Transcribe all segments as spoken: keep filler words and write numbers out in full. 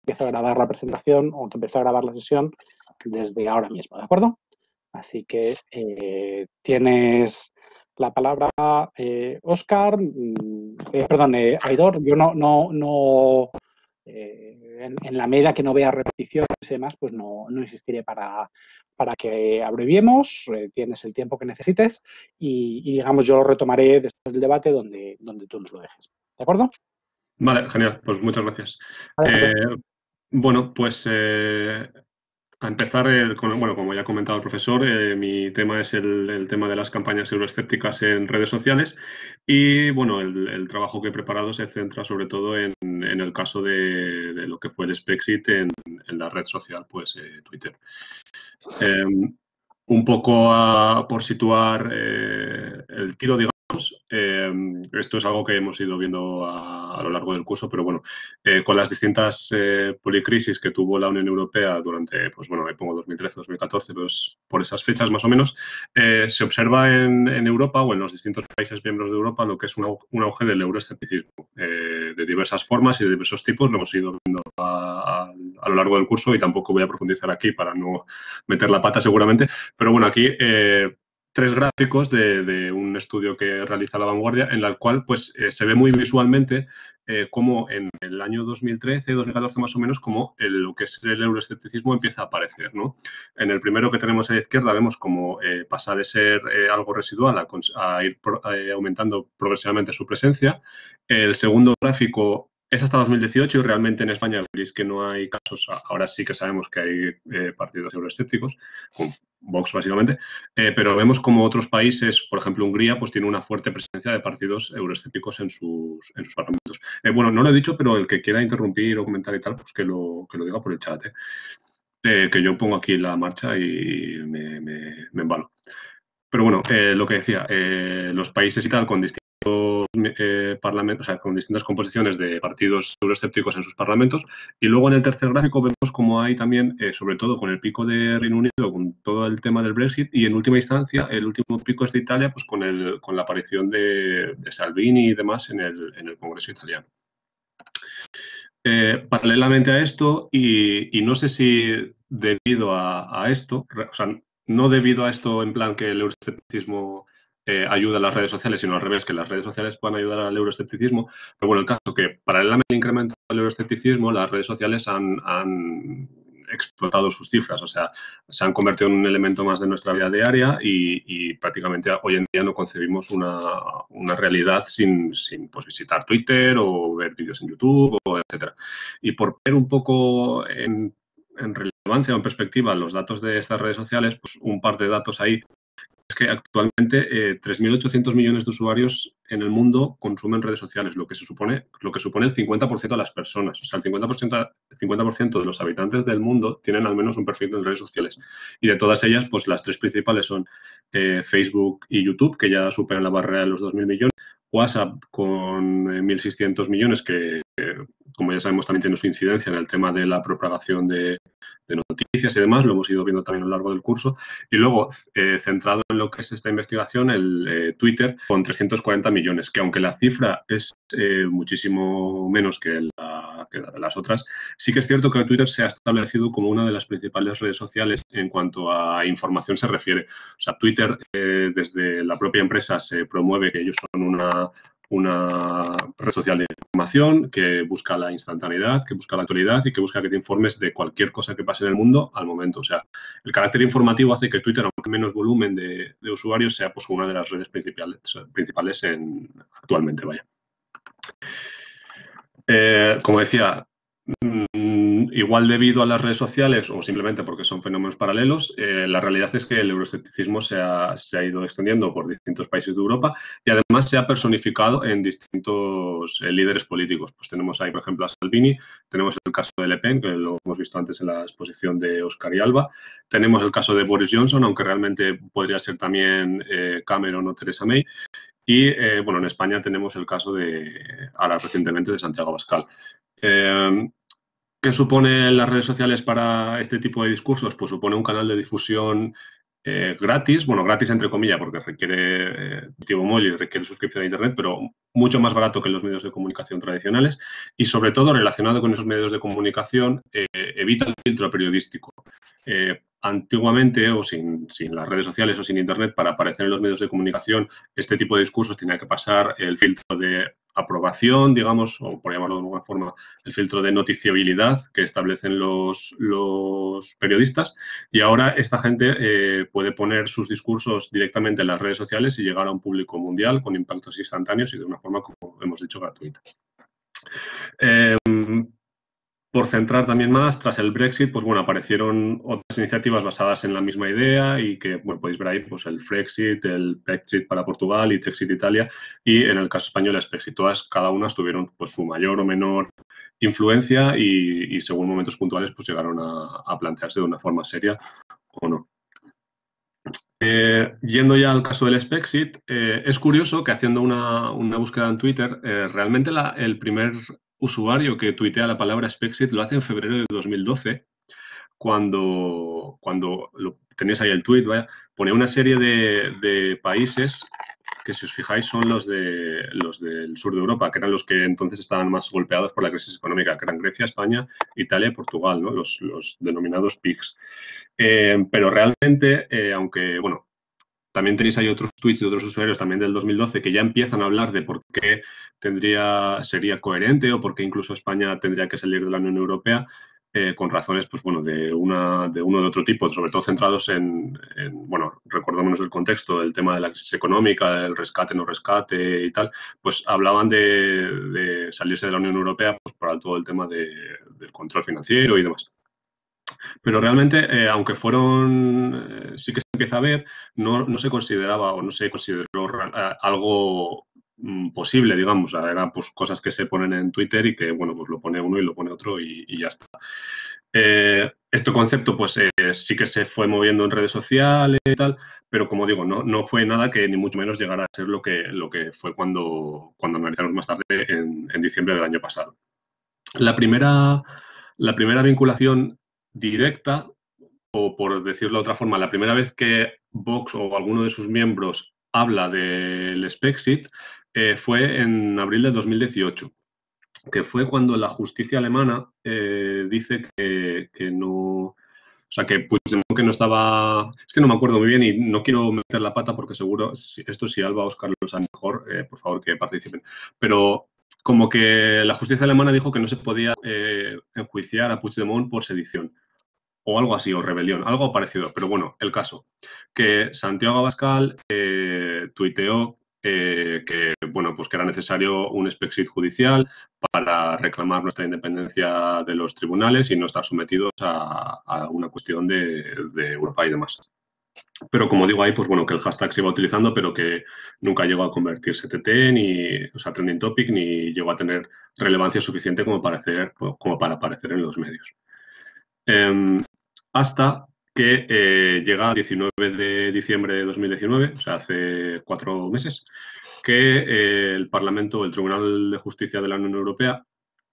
empiezo a grabar la presentación o que empiezo a grabar la sesión desde ahora mismo, ¿de acuerdo? Así que eh, tienes la palabra, eh, Óscar, eh, perdón, eh, Aidor. Yo no, no, no eh, en, en la medida que no vea repeticiones y demás, pues no, no insistiré para, para que abreviemos. Eh, tienes el tiempo que necesites y, y, digamos, yo lo retomaré después del debate donde, donde tú nos lo dejes. ¿De acuerdo? Vale, genial. Pues muchas gracias. Eh, bueno, pues eh, a empezar, eh, con, bueno, como ya ha comentado el profesor, eh, mi tema es el, el tema de las campañas euroescépticas en redes sociales y, bueno, el, el trabajo que he preparado se centra sobre todo en, en el caso de, de lo que fue el Brexit en, en la red social, pues eh, Twitter. Eh, un poco a, por situar eh, el tiro, digamos, eh, esto es algo que hemos ido viendo a, a lo largo del curso, pero bueno, eh, con las distintas eh, policrisis que tuvo la Unión Europea durante, pues bueno, me pongo dos mil trece, dos mil catorce, pero es por esas fechas más o menos, eh, se observa en, en Europa o en los distintos países miembros de Europa lo que es un, un auge del euroescepticismo, eh, de diversas formas y de diversos tipos, lo hemos ido viendo a, a, a lo largo del curso y tampoco voy a profundizar aquí para no meter la pata seguramente, pero bueno, aquí eh, tres gráficos de, de, un estudio que realiza La Vanguardia, en el cual pues, eh, se ve muy visualmente eh, cómo en el año dos mil trece, dos mil catorce más o menos, cómo el, lo que es el euroescepticismo empieza a aparecer, ¿no? En el primero que tenemos a la izquierda vemos cómo eh, pasa de ser eh, algo residual a, a ir pro, eh, aumentando progresivamente su presencia. El segundo gráfico es hasta dos mil dieciocho y realmente en España veréis que no hay casos, ahora sí que sabemos que hay eh, partidos euroescépticos, con Vox básicamente, eh, pero vemos como otros países, por ejemplo Hungría, pues tiene una fuerte presencia de partidos euroescépticos en sus, en sus parlamentos. Eh, bueno, no lo he dicho, pero el que quiera interrumpir o comentar y tal, pues que lo, que lo diga por el chat, eh. Eh, que yo pongo aquí la marcha y me, me, me embalo. Pero bueno, eh, lo que decía, eh, los países y tal con distintos eh, parlamentos, o sea, con distintas composiciones de partidos euroescépticos en sus parlamentos. Y luego en el tercer gráfico vemos como hay también, eh, sobre todo con el pico de Reino Unido, con todo el tema del Brexit, y en última instancia, el último pico es de Italia, pues con, el, con la aparición de, de Salvini y demás en el, en el Congreso italiano. Eh, paralelamente a esto, y, y no sé si debido a, a esto, o sea, no debido a esto en plan que el euroescepticismo eh, ayuda a las redes sociales, sino al revés, que las redes sociales puedan ayudar al euroescepticismo. Pero bueno, el caso que paralelamente al incremento del euroescepticismo, las redes sociales han, han explotado sus cifras, o sea, se han convertido en un elemento más de nuestra vida diaria y, y prácticamente hoy en día no concebimos una, una realidad sin, sin pues, visitar Twitter o ver vídeos en YouTube, o etcétera. Y por ver un poco en, en relevancia o en perspectiva los datos de estas redes sociales, pues un par de datos ahí. Es que actualmente eh, tres mil ochocientos millones de usuarios en el mundo consumen redes sociales, lo que, se supone, lo que supone el cincuenta por ciento de las personas. O sea, el cincuenta por ciento, el cincuenta por ciento de los habitantes del mundo tienen al menos un perfil en redes sociales. Y de todas ellas, pues las tres principales son eh, Facebook y YouTube, que ya superan la barrera de los dos mil millones. WhatsApp con eh, mil seiscientos millones, que, eh, como ya sabemos, también tiene su incidencia en el tema de la propagación de, de noticias y demás, lo hemos ido viendo también a lo largo del curso. Y luego, eh, centrado en lo que es esta investigación, el eh, Twitter con trescientos cuarenta millones, que aunque la cifra es eh, muchísimo menos que la, que la de las otras, sí que es cierto que Twitter se ha establecido como una de las principales redes sociales en cuanto a información se refiere. O sea, Twitter, eh, desde la propia empresa se promueve que ellos son una una red social de información que busca la instantaneidad, que busca la actualidad y que busca que te informes de cualquier cosa que pase en el mundo al momento. O sea, el carácter informativo hace que Twitter, aunque menos volumen de, de usuarios, sea pues una de las redes principales, principales en, actualmente, vaya. Eh, como decía, igual debido a las redes sociales o simplemente porque son fenómenos paralelos, eh, la realidad es que el euroescepticismo se ha, se ha ido extendiendo por distintos países de Europa y además se ha personificado en distintos eh, líderes políticos. Pues tenemos ahí, por ejemplo, a Salvini, tenemos el caso de Le Pen, que lo hemos visto antes en la exposición de Óscar y Alba, tenemos el caso de Boris Johnson, aunque realmente podría ser también eh, Cameron o Theresa May, y eh, bueno, en España tenemos el caso de, ahora recientemente, de Santiago Abascal. Eh, ¿Qué supone las redes sociales para este tipo de discursos? Pues supone un canal de difusión eh, gratis, bueno, gratis entre comillas, porque requiere eh, dispositivo móvil, requiere suscripción a Internet, pero mucho más barato que los medios de comunicación tradicionales y, sobre todo, relacionado con esos medios de comunicación, eh, evita el filtro periodístico. Eh, antiguamente, o sin, sin las redes sociales o sin Internet, para aparecer en los medios de comunicación, este tipo de discursos tenía que pasar el filtro de aprobación, digamos, o por llamarlo de alguna forma, el filtro de noticiabilidad que establecen los, los periodistas. Y ahora esta gente eh, puede poner sus discursos directamente en las redes sociales y llegar a un público mundial con impactos instantáneos y de una forma, como hemos dicho, gratuita. Eh, Por centrar también más, tras el Brexit, pues bueno, aparecieron otras iniciativas basadas en la misma idea y que, bueno, podéis ver ahí, pues el Frexit, el Brexit para Portugal y Texit Italia, y en el caso español, el Brexit. Todas, cada una tuvieron pues su mayor o menor influencia y, y según momentos puntuales, pues llegaron a, a plantearse de una forma seria o no. Eh, yendo ya al caso del Brexit, eh, es curioso que haciendo una, una búsqueda en Twitter, eh, realmente la, el primer usuario que tuitea la palabra Brexit lo hace en febrero de dos mil doce, cuando, cuando lo, tenéis ahí el tweet, vaya, pone una serie de, de países que, si os fijáis, son los, de, los del sur de Europa, que eran los que entonces estaban más golpeados por la crisis económica, que eran Grecia, España, Italia y Portugal, ¿no? los, los denominados P I Cs. Eh, pero realmente, eh, aunque, bueno, también tenéis ahí otros tweets de otros usuarios también del dos mil doce que ya empiezan a hablar de por qué tendría, sería coherente o por qué incluso España tendría que salir de la Unión Europea, eh, con razones, pues bueno, de, una, de uno de otro tipo, sobre todo centrados en, en, bueno, recordémonos el contexto, el tema de la crisis económica, el rescate, no rescate y tal, pues hablaban de, de salirse de la Unión Europea pues por todo el tema de, del control financiero y demás. Pero realmente, eh, aunque fueron, eh, sí que se empieza a ver, no, no se consideraba o no se consideró uh, algo mm, posible, digamos. O sea, eran pues, cosas que se ponen en Twitter y que, bueno, pues lo pone uno y lo pone otro y, y ya está. Eh, este concepto, pues eh, sí que se fue moviendo en redes sociales y tal, pero como digo, no, no fue nada que ni mucho menos llegara a ser lo que, lo que fue cuando, cuando analizamos más tarde en, en diciembre del año pasado. La primera, la primera vinculación directa, o por decirlo de otra forma, la primera vez que Vox o alguno de sus miembros habla del Brexit eh, fue en abril de dos mil dieciocho, que fue cuando la justicia alemana eh, dice que, que no... O sea, que Puigdemont que no estaba... Es que no me acuerdo muy bien y no quiero meter la pata porque seguro, esto si Alba o Oscar lo saben mejor, eh, por favor que participen. Pero como que la justicia alemana dijo que no se podía eh, enjuiciar a Puigdemont por sedición o algo así, o rebelión, algo parecido. Pero bueno, el caso, que Santiago Abascal eh, tuiteó eh, que, bueno, pues que era necesario un Brexit judicial para reclamar nuestra independencia de los tribunales y no estar sometidos a, a una cuestión de, de Europa y demás. Pero como digo ahí, pues bueno, que el hashtag se iba utilizando, pero que nunca llegó a convertirse T T, ni, o sea, trending topic, ni llegó a tener relevancia suficiente como para, hacer, como para aparecer en los medios. Eh, hasta que eh, llega el diecinueve de diciembre de dos mil diecinueve, o sea, hace cuatro meses, que eh, el Parlamento, el Tribunal de Justicia de la Unión Europea,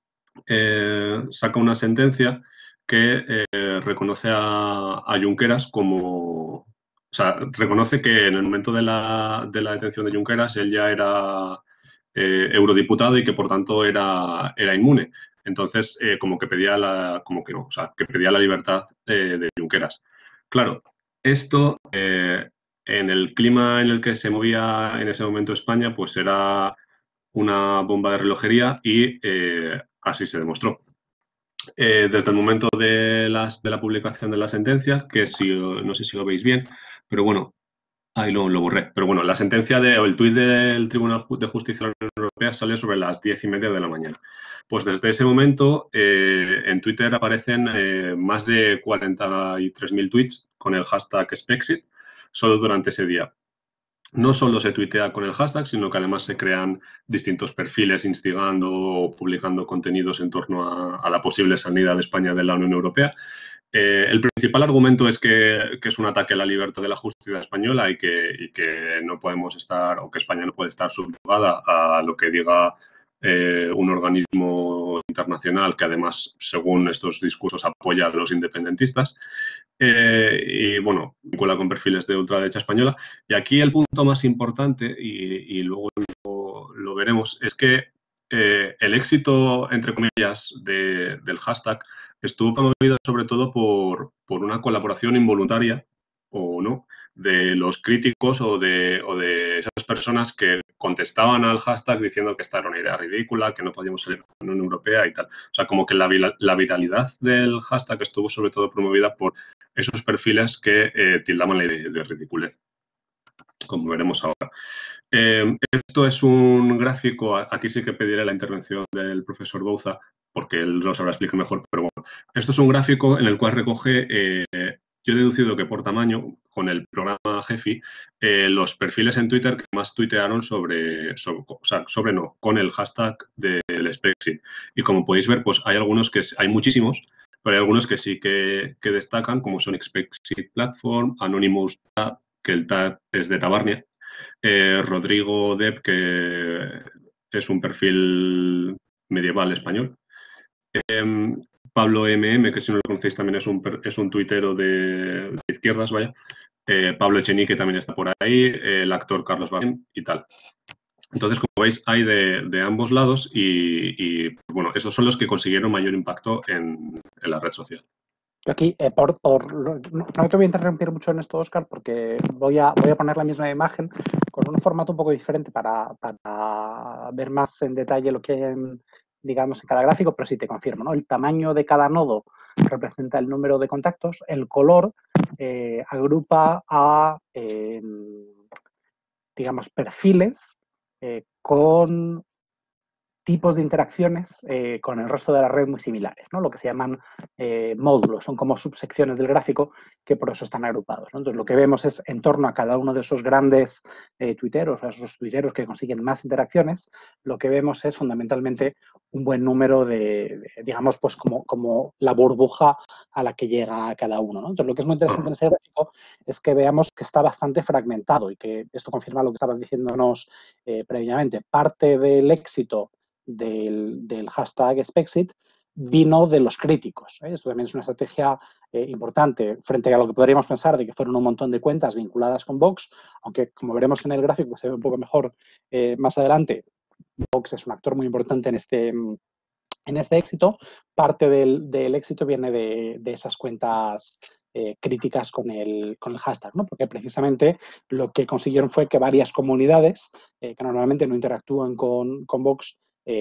eh, saca una sentencia que eh, reconoce a, a Junqueras como... O sea, reconoce que en el momento de la, de la detención de Junqueras él ya era eh, eurodiputado y que por tanto era, era inmune. Entonces, eh, como que pedía la, como que no, o sea, que pedía la libertad eh, de Junqueras. Claro, esto eh, en el clima en el que se movía en ese momento España, pues era una bomba de relojería y eh, así se demostró. Eh, desde el momento de, las, de la publicación de la sentencia, que si, no sé si lo veis bien, pero bueno, ahí lo, lo borré. Pero bueno, la sentencia de, o el tuit del Tribunal de Justicia de la Unión Europea sale sobre las diez y media de la mañana. Pues desde ese momento eh, en Twitter aparecen eh, más de cuarenta y tres mil tweets con el hashtag Brexit solo durante ese día. No solo se tuitea con el hashtag, sino que además se crean distintos perfiles instigando o publicando contenidos en torno a, a la posible salida de España de la Unión Europea. Eh, el principal argumento es que, que es un ataque a la libertad de la justicia española y que, y que no podemos estar, o que España no puede estar subyugada a lo que diga eh, un organismo internacional que además, según estos discursos, apoya a los independentistas. Eh, y bueno, vincula con perfiles de ultraderecha española. Y aquí el punto más importante, y, y luego lo, lo veremos, es que eh, el éxito, entre comillas, de, del hashtag estuvo promovido sobre todo por, por una colaboración involuntaria, o no, de los críticos o de, o de esas personas que contestaban al hashtag diciendo que esta era una idea ridícula, que no podíamos salir de la Unión Europea y tal. O sea, como que la, la viralidad del hashtag estuvo sobre todo promovida por esos perfiles que eh, tildaban la idea de ridiculez, como veremos ahora. Eh, esto es un gráfico, aquí sí que pediré la intervención del profesor Bouza, porque él lo sabrá explicar mejor, pero bueno, esto es un gráfico en el cual recoge, eh, yo he deducido que por tamaño, con el programa Gephi, eh, los perfiles en Twitter que más tuitearon sobre, sobre, o sea, sobre no, con el hashtag del Spexit. Y como podéis ver, pues hay algunos que, hay muchísimos, pero hay algunos que sí que, que destacan, como son Spexit Platform, Anonymous Tab, que el Tab es de Tabarnia, eh, Rodrigo Depp, que es un perfil medieval español, eh, Pablo M M, que si no lo conocéis también es un, es un tuitero de, de izquierdas, vaya, eh, Pablo Echenique también está por ahí, eh, el actor Carlos Bardem y tal. Entonces, como veis, hay de, de ambos lados y, y, bueno, esos son los que consiguieron mayor impacto en, en la red social. Aquí, eh, por, por, no te voy a interrumpir mucho en esto, Óscar, porque voy a, voy a poner la misma imagen con un formato un poco diferente para, para ver más en detalle lo que hay en, digamos, en cada gráfico, pero sí te confirmo, ¿no? El tamaño de cada nodo representa el número de contactos, el color eh, agrupa a, eh, digamos, perfiles eh, con tipos de interacciones eh, con el resto de la red muy similares, ¿no? Lo que se llaman eh, módulos, son como subsecciones del gráfico que por eso están agrupados, ¿no? Entonces, lo que vemos es en torno a cada uno de esos grandes eh, tuiteros, a esos tuiteros que consiguen más interacciones, lo que vemos es fundamentalmente un buen número de, de digamos, pues como, como la burbuja a la que llega cada uno, ¿no? Entonces, lo que es muy interesante en ese gráfico es que veamos que está bastante fragmentado y que esto confirma lo que estabas diciéndonos eh, previamente. Parte del éxito Del, del hashtag Spexit vino de los críticos. ¿eh? Esto también es una estrategia eh, importante frente a lo que podríamos pensar de que fueron un montón de cuentas vinculadas con Vox, aunque como veremos en el gráfico se ve un poco mejor eh, más adelante, Vox es un actor muy importante en este, en este éxito. Parte del, del éxito viene de, de esas cuentas eh, críticas con el, con el hashtag, ¿no? Porque precisamente lo que consiguieron fue que varias comunidades eh, que normalmente no interactúan con, con Vox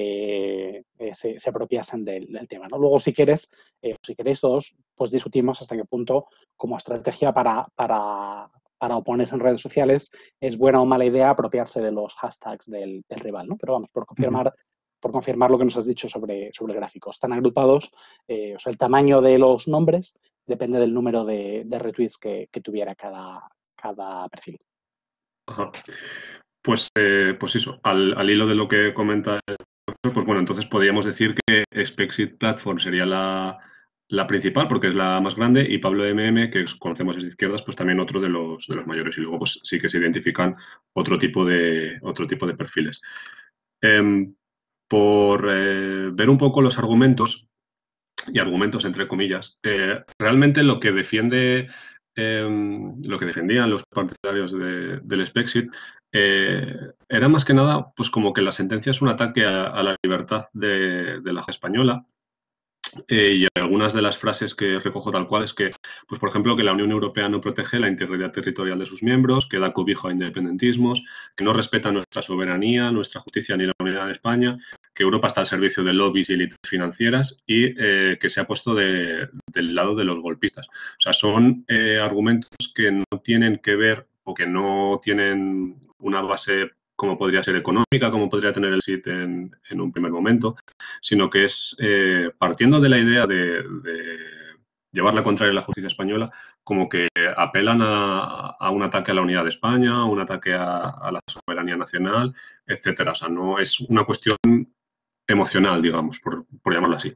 Eh, eh, se, se apropiasen del, del tema, ¿no? Luego, si quieres, eh, si queréis todos, pues discutimos hasta qué punto, como estrategia para, para, para oponerse en redes sociales, es buena o mala idea apropiarse de los hashtags del, del rival, ¿no? Pero vamos, por confirmar, uh-huh. por confirmar lo que nos has dicho sobre, sobre el gráfico. Están agrupados, eh, o sea, el tamaño de los nombres depende del número de, de retweets que, que tuviera cada, cada perfil. Ajá. Pues, eh, pues eso, al, al hilo de lo que comenta el profesor, pues bueno, entonces podríamos decir que Spexit Platform sería la, la principal, porque es la más grande, y Pablo M M, que conocemos desde izquierdas, pues también otro de los, de los mayores. Y luego pues sí que se identifican otro tipo de, otro tipo de perfiles. Eh, por eh, ver un poco los argumentos, y argumentos entre comillas, eh, realmente lo que defiende, eh, lo que defendían los partidarios de, del Spexit eh, era más que nada pues como que la sentencia es un ataque a, a la libertad de, de la española. Eh, y algunas de las frases que recojo tal cual es que, pues por ejemplo, que la Unión Europea no protege la integridad territorial de sus miembros, que da cobijo a independentismos, que no respeta nuestra soberanía, nuestra justicia ni la unidad de España, que Europa está al servicio de lobbies y élites financieras y eh, que se ha puesto de, del lado de los golpistas. O sea, son eh, argumentos que no tienen que ver o que no tienen una base como podría ser económica, como podría tener el S I T en, en un primer momento, sino que es eh, partiendo de la idea de, de llevar la contraria a la justicia española, como que apelan a, a un ataque a la unidad de España, a un ataque a, a la soberanía nacional, etcétera. O sea, no es una cuestión emocional, digamos, por, por llamarlo así.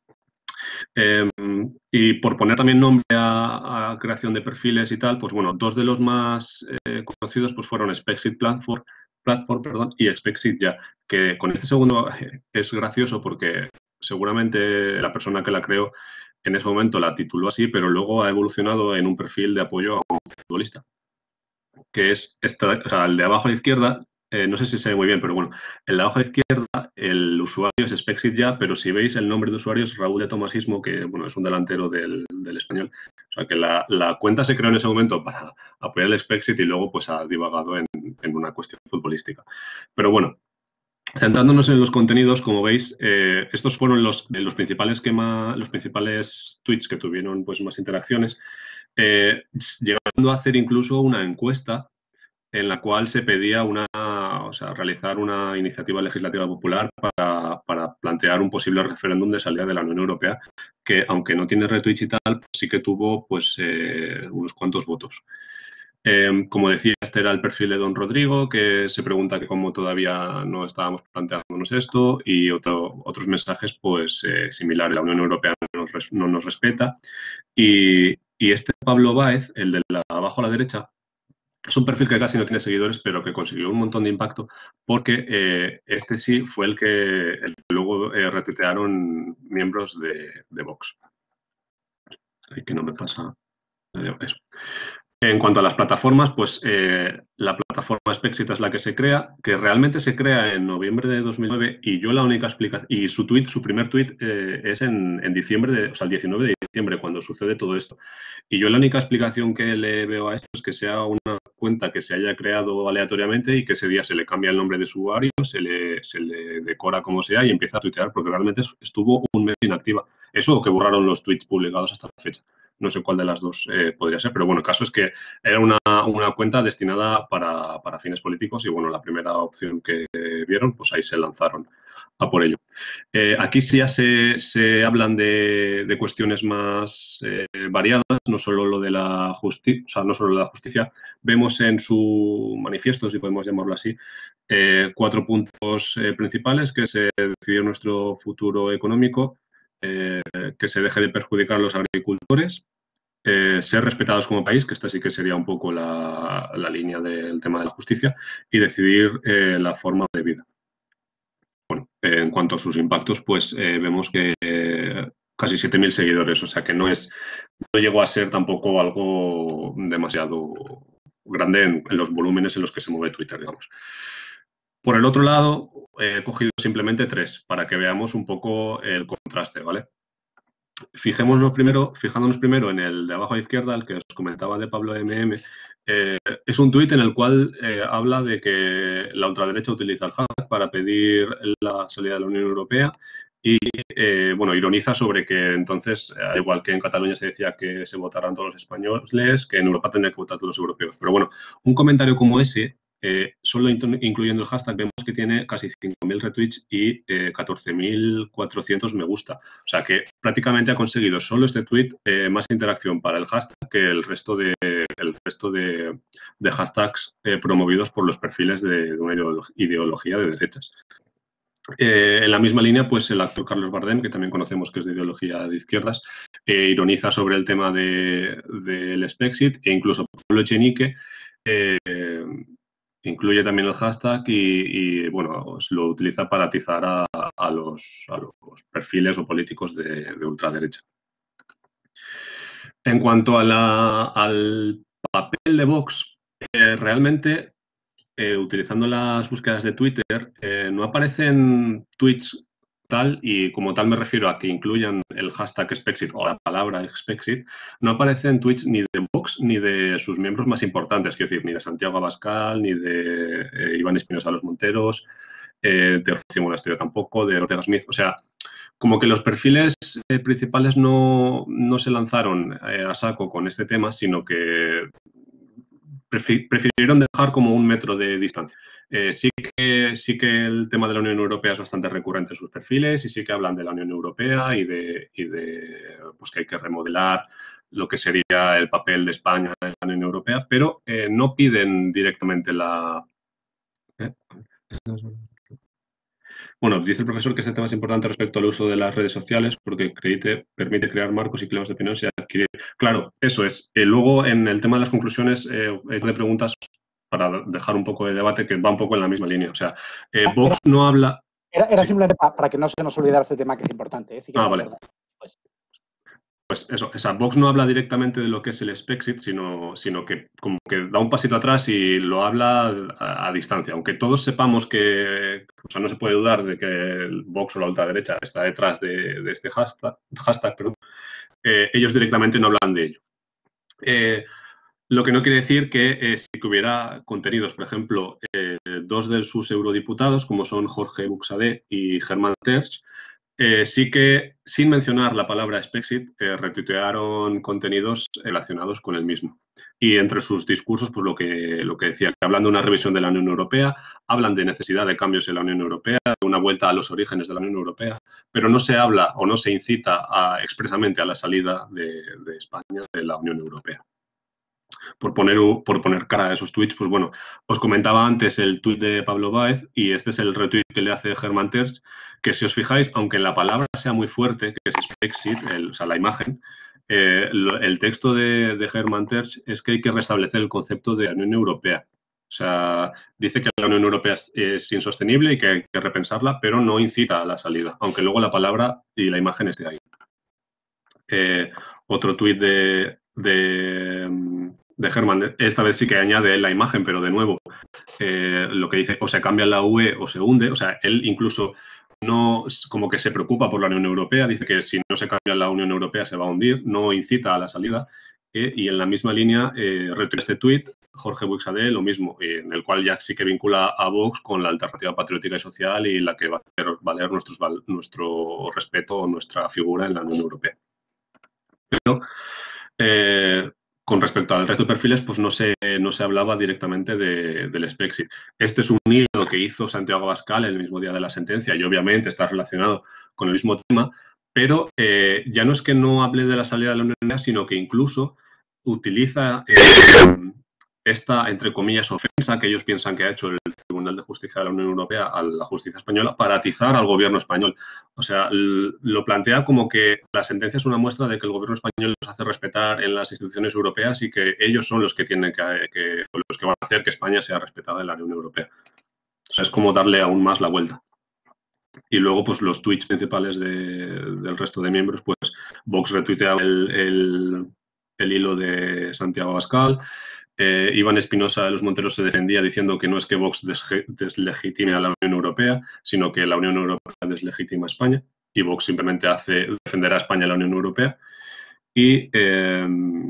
Eh, y por poner también nombre a, a creación de perfiles y tal, pues bueno, dos de los más eh, conocidos pues fueron Spexit Platform Platform, perdón, y Expexit ya, que con este segundo es gracioso porque seguramente la persona que la creó en ese momento la tituló así, pero luego ha evolucionado en un perfil de apoyo a un futbolista, que es esta, o sea, el de abajo a la izquierda, eh, no sé si se ve muy bien, pero bueno, el de abajo a la izquierda, el usuario es Expexit ya, pero si veis el nombre de usuario es Raúl de Tomasismo, que bueno, es un delantero del, del Español. O sea, que la, la cuenta se creó en ese momento para apoyar el Expexit y luego pues ha divagado en, en una cuestión futbolística. Pero bueno, centrándonos en los contenidos, como veis, eh, estos fueron los, los, principales que más, los principales tweets que tuvieron pues, más interacciones, eh, llegando a hacer incluso una encuesta en la cual se pedía una, o sea, realizar una iniciativa legislativa popular para, para plantear un posible referéndum de salida de la Unión Europea, que aunque no tiene retweets y tal, pues sí que tuvo pues, eh, unos cuantos votos. Eh, como decía, este era el perfil de don Rodrigo, que se pregunta que cómo todavía no estábamos planteándonos esto, y otro, otros mensajes pues eh, similares. La Unión Europea no nos, no nos respeta. Y, y este Pablo Báez, el de la, abajo a la derecha, es un perfil que casi no tiene seguidores, pero que consiguió un montón de impacto porque eh, este sí fue el que, el que luego eh, retuitearon miembros de, de Vox. Ay, que no me pasa eso. En cuanto a las plataformas, pues eh, la plataforma Expexit es la que se crea, que realmente se crea en noviembre de dos mil nueve y yo la única explicación, y su tweet, su primer tweet eh, es en, en diciembre, de, o sea, el diecinueve de diciembre, cuando sucede todo esto. Y yo la única explicación que le veo a esto es que sea una cuenta que se haya creado aleatoriamente y que ese día se le cambia el nombre de usuario, se le, se le decora como sea y empieza a tuitear, porque realmente estuvo un mes inactiva. Eso o que borraron los tweets publicados hasta la fecha. No sé cuál de las dos eh, podría ser, pero bueno, el caso es que era una, una cuenta destinada para, para fines políticos y bueno, la primera opción que vieron, pues ahí se lanzaron a por ello. Eh, aquí sí ya se, se hablan de, de cuestiones más eh, variadas, no solo lo de la justicia, o sea, no solo lo de la justicia. Vemos en su manifiesto, si podemos llamarlo así, eh, cuatro puntos eh, principales, que es eh, decidir nuestro futuro económico, eh, que se deje de perjudicar a los agricultores, eh, ser respetados como país, que esta sí que sería un poco la, la línea del tema de la justicia, y decidir eh, la forma de vida. Bueno, eh, en cuanto a sus impactos, pues eh, vemos que eh, casi siete mil seguidores, o sea que no es, no llegó a ser tampoco algo demasiado grande en, en los volúmenes en los que se mueve Twitter, digamos. Por el otro lado, eh, he cogido simplemente tres para que veamos un poco el contraste, ¿vale? Fijémonos primero, fijándonos primero en el de abajo a la izquierda, el que os comentaba de Pablo M M, eh, es un tuit en el cual eh, habla de que la ultraderecha utiliza el hashtag para pedir la salida de la Unión Europea y, eh, bueno, ironiza sobre que entonces, al igual que en Cataluña se decía que se votaran todos los españoles, que en Europa tendrían que votar todos los europeos. Pero bueno, un comentario como ese, Eh, solo incluyendo el hashtag, vemos que tiene casi cinco mil retweets y eh, catorce mil cuatrocientos me gusta. O sea que prácticamente ha conseguido solo este tweet eh, más interacción para el hashtag que el resto de, el resto de, de hashtags eh, promovidos por los perfiles de, de una ideología de derechas. Eh, en la misma línea, pues el actor Carlos Bardem, que también conocemos que es de ideología de izquierdas, eh, ironiza sobre el tema del de, de Expexit e incluso Pablo Echenique eh, incluye también el hashtag y, y bueno, lo utiliza para atizar a, a, los, a los perfiles o políticos de, de ultraderecha. En cuanto a la, al papel de Vox, eh, realmente, eh, utilizando las búsquedas de Twitter, eh, no aparecen tweets tal, y como tal me refiero a que incluyan el hashtag Expexit o la palabra Expexit, no aparecen tweets ni de Vox ni de sus miembros más importantes, quiero decir, ni de Santiago Abascal, ni de eh, Iván Espinosa Los Monteros, eh, de Rocío Monasterio tampoco, de Ortega Smith, o sea, como que los perfiles eh, principales no, no se lanzaron eh, a saco con este tema, sino que prefirieron dejar como un metro de distancia. Eh, sí, que, sí que el tema de la Unión Europea es bastante recurrente en sus perfiles y sí que hablan de la Unión Europea y de, y de pues que hay que remodelar lo que sería el papel de España en la Unión Europea, pero eh, no piden directamente la... ¿Eh? Bueno, dice el profesor que este tema es importante respecto al uso de las redes sociales porque permite, permite crear marcos y climas de opinión y adquirir. Claro, eso es. Eh, luego, en el tema de las conclusiones, eh, de preguntas, para dejar un poco de debate que va un poco en la misma línea. O sea, eh, Vox no habla... Era, era sí. simplemente para, para que no se nos olvidara este tema que es importante. ¿eh? Si Ah, vale. Pues. Pues eso, o sea, Vox no habla directamente de lo que es el Spexit, sino, sino que como que da un pasito atrás y lo habla a, a distancia. Aunque todos sepamos que, o sea, no se puede dudar de que el Vox o la ultraderecha está detrás de, de este hashtag, hashtag perdón, eh, ellos directamente no hablan de ello. Eh, lo que no quiere decir que eh, si que hubiera contenidos, por ejemplo, eh, dos de sus eurodiputados, como son Jorge Buxadé y Germán Terç, Eh, sí que, sin mencionar la palabra Spexit, eh, retuitearon contenidos relacionados con el mismo. Y entre sus discursos, pues lo que, lo que decía, que hablan de una revisión de la Unión Europea, hablan de necesidad de cambios en la Unión Europea, de una vuelta a los orígenes de la Unión Europea, pero no se habla o no se incita a, expresamente a la salida de, de España de la Unión Europea. Por poner, por poner cara a esos tweets, pues bueno, os comentaba antes el tweet de Pablo Báez y este es el retweet que le hace Germán Terç, que si os fijáis, aunque la palabra sea muy fuerte, que es Spexit, el, o sea, la imagen, eh, lo, el texto de, de Germán Terç es que hay que restablecer el concepto de la Unión Europea. O sea, dice que la Unión Europea es, es insostenible y que hay que repensarla, pero no incita a la salida, aunque luego la palabra y la imagen esté ahí. Eh, otro tuit de, de, de Germán, esta vez sí que añade la imagen, pero de nuevo, eh, lo que dice, o se cambia la U E o se hunde, o sea, él incluso no, como que se preocupa por la Unión Europea, dice que si no se cambia la Unión Europea se va a hundir, no incita a la salida, eh, y en la misma línea, eh, retuitea este tuit, Jorge Buxadé, lo mismo, en el cual ya sí que vincula a Vox con la alternativa patriótica y social y la que va a hacer valer nuestros, nuestro respeto o nuestra figura en la Unión Europea. Pero eh, con respecto al resto de perfiles, pues no se, no se hablaba directamente de, del Spexit. Este es un hilo que hizo Santiago Abascal el mismo día de la sentencia y obviamente está relacionado con el mismo tema, pero eh, ya no es que no hable de la salida de la Unión Europea, sino que incluso utiliza eh, esta, entre comillas, ofensa que ellos piensan que ha hecho el Tribunal de Justicia de la Unión Europea a la justicia española para atizar al gobierno español. O sea, lo plantea como que la sentencia es una muestra de que el gobierno español los hace respetar en las instituciones europeas y que ellos son los que tienen que, que los que van a hacer que España sea respetada en la Unión Europea. O sea, es como darle aún más la vuelta. Y luego, pues los tweets principales de, del resto de miembros, pues Vox retuitea el, el, el hilo de Santiago Abascal. Eh, Iván Espinosa de los Monteros se defendía diciendo que no es que Vox deslegitime a la Unión Europea, sino que la Unión Europea deslegitima a España y Vox simplemente hace defender a España en la Unión Europea. Y, eh,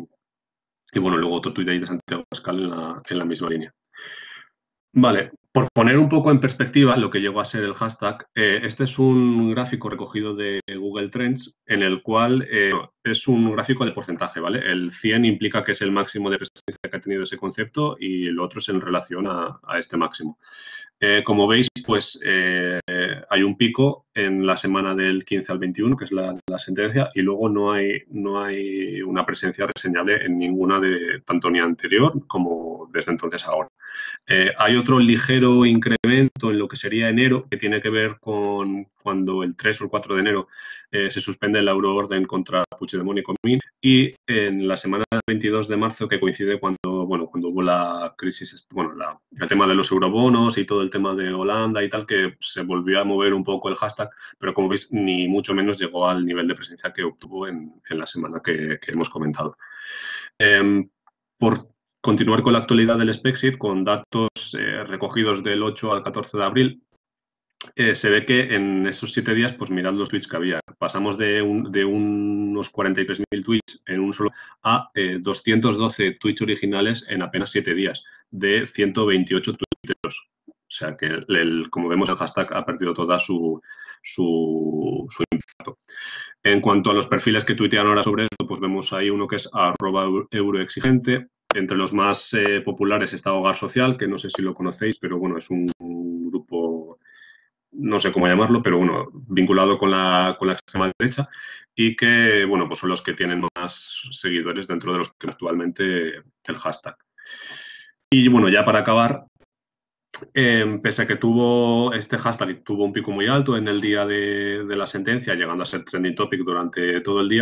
y bueno, luego otro tuit ahí de Santiago Abascal en la, en la misma línea. Vale, por poner un poco en perspectiva lo que llegó a ser el hashtag, eh, este es un gráfico recogido de Google Trends en el cual eh, es un gráfico de porcentaje, ¿vale? El cien implica que es el máximo de presencia que ha tenido ese concepto y el otro es en relación a, a este máximo. Eh, como veis, pues eh, hay un pico en la semana del quince al veintiuno, que es la, la sentencia, y luego no hay, no hay una presencia reseñable en ninguna de, tanto ni anterior como desde entonces a ahora. Eh, hay otro ligero incremento en lo que sería enero, que tiene que ver con cuando el tres o el cuatro de enero eh, se suspende la euroorden contra Puigdemont y Comín, y en la semana del veintidós de marzo, que coincide cuando, bueno, cuando hubo la crisis, bueno, la, el tema de los eurobonos y todo el tema de Holanda y tal, que se volvió a mover un poco el hashtag, pero como veis, ni mucho menos llegó al nivel de presencia que obtuvo en, en la semana que, que hemos comentado. Eh, por continuar con la actualidad del Spexit, con datos eh, recogidos del ocho al catorce de abril, eh, se ve que en esos siete días, pues mirad los tweets que había. Pasamos de, un, de unos cuarenta y tres mil tweets en un solo a eh, doscientos doce tweets originales en apenas siete días, de ciento veintiocho tuiteros. O sea que, el, el, como vemos, el hashtag ha perdido toda su, su, su impacto. En cuanto a los perfiles que tuitean ahora sobre esto, pues vemos ahí uno que es arroba euroexigente. Entre los más eh, populares está Hogar Social, que no sé si lo conocéis, pero bueno, es un, un grupo, no sé cómo llamarlo, pero bueno, vinculado con la, con la extrema derecha y que, bueno, pues son los que tienen más seguidores dentro de los que actualmente el hashtag. Y bueno, ya para acabar, eh, pese a que tuvo este hashtag, tuvo un pico muy alto en el día de, de la sentencia, llegando a ser trending topic durante todo el día,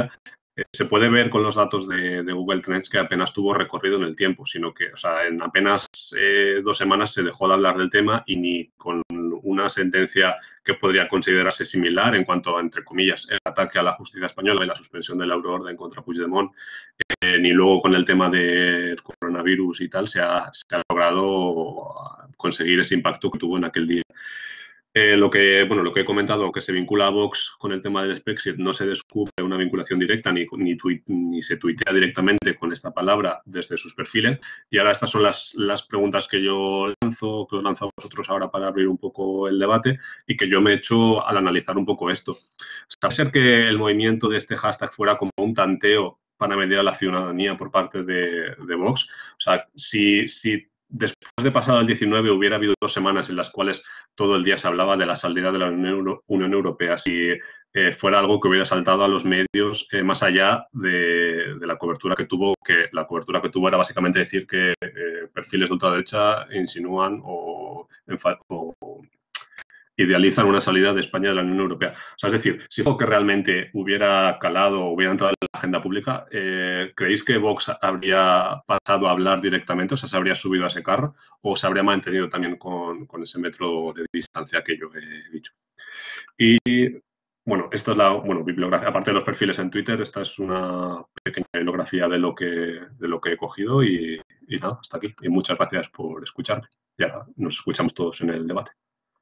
eh, se puede ver con los datos de, de Google Trends que apenas tuvo recorrido en el tiempo, sino que, o sea, en apenas eh, dos semanas se dejó de hablar del tema y ni con una sentencia que podría considerarse similar en cuanto a, entre comillas, el ataque a la justicia española y la suspensión de la euroorden contra Puigdemont, eh, ni luego con el tema del coronavirus y tal, se ha, se ha logrado conseguir ese impacto que tuvo en aquel día. Eh, lo, que, bueno, lo que he comentado, que se vincula a Vox con el tema del Spexit, no se descubre una vinculación directa ni, ni, tuit, ni se tuitea directamente con esta palabra desde sus perfiles. Y ahora estas son las, las preguntas que yo lanzo, que os lanzo a vosotros ahora para abrir un poco el debate y que yo me he hecho al analizar un poco esto. ¿Puede ser que el movimiento de este hashtag fuera como un tanteo para medir a la ciudadanía por parte de, de Vox? O sea, si, si después de pasado el diecinueve hubiera habido dos semanas en las cuales todo el día se hablaba de la salida de la Unión Europea, si eh, fuera algo que hubiera saltado a los medios eh, más allá de, de la cobertura que tuvo, que la cobertura que tuvo era básicamente decir que eh, perfiles de ultraderecha insinúan o, o idealizan una salida de España de la Unión Europea. O sea, es decir, si algo que realmente hubiera calado o hubiera entrado en la agenda pública, eh, ¿creéis que Vox habría pasado a hablar directamente? O sea, ¿se habría subido a ese carro o se habría mantenido también con, con ese metro de distancia que yo he dicho? Y bueno, esta es la bueno, bibliografía. Aparte de los perfiles en Twitter, esta es una pequeña bibliografía de lo que, de lo que he cogido y, y nada, hasta aquí. Y muchas gracias por escucharme. Ya nos escuchamos todos en el debate.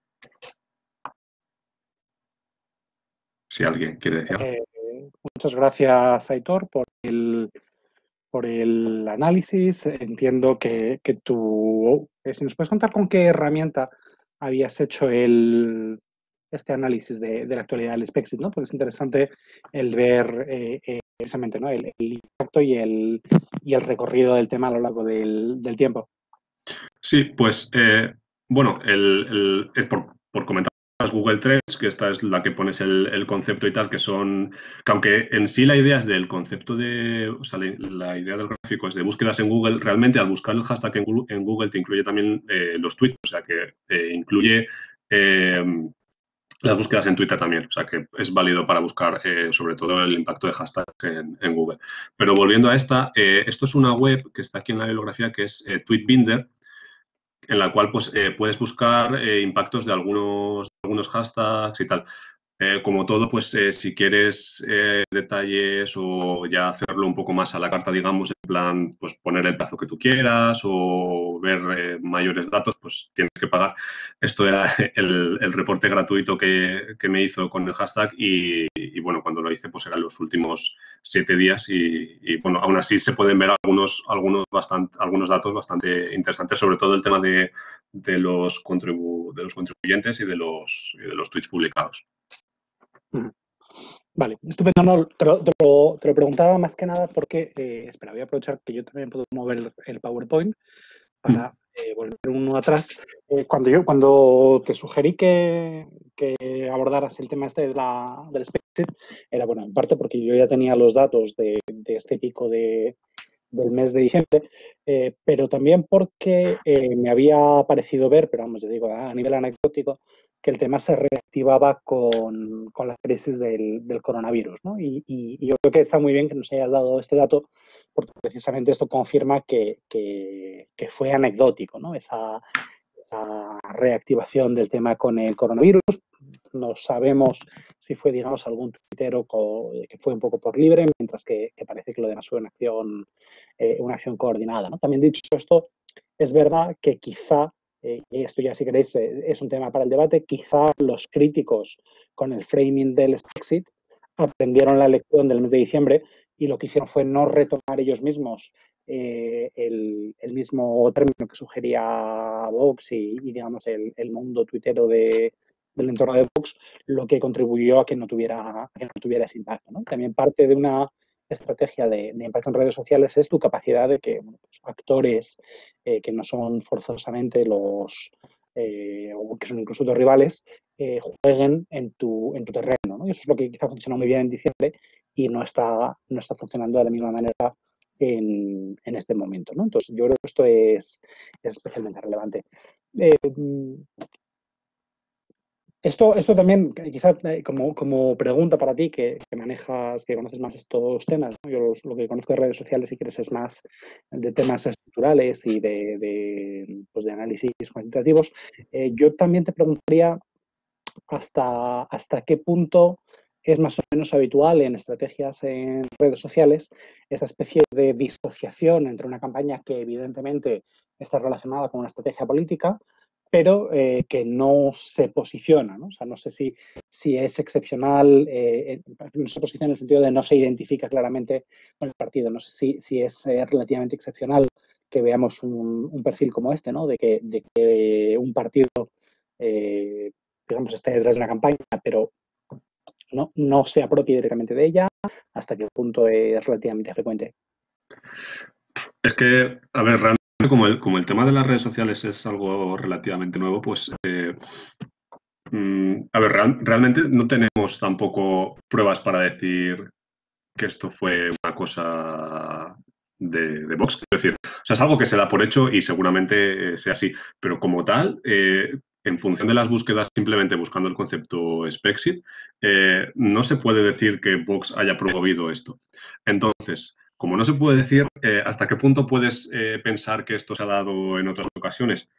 Si alguien quiere decir algo. Eh, muchas gracias, Aitor, por el, por el análisis. Entiendo que, que tú, si nos puedes contar con qué herramienta habías hecho el, este análisis de, de la actualidad del Spexit, ¿no? Porque es interesante el ver eh, eh, precisamente, ¿no? el, el impacto y el, y el recorrido del tema a lo largo del, del tiempo. Sí, pues, eh, bueno, el, el, el por, por comentar Google Trends, que esta es la que pones el, el, concepto y tal, que son, que aunque en sí la idea es del concepto de, o sea, la, la idea del gráfico es de búsquedas en Google, realmente al buscar el hashtag en Google, en Google te incluye también eh, los tweets, o sea, que eh, incluye eh, las búsquedas en Twitter también, o sea, que es válido para buscar eh, sobre todo el impacto de hashtag en, en Google. Pero volviendo a esta, eh, esto es una web que está aquí en la bibliografía, que es eh, Tweetbinder, en la cual pues, eh, puedes buscar eh, impactos de algunos, algunos hashtags y tal. Eh, como todo, pues eh, si quieres eh, detalles o ya hacerlo un poco más a la carta, digamos, en plan, pues poner el plazo que tú quieras o ver eh, mayores datos, pues tienes que pagar. Esto era el, el reporte gratuito que, que, me hizo con el hashtag y, y, bueno, cuando lo hice, pues eran los últimos siete días y, y bueno, aún así se pueden ver algunos, algunos, bastante, algunos datos bastante interesantes, sobre todo el tema de, de, los, contribu de los contribuyentes y de los, y de los tweets publicados. Vale, estupendo. No, te, lo, te, lo, te lo preguntaba más que nada porque, eh, espera, voy a aprovechar que yo también puedo mover el PowerPoint para eh, volver uno atrás. Eh, cuando yo, cuando te sugerí que, que abordaras el tema este de la, del Spexit, era bueno, en parte porque yo ya tenía los datos de, de este pico de, del mes de diciembre, eh, pero también porque eh, me había parecido ver, pero vamos, yo digo, a nivel anecdótico, que el tema se reactivaba con, con la crisis del, del coronavirus, ¿no? Y, y, y yo creo que está muy bien que nos hayas dado este dato, porque precisamente esto confirma que, que, que fue anecdótico, ¿no? Esa, esa reactivación del tema con el coronavirus. No sabemos si fue, digamos, algún tuitero que fue un poco por libre, mientras que, que parece que lo demás fue una acción, eh, una acción coordinada, ¿no? También dicho esto, es verdad que quizá, eh, y esto ya si queréis eh, es un tema para el debate, quizá los críticos con el framing del Spexit aprendieron la lección del mes de diciembre y lo que hicieron fue no retomar ellos mismos eh, el, el mismo término que sugería Vox y, y digamos, el, el mundo tuitero de, del entorno de Vox, lo que contribuyó a que no tuviera, a que no tuviera ese impacto, ¿no? También parte de una estrategia de, de impacto en redes sociales es tu capacidad de que bueno, pues, actores eh, que no son forzosamente los eh, o que son incluso tus rivales eh, jueguen en tu, en tu terreno, ¿no? Y eso es lo que quizá funcionó muy bien en diciembre y no está, no está funcionando de la misma manera en, en este momento, ¿no? Entonces, yo creo que esto es, es especialmente relevante. Eh, Esto, esto también, quizás como, como pregunta para ti, que, que manejas, que conoces más estos temas, ¿no? Yo los- lo que conozco de redes sociales, si quieres, es más de temas estructurales y de, de, pues de análisis cuantitativos. Eh, yo también te preguntaría hasta, hasta qué punto es más o menos habitual en estrategias en redes sociales esa especie de disociación entre una campaña que evidentemente está relacionada con una estrategia política, pero eh, que no se posiciona, ¿no? O sea, no sé si, si es excepcional, eh, no se posiciona en el sentido de no se identifica claramente con el partido. No sé si, si es eh, relativamente excepcional que veamos un, un, perfil como este, ¿no? De que, de que un partido, eh, digamos, esté detrás de una campaña, pero no, no se apropie directamente de ella, hasta qué punto es relativamente frecuente. Es que, a ver, realmente como el, como el tema de las redes sociales es algo relativamente nuevo, pues, eh, mm, a ver, real, realmente no tenemos tampoco pruebas para decir que esto fue una cosa de, de Vox. Es decir, o sea, es algo que se da por hecho y seguramente eh, sea así, pero como tal, eh, en función de las búsquedas, simplemente buscando el concepto Spexit, eh, no se puede decir que Vox haya promovido esto. Entonces, como no se puede decir, eh, ¿hasta qué punto puedes eh, pensar que esto se ha dado en otras ocasiones?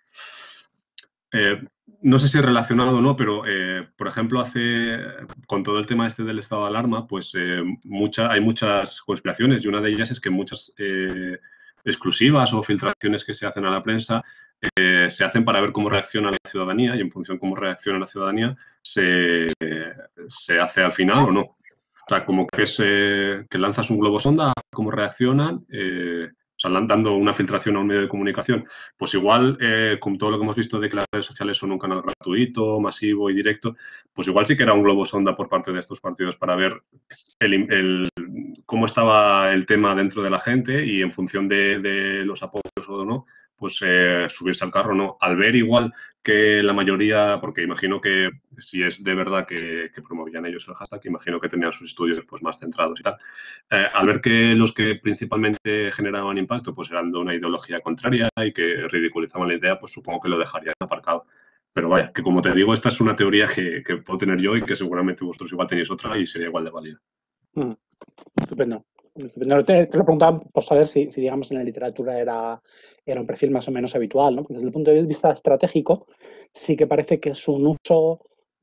Eh, no sé si es relacionado o no, pero eh, por ejemplo, hace con todo el tema este del estado de alarma, pues eh, mucha, hay muchas conspiraciones y una de ellas es que muchas eh, exclusivas o filtraciones que se hacen a la prensa eh, se hacen para ver cómo reacciona la ciudadanía y en función de cómo reacciona la ciudadanía se, eh, se hace al final o no. O sea, como que, se, que lanzas un globo sonda, cómo reaccionan, eh, o sea, dando una filtración a un medio de comunicación. Pues igual, eh, con todo lo que hemos visto de que las redes sociales son un canal gratuito, masivo y directo, pues igual sí que era un globo sonda por parte de estos partidos para ver el, el, cómo estaba el tema dentro de la gente y en función de, de los apoyos o no, pues eh, subirse al carro o no. Al ver igual que la mayoría, porque imagino que si es de verdad que, que promovían ellos el hashtag, imagino que tenían sus estudios pues, más centrados y tal. Eh, al ver que los que principalmente generaban impacto pues eran de una ideología contraria y que ridiculizaban la idea, pues supongo que lo dejarían aparcado. Pero vaya, que como te digo, esta es una teoría que, que puedo tener yo y que seguramente vosotros igual tenéis otra y sería igual de válida. Mm, estupendo. estupendo. Te, te, lo preguntaba por saber si, si, digamos, en la literatura era, era un perfil más o menos habitual, ¿no? Porque desde el punto de vista estratégico, sí que parece que es un uso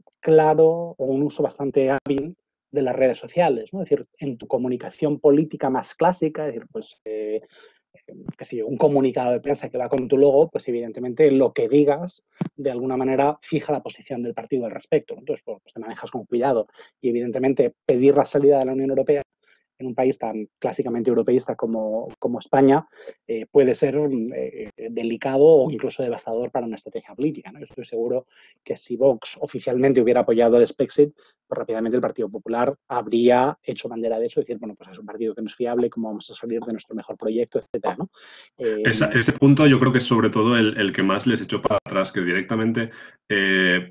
claro o un uso bastante hábil de las redes sociales, ¿no? Es decir, en tu comunicación política más clásica, es decir, pues eh, que si un comunicado de prensa que va con tu logo, pues evidentemente lo que digas de alguna manera fija la posición del partido al respecto. Entonces, pues, te manejas con cuidado y evidentemente pedir la salida de la Unión Europea en un país tan clásicamente europeísta como, como España, eh, puede ser eh, delicado o incluso devastador para una estrategia política, ¿no? Yo estoy seguro que si Vox oficialmente hubiera apoyado el Spexit, pues rápidamente el Partido Popular habría hecho bandera de eso y decir, bueno, pues es un partido que no es fiable, cómo vamos a salir de nuestro mejor proyecto, etcétera, ¿no? Eh, Esa, ese punto yo creo que es sobre todo el, el que más les echó para atrás, que directamente eh,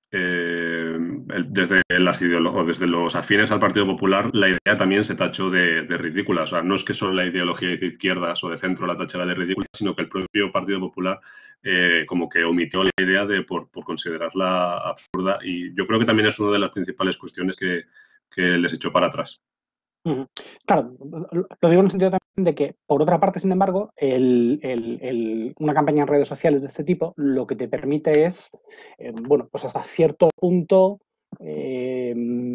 eh, desde, las o desde los afines al Partido Popular la idea también se tachó de, de ridícula. O sea, no es que solo la ideología de izquierdas o de centro la tachara de ridícula, sino que el propio Partido Popular eh, como que omitió la idea de por, por considerarla absurda y yo creo que también es una de las principales cuestiones que, que les echó para atrás. Claro, lo digo en el sentido también de que, por otra parte, sin embargo, el, el, el, una campaña en redes sociales de este tipo lo que te permite es, eh, bueno, pues hasta cierto punto eh,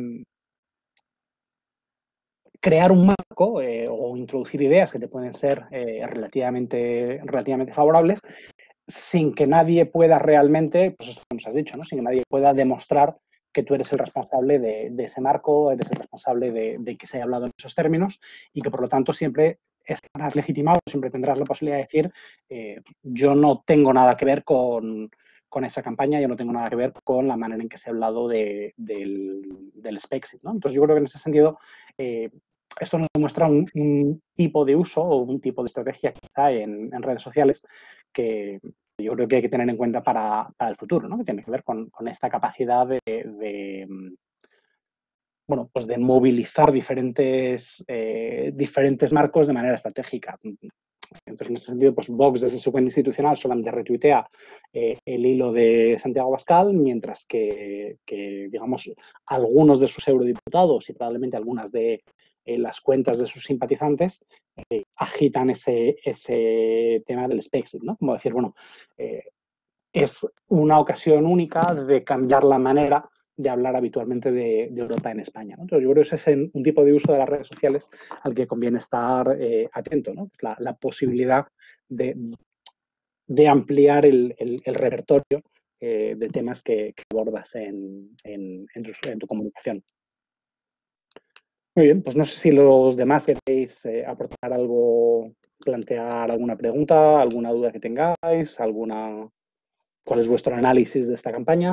crear un marco eh, o introducir ideas que te pueden ser eh, relativamente, relativamente favorables sin que nadie pueda realmente, pues esto que nos has dicho, ¿no? Sin que nadie pueda demostrar que tú eres el responsable de, de ese marco, eres el responsable de, de, que se haya hablado en esos términos y que por lo tanto siempre estarás legitimado, siempre tendrás la posibilidad de decir eh, yo no tengo nada que ver con, con esa campaña, yo no tengo nada que ver con la manera en que se ha hablado de, del, del Spexit, ¿no? Entonces yo creo que en ese sentido eh, esto nos demuestra un, un, tipo de uso o un tipo de estrategia quizá en, en redes sociales que yo creo que hay que tener en cuenta para, para el futuro, ¿no? Que tiene que ver con, con esta capacidad de, de, bueno, pues de movilizar diferentes, eh, diferentes marcos de manera estratégica. Entonces, en ese sentido, pues Vox desde su cuenta institucional solamente retuitea eh, el hilo de Santiago Abascal, mientras que, que, digamos, algunos de sus eurodiputados y probablemente algunas de eh, las cuentas de sus simpatizantes eh, agitan ese, ese tema del Spexit, ¿no? Como decir, bueno, eh, es una ocasión única de cambiar la manera de hablar habitualmente de, de Europa en España, ¿no? Entonces, yo creo que ese es un tipo de uso de las redes sociales al que conviene estar eh, atento, ¿no? La, la posibilidad de, de ampliar el, el, el repertorio eh, de temas que, que abordas en, en, en, tu, en tu comunicación. Muy bien, pues no sé si los demás queréis eh, aportar algo, plantear alguna pregunta, alguna duda que tengáis, alguna... ¿Cuál es vuestro análisis de esta campaña?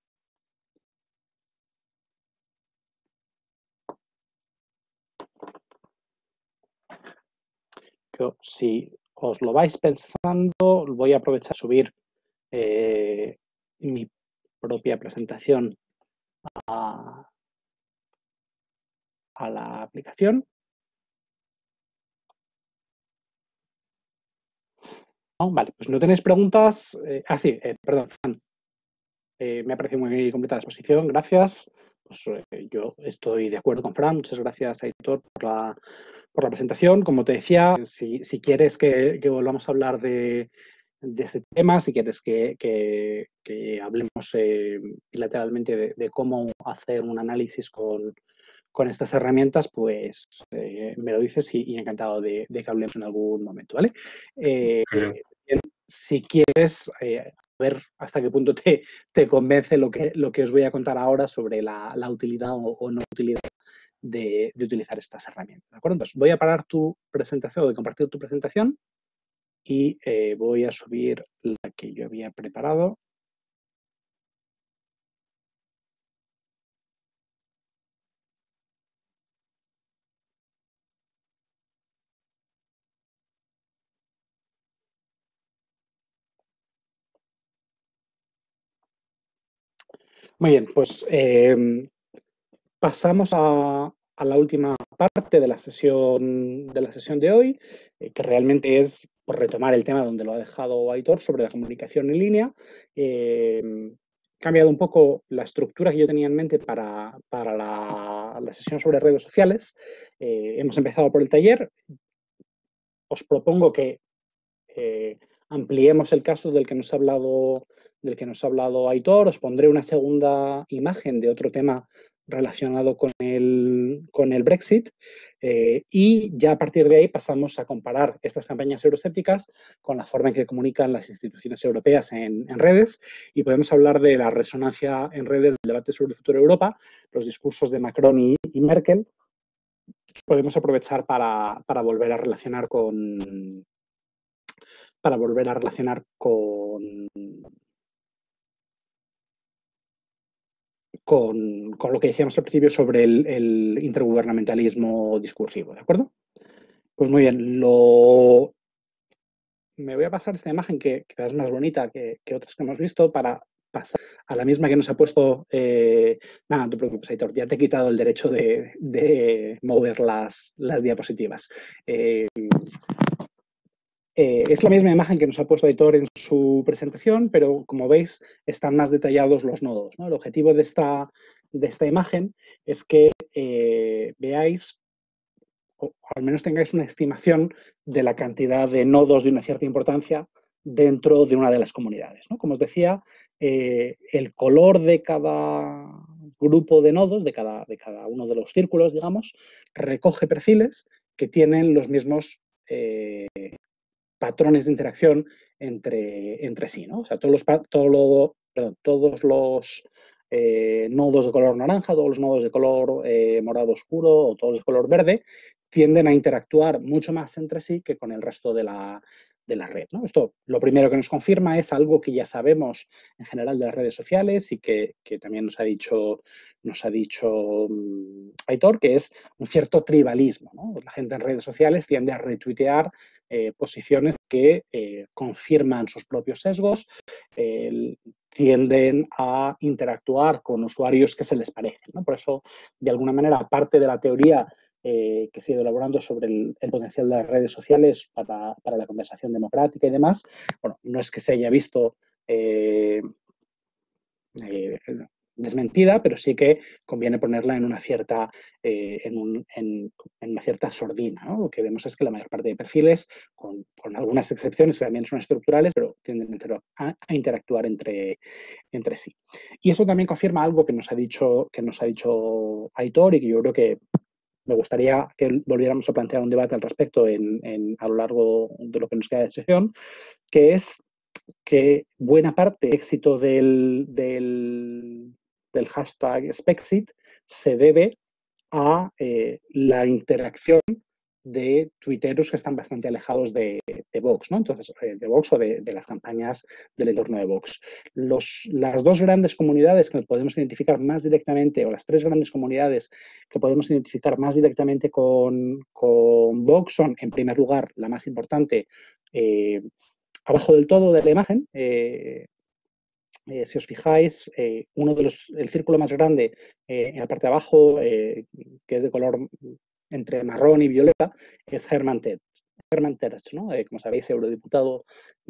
Yo, si os lo vais pensando, voy a aprovechar a subir eh, mi propia presentación a, a la aplicación. No, vale, pues no tenéis preguntas. Eh, ah, sí, eh, perdón, Fran. Eh, me ha parecido muy completa la exposición, gracias. Pues, eh, yo estoy de acuerdo con Fran. Muchas gracias, Aitor, por la, por la presentación. Como te decía, si, si quieres que, que volvamos a hablar de, de este tema, si quieres que, que, que hablemos eh, bilateralmente de, de cómo hacer un análisis con, con estas herramientas, pues eh, me lo dices y, y encantado de, de que hablemos en algún momento, ¿vale? Eh, bien, si quieres, eh, a ver hasta qué punto te, te convence lo que, lo que os voy a contar ahora sobre la, la utilidad o, o no utilidad de, de utilizar estas herramientas, ¿de acuerdo? Entonces, voy a parar tu presentación, voy a compartir tu presentación y eh, voy a subir la que yo había preparado. Muy bien, pues eh, pasamos a, a la última parte de la sesión de, la sesión de hoy, eh, que realmente es por retomar el tema donde lo ha dejado Aitor sobre la comunicación en línea. Eh, he cambiado un poco la estructura que yo tenía en mente para, para la, la sesión sobre redes sociales. Eh, hemos empezado por el taller. Os propongo que eh, ampliemos el caso del que nos ha hablado, del que nos ha hablado Aitor. Os pondré una segunda imagen de otro tema relacionado con el, con el Brexit eh, y ya a partir de ahí pasamos a comparar estas campañas euroscépticas con la forma en que comunican las instituciones europeas en, en redes y podemos hablar de la resonancia en redes del debate sobre el futuro de Europa, los discursos de Macron y, y Merkel. Podemos aprovechar para, para volver a relacionar con para volver a relacionar con, con, con lo que decíamos al principio sobre el, el intergubernamentalismo discursivo, ¿de acuerdo? Pues muy bien, lo... me voy a pasar esta imagen que, que es más bonita que, que otras que hemos visto para pasar a la misma que nos ha puesto... Eh... Nada, no te preocupes, Aitor, ya te he quitado el derecho de, de mover las, las diapositivas. Eh, Eh, es la misma imagen que nos ha puesto Aitor en su presentación, pero como veis están más detallados los nodos, ¿no? El objetivo de esta, de esta imagen es que eh, veáis, o al menos tengáis una estimación de la cantidad de nodos de una cierta importancia dentro de una de las comunidades, ¿no? Como os decía, eh, el color de cada grupo de nodos, de cada, de cada uno de los círculos, digamos, recoge perfiles que tienen los mismos eh, patrones de interacción entre, entre sí, ¿no? O sea, todos los, todo lo, perdón, todos los eh, nodos de color naranja, todos los nodos de color eh, morado oscuro o todos de color verde tienden a interactuar mucho más entre sí que con el resto de la, de la red, ¿no? Esto lo primero que nos confirma es algo que ya sabemos en general de las redes sociales y que, que también nos ha dicho, nos ha dicho um, Aitor, que es un cierto tribalismo, ¿no? La gente en redes sociales tiende a retuitear eh, posiciones que eh, confirman sus propios sesgos, eh, tienden a interactuar con usuarios que se les parecen, ¿no? Por eso, de alguna manera, parte de la teoría eh, que se ha ido elaborando sobre el, el potencial de las redes sociales para, para, la conversación democrática y demás. Bueno, no es que se haya visto eh, eh, desmentida, pero sí que conviene ponerla en una cierta, eh, en, un, en, en, una cierta sordina, ¿no? Lo que vemos es que la mayor parte de perfiles, con, con algunas excepciones que también son estructurales, pero tienden a, a interactuar entre, entre sí. Y esto también confirma algo que nos ha dicho, que nos ha dicho Aitor y que yo creo que me gustaría que volviéramos a plantear un debate al respecto en, en, a lo largo de lo que nos queda de sesión, que es que buena parte del éxito del, del, del hashtag Spexit se debe a eh, la interacción de tuiteros que están bastante alejados de, de Vox, ¿no? Entonces, eh, de Vox o de, de, las campañas del entorno de Vox. Los, las dos grandes comunidades que podemos identificar más directamente, o las tres grandes comunidades que podemos identificar más directamente con, con Vox son, en primer lugar, la más importante, eh, abajo del todo de la imagen, eh, eh, si os fijáis, eh, uno de los, el círculo más grande eh, en la parte de abajo, eh, que es de color entre marrón y violeta, es Herman Tertsch, Herman Tertsch, ¿no? Eh, como sabéis, eurodiputado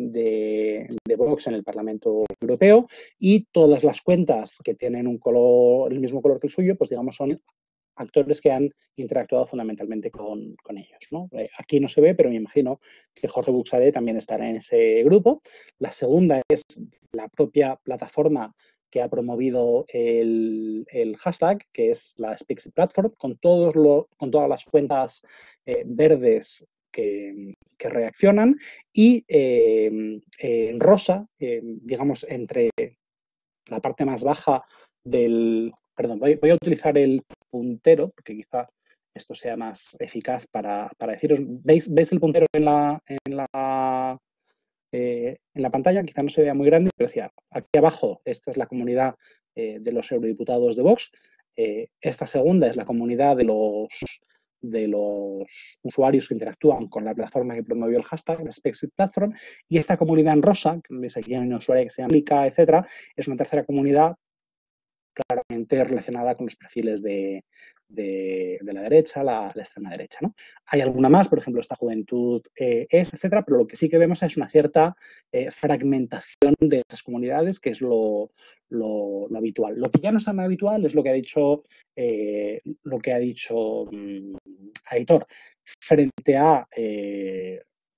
de, de Vox en el Parlamento Europeo, y todas las cuentas que tienen un color, el mismo color que el suyo, pues digamos son actores que han interactuado fundamentalmente con, con ellos, ¿no? Eh, aquí no se ve, pero me imagino que Jorge Buxadé también estará en ese grupo. La segunda es la propia plataforma que ha promovido el, el hashtag, que es la Spexit Platform, con, todos lo, con todas las cuentas eh, verdes que, que, reaccionan, y eh, en rosa, eh, digamos, entre la parte más baja del... Perdón, voy, voy a utilizar el puntero, porque quizá esto sea más eficaz para, para deciros. ¿Veis, ¿Veis el puntero en la, en la, eh, en la pantalla? Quizá no se vea muy grande, pero decía, aquí abajo, esta es la comunidad eh, de los eurodiputados de Vox. Eh, esta segunda es la comunidad de los, de los usuarios que interactúan con la plataforma que promovió el hashtag, la Spexit Platform. Y esta comunidad en rosa, que veis aquí hay una usuaria que se llama Lika, etcétera, es una tercera comunidad claramente relacionada con los perfiles de, de, de la derecha, la, la extrema derecha, ¿no? Hay alguna más, por ejemplo, esta juventud eh, es, etcétera, pero lo que sí que vemos es una cierta eh, fragmentación de esas comunidades, que es lo, lo, lo habitual. Lo que ya no es tan habitual es lo que ha dicho, eh, lo que ha dicho um, Aitor, frente a eh,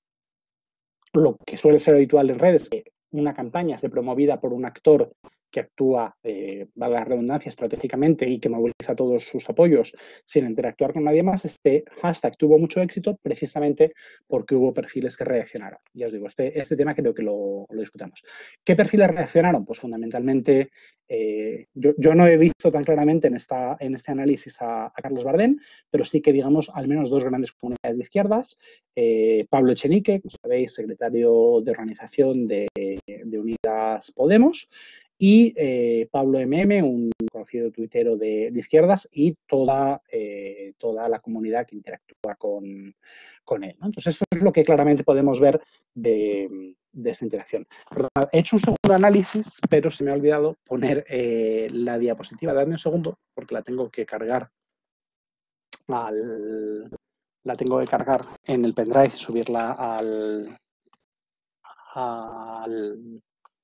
lo que suele ser habitual en redes, que una campaña esté promovida por un actor que actúa, eh, valga la redundancia, estratégicamente y que moviliza todos sus apoyos sin interactuar con nadie más. Este hashtag tuvo mucho éxito precisamente porque hubo perfiles que reaccionaron. Ya os digo, este, este tema creo que lo, lo discutamos. ¿Qué perfiles reaccionaron? Pues fundamentalmente, eh, yo, yo no he visto tan claramente en, esta, en este análisis a, a Carlos Bardem, pero sí que, digamos, al menos dos grandes comunidades de izquierdas. Eh, Pablo Echenique, como sabéis, secretario de organización de, de Unidas Podemos, y eh, Pablo M M, un conocido tuitero de, de izquierdas, y toda, eh, toda la comunidad que interactúa con, con él, ¿no? Entonces, esto es lo que claramente podemos ver de, de esta interacción. He hecho un segundo análisis, pero se me ha olvidado poner eh, la diapositiva. Dadme un segundo, porque la tengo que cargar al... La tengo que cargar en el pendrive y subirla al, al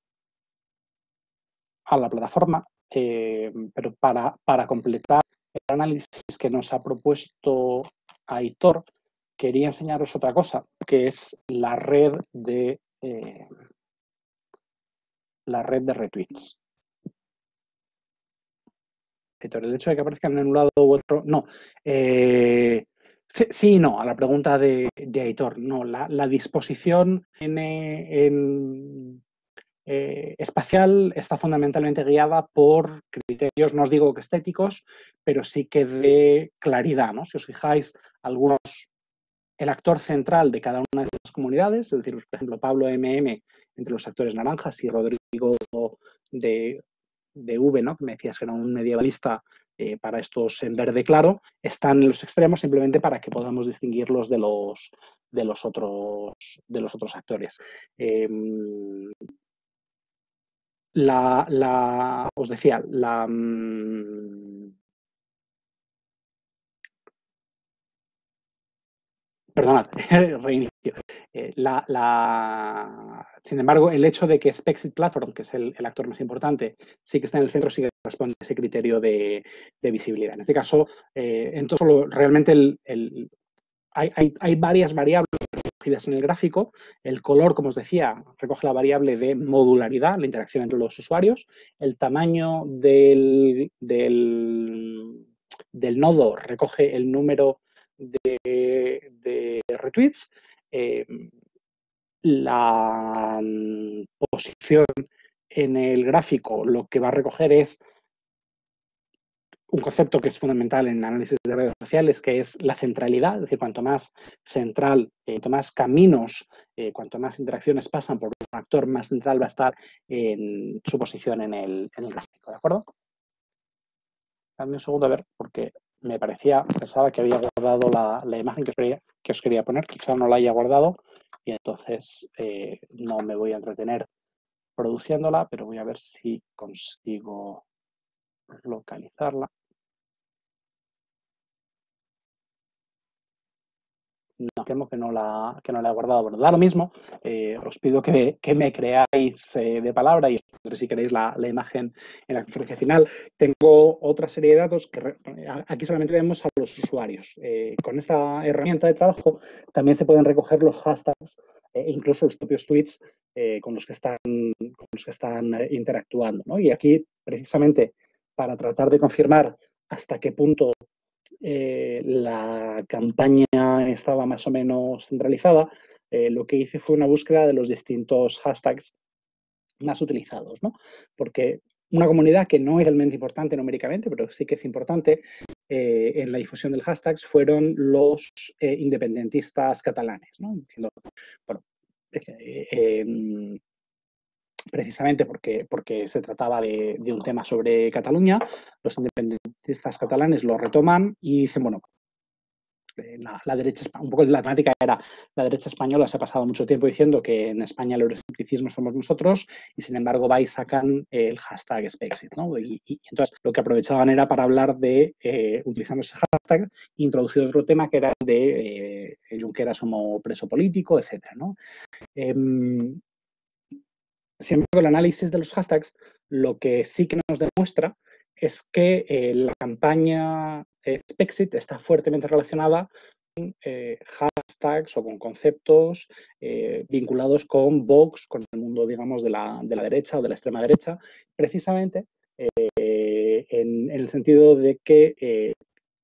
a la plataforma, eh, pero para, para completar el análisis que nos ha propuesto Aitor, quería enseñaros otra cosa, que es la red de eh, la red de retweets. Aitor, el hecho de que aparezcan en un lado u otro, no. Eh, sí, sí, no, a la pregunta de, de Aitor, no. La, la disposición en, en Eh, espacial está fundamentalmente guiada por criterios, no os digo que estéticos, pero sí que de claridad, ¿no? Si os fijáis, algunos, el actor central de cada una de las comunidades, es decir, por ejemplo, Pablo M M entre los actores naranjas y Rodrigo de, de V, ¿no? Que me decías que era un medievalista eh, para estos en verde claro, están en los extremos simplemente para que podamos distinguirlos de los, de los, otros, de los otros actores. Eh, La, la, os decía, la, Perdonad, reinicio. Eh, la, la, sin embargo, el hecho de que Spexit Platform, que es el, el actor más importante, sí que está en el centro, sí que responde a ese criterio de, de visibilidad. En este caso, eh, entonces, lo, realmente el, el, hay, hay, hay varias variables recogidas en el gráfico. El color, como os decía, recoge la variable de modularidad, la interacción entre los usuarios. El tamaño del, del, del nodo recoge el número de, de retweets. Eh, la posición en el gráfico lo que va a recoger es un concepto que es fundamental en análisis de redes sociales, que es la centralidad, es decir, cuanto más central, eh, cuanto más caminos, eh, cuanto más interacciones pasan por un actor, más central va a estar en su posición en el, en el gráfico, ¿de acuerdo? Dame un segundo a ver, porque me parecía, pensaba que había guardado la, la imagen que os, quería, que os quería poner, quizá no la haya guardado y entonces eh, no me voy a entretener produciéndola, pero voy a ver si consigo localizarla. No, temo que no la, que no la he guardado. Bueno, da lo mismo. Eh, os pido que, que me creáis eh, de palabra y si queréis la, la imagen en la conferencia final. Tengo otra serie de datos que aquí solamente vemos a los usuarios. Eh, con esta herramienta de trabajo también se pueden recoger los hashtags e eh, incluso los propios tweets eh, con los que están, con los que están eh, interactuando, ¿no? Y aquí, precisamente, para tratar de confirmar hasta qué punto Eh, la campaña estaba más o menos centralizada, eh, lo que hice fue una búsqueda de los distintos hashtags más utilizados, ¿no? Porque una comunidad que no es realmente importante numéricamente, pero sí que es importante eh, en la difusión del hashtag fueron los eh, independentistas catalanes, ¿no? Diciendo, bueno, eh, eh, precisamente porque, porque se trataba de, de un tema sobre Cataluña, los independentistas catalanes lo retoman y dicen, bueno, La, la derecha, un poco la temática era la derecha española se ha pasado mucho tiempo diciendo que en España el euroescepticismo somos nosotros y sin embargo va y sacan el hashtag Spexit, ¿no? Y, y entonces lo que aprovechaban era para hablar de, eh, utilizando ese hashtag, introducir otro tema que era el de eh, Junqueras como preso político, etcétera, ¿no? Eh, sin embargo, el análisis de los hashtags lo que sí que nos demuestra es que eh, la campaña eh, Spexit está fuertemente relacionada con eh, hashtags o con conceptos eh, vinculados con Vox, con el mundo, digamos, de la, de la derecha o de la extrema derecha, precisamente eh, en, en el sentido de que eh,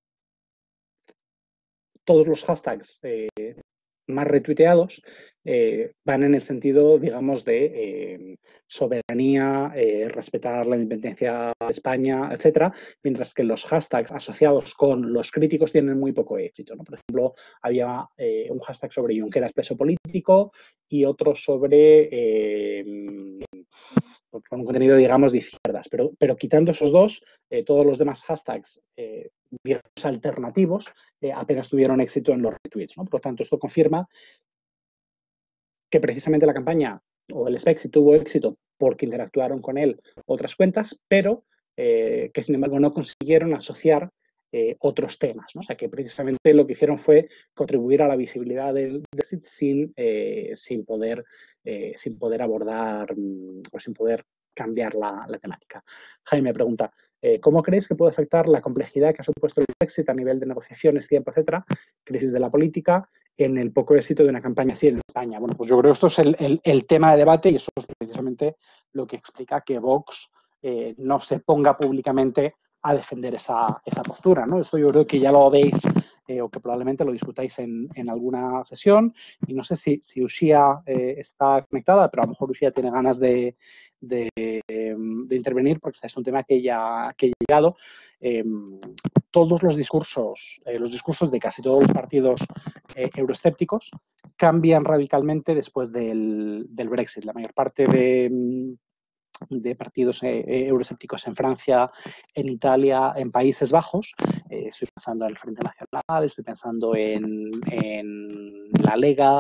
todos los hashtags eh, más retuiteados eh, van en el sentido, digamos, de eh, soberanía, eh, respetar la independencia de España, etcétera, mientras que los hashtags asociados con los críticos tienen muy poco éxito, ¿no? Por ejemplo, había eh, un hashtag sobre Junqueras preso político y otro sobre eh, con un contenido, digamos, de izquierdas. Pero, pero quitando esos dos, eh, todos los demás hashtags, eh, digamos, alternativos, eh, apenas tuvieron éxito en los retweets, ¿no? Por lo tanto, esto confirma que precisamente la campaña o el Spexit tuvo éxito porque interactuaron con él otras cuentas, pero eh, que sin embargo no consiguieron asociar eh, otros temas, ¿no? O sea, que precisamente lo que hicieron fue contribuir a la visibilidad del Brexit sin, eh, sin, poder, eh, sin poder abordar mm, o sin poder cambiar la, la temática. Jaime pregunta, eh, ¿cómo creéis que puede afectar la complejidad que ha supuesto el Brexit a nivel de negociaciones, tiempo, etcétera, crisis de la política, en el poco éxito de una campaña así en España? Bueno, pues yo creo que esto es el, el, el tema de debate y eso es precisamente lo que explica que Vox eh, no se ponga públicamente a defender esa, esa postura, ¿no? Esto yo creo que ya lo veis eh, o que probablemente lo discutáis en, en alguna sesión y no sé si, si Uxía eh, está conectada, pero a lo mejor Uxía tiene ganas de, de, de intervenir porque es un tema que ya que ha llegado. Eh, todos los discursos, eh, los discursos de casi todos los partidos eh, euroescépticos cambian radicalmente después del, del Brexit. La mayor parte de, de partidos eh, euroescépticos en Francia, en Italia, en Países Bajos. Eh, estoy pensando en el Frente Nacional, estoy pensando en, en la Lega,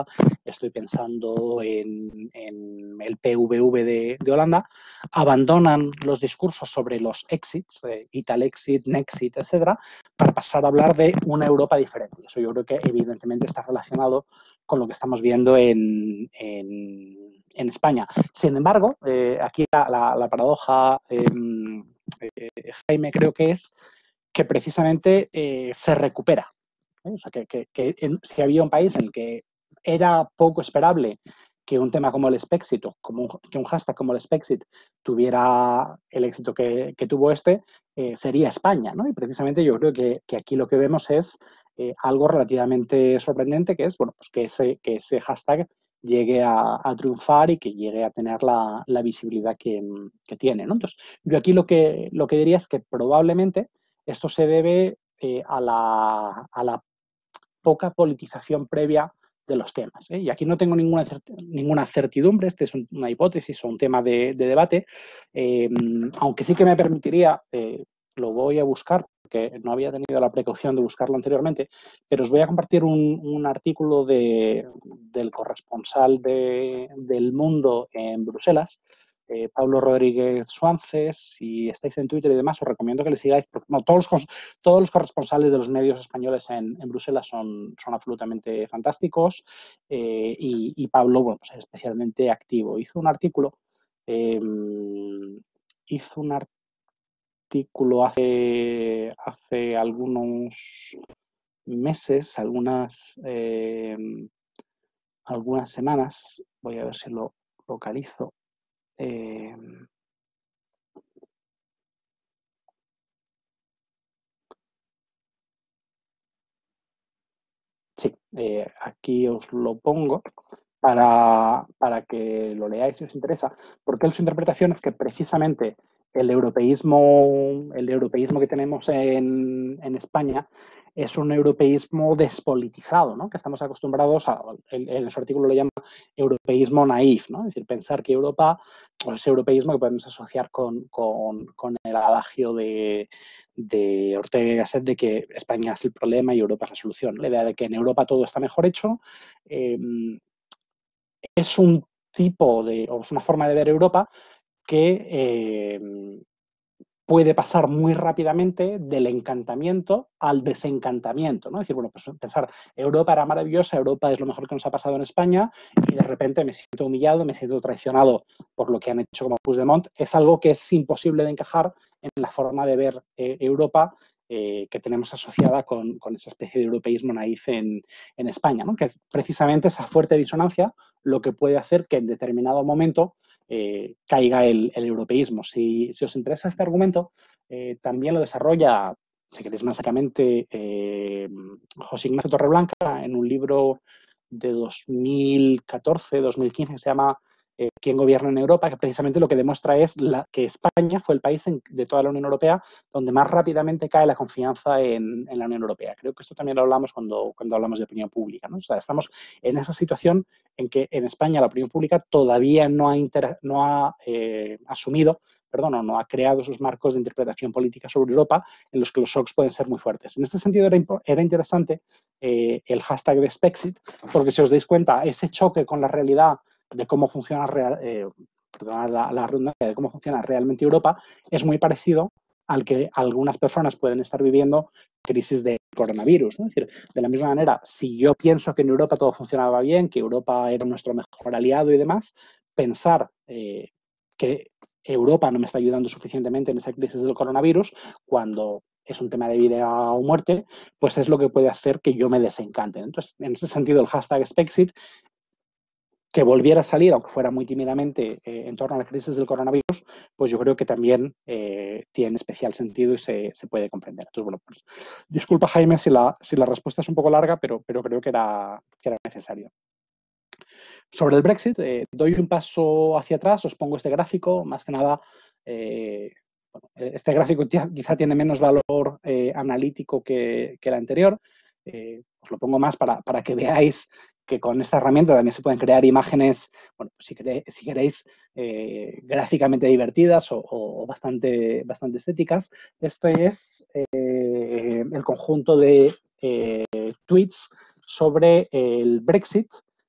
estoy pensando en, en el P V V de, de Holanda, abandonan los discursos sobre los exits, eh, Italexit, Nexit, etcétera, para pasar a hablar de una Europa diferente. Eso yo creo que evidentemente está relacionado con lo que estamos viendo en, en, en España. Sin embargo, eh, aquí la, la, la paradoja, eh, eh, Jaime, creo que es que precisamente eh, se recupera. ¿eh? O sea, que, que, que en, si había un país en el que era poco esperable que un tema como el Spexit, como un, que un hashtag como el Spexit tuviera el éxito que, que tuvo este, eh, sería España, ¿no? Y precisamente yo creo que, que aquí lo que vemos es eh, algo relativamente sorprendente, que es, bueno, pues que ese, que ese hashtag llegue a, a triunfar y que llegue a tener la, la visibilidad que, que tiene, ¿no? Entonces, yo aquí lo que, lo que diría es que probablemente esto se debe eh, a, la, a la poca politización previa de los temas. ¿eh? Y aquí no tengo ninguna, ninguna certidumbre, este es un, una hipótesis o un tema de, de debate, eh, aunque sí que me permitiría, eh, lo voy a buscar, porque no había tenido la precaución de buscarlo anteriormente, pero os voy a compartir un, un artículo de, del corresponsal de, del Mundo en Bruselas, Eh, Pablo Rodríguez Suances. Si estáis en Twitter y demás, os recomiendo que le sigáis. Porque, no, todos, los, todos los corresponsales de los medios españoles en, en Bruselas son, son absolutamente fantásticos eh, y, y Pablo, bueno, pues es especialmente activo. Hizo un artículo, eh, hizo un artículo hace, hace algunos meses, algunas, eh, algunas semanas, voy a ver si lo localizo. Eh, Sí, eh, aquí os lo pongo para, para que lo leáis si os interesa, porque él su interpretación es que precisamente el europeísmo, el europeísmo que tenemos en, en España es un europeísmo despolitizado, ¿no? Que estamos acostumbrados a, en, en su artículo lo llama europeísmo naif, ¿no? Es decir, pensar que Europa, o ese europeísmo que podemos asociar con, con, con el adagio de, de Ortega y Gasset de que España es el problema y Europa es la solución. La idea de que en Europa todo está mejor hecho eh, es un tipo de, o es una forma de ver Europa que eh, puede pasar muy rápidamente del encantamiento al desencantamiento, ¿no? Es decir, bueno, pues pensar, Europa era maravillosa, Europa es lo mejor que nos ha pasado en España y de repente me siento humillado, me siento traicionado por lo que han hecho como Puigdemont, es algo que es imposible de encajar en la forma de ver eh, Europa eh, que tenemos asociada con, con esa especie de europeísmo naif en, en España, ¿no? Que es precisamente esa fuerte disonancia lo que puede hacer que en determinado momento Eh, caiga el, el europeísmo. Si, si, os interesa este argumento, eh, también lo desarrolla, si queréis más exactamente, eh, José Ignacio Torreblanca en un libro de dos mil catorce, dos mil quince que se llama eh, ¿Quién gobierna en Europa?, que precisamente lo que demuestra es la, que España fue el país en, de toda la Unión Europea donde más rápidamente cae la confianza en, en la Unión Europea. Creo que esto también lo hablamos cuando, cuando hablamos de opinión pública, ¿no? O sea, estamos en esa situación en que en España la opinión pública todavía no ha, inter, no ha eh, asumido, perdón, o no ha creado esos marcos de interpretación política sobre Europa en los que los shocks pueden ser muy fuertes. En este sentido era, era interesante eh, el hashtag de Spexit, porque si os dais cuenta, ese choque con la realidad de cómo funciona real, eh, perdón, la, la redundancia de cómo funciona realmente Europa es muy parecido al que algunas personas pueden estar viviendo crisis de coronavirus, ¿no? Es decir, de la misma manera, si yo pienso que en Europa todo funcionaba bien, que Europa era nuestro mejor aliado y demás, pensar eh, que Europa no me está ayudando suficientemente en esa crisis del coronavirus, cuando es un tema de vida o muerte, pues es lo que puede hacer que yo me desencante. Entonces, en ese sentido, el hashtag Spexit, que volviera a salir, aunque fuera muy tímidamente, eh, en torno a la crisis del coronavirus, pues yo creo que también eh, tiene especial sentido y se, se puede comprender. Entonces, bueno, pues, disculpa, Jaime, si la, si la respuesta es un poco larga, pero, pero creo que era, que era necesario. Sobre el Brexit, eh, doy un paso hacia atrás, os pongo este gráfico, más que nada, eh, bueno, este gráfico quizá tiene menos valor eh, analítico que, que el anterior, eh, os lo pongo más para, para que veáis que con esta herramienta también se pueden crear imágenes, bueno, si, queréis, si queréis eh, gráficamente divertidas o, o bastante, bastante estéticas. Este es eh, el conjunto de eh, tweets sobre el Brexit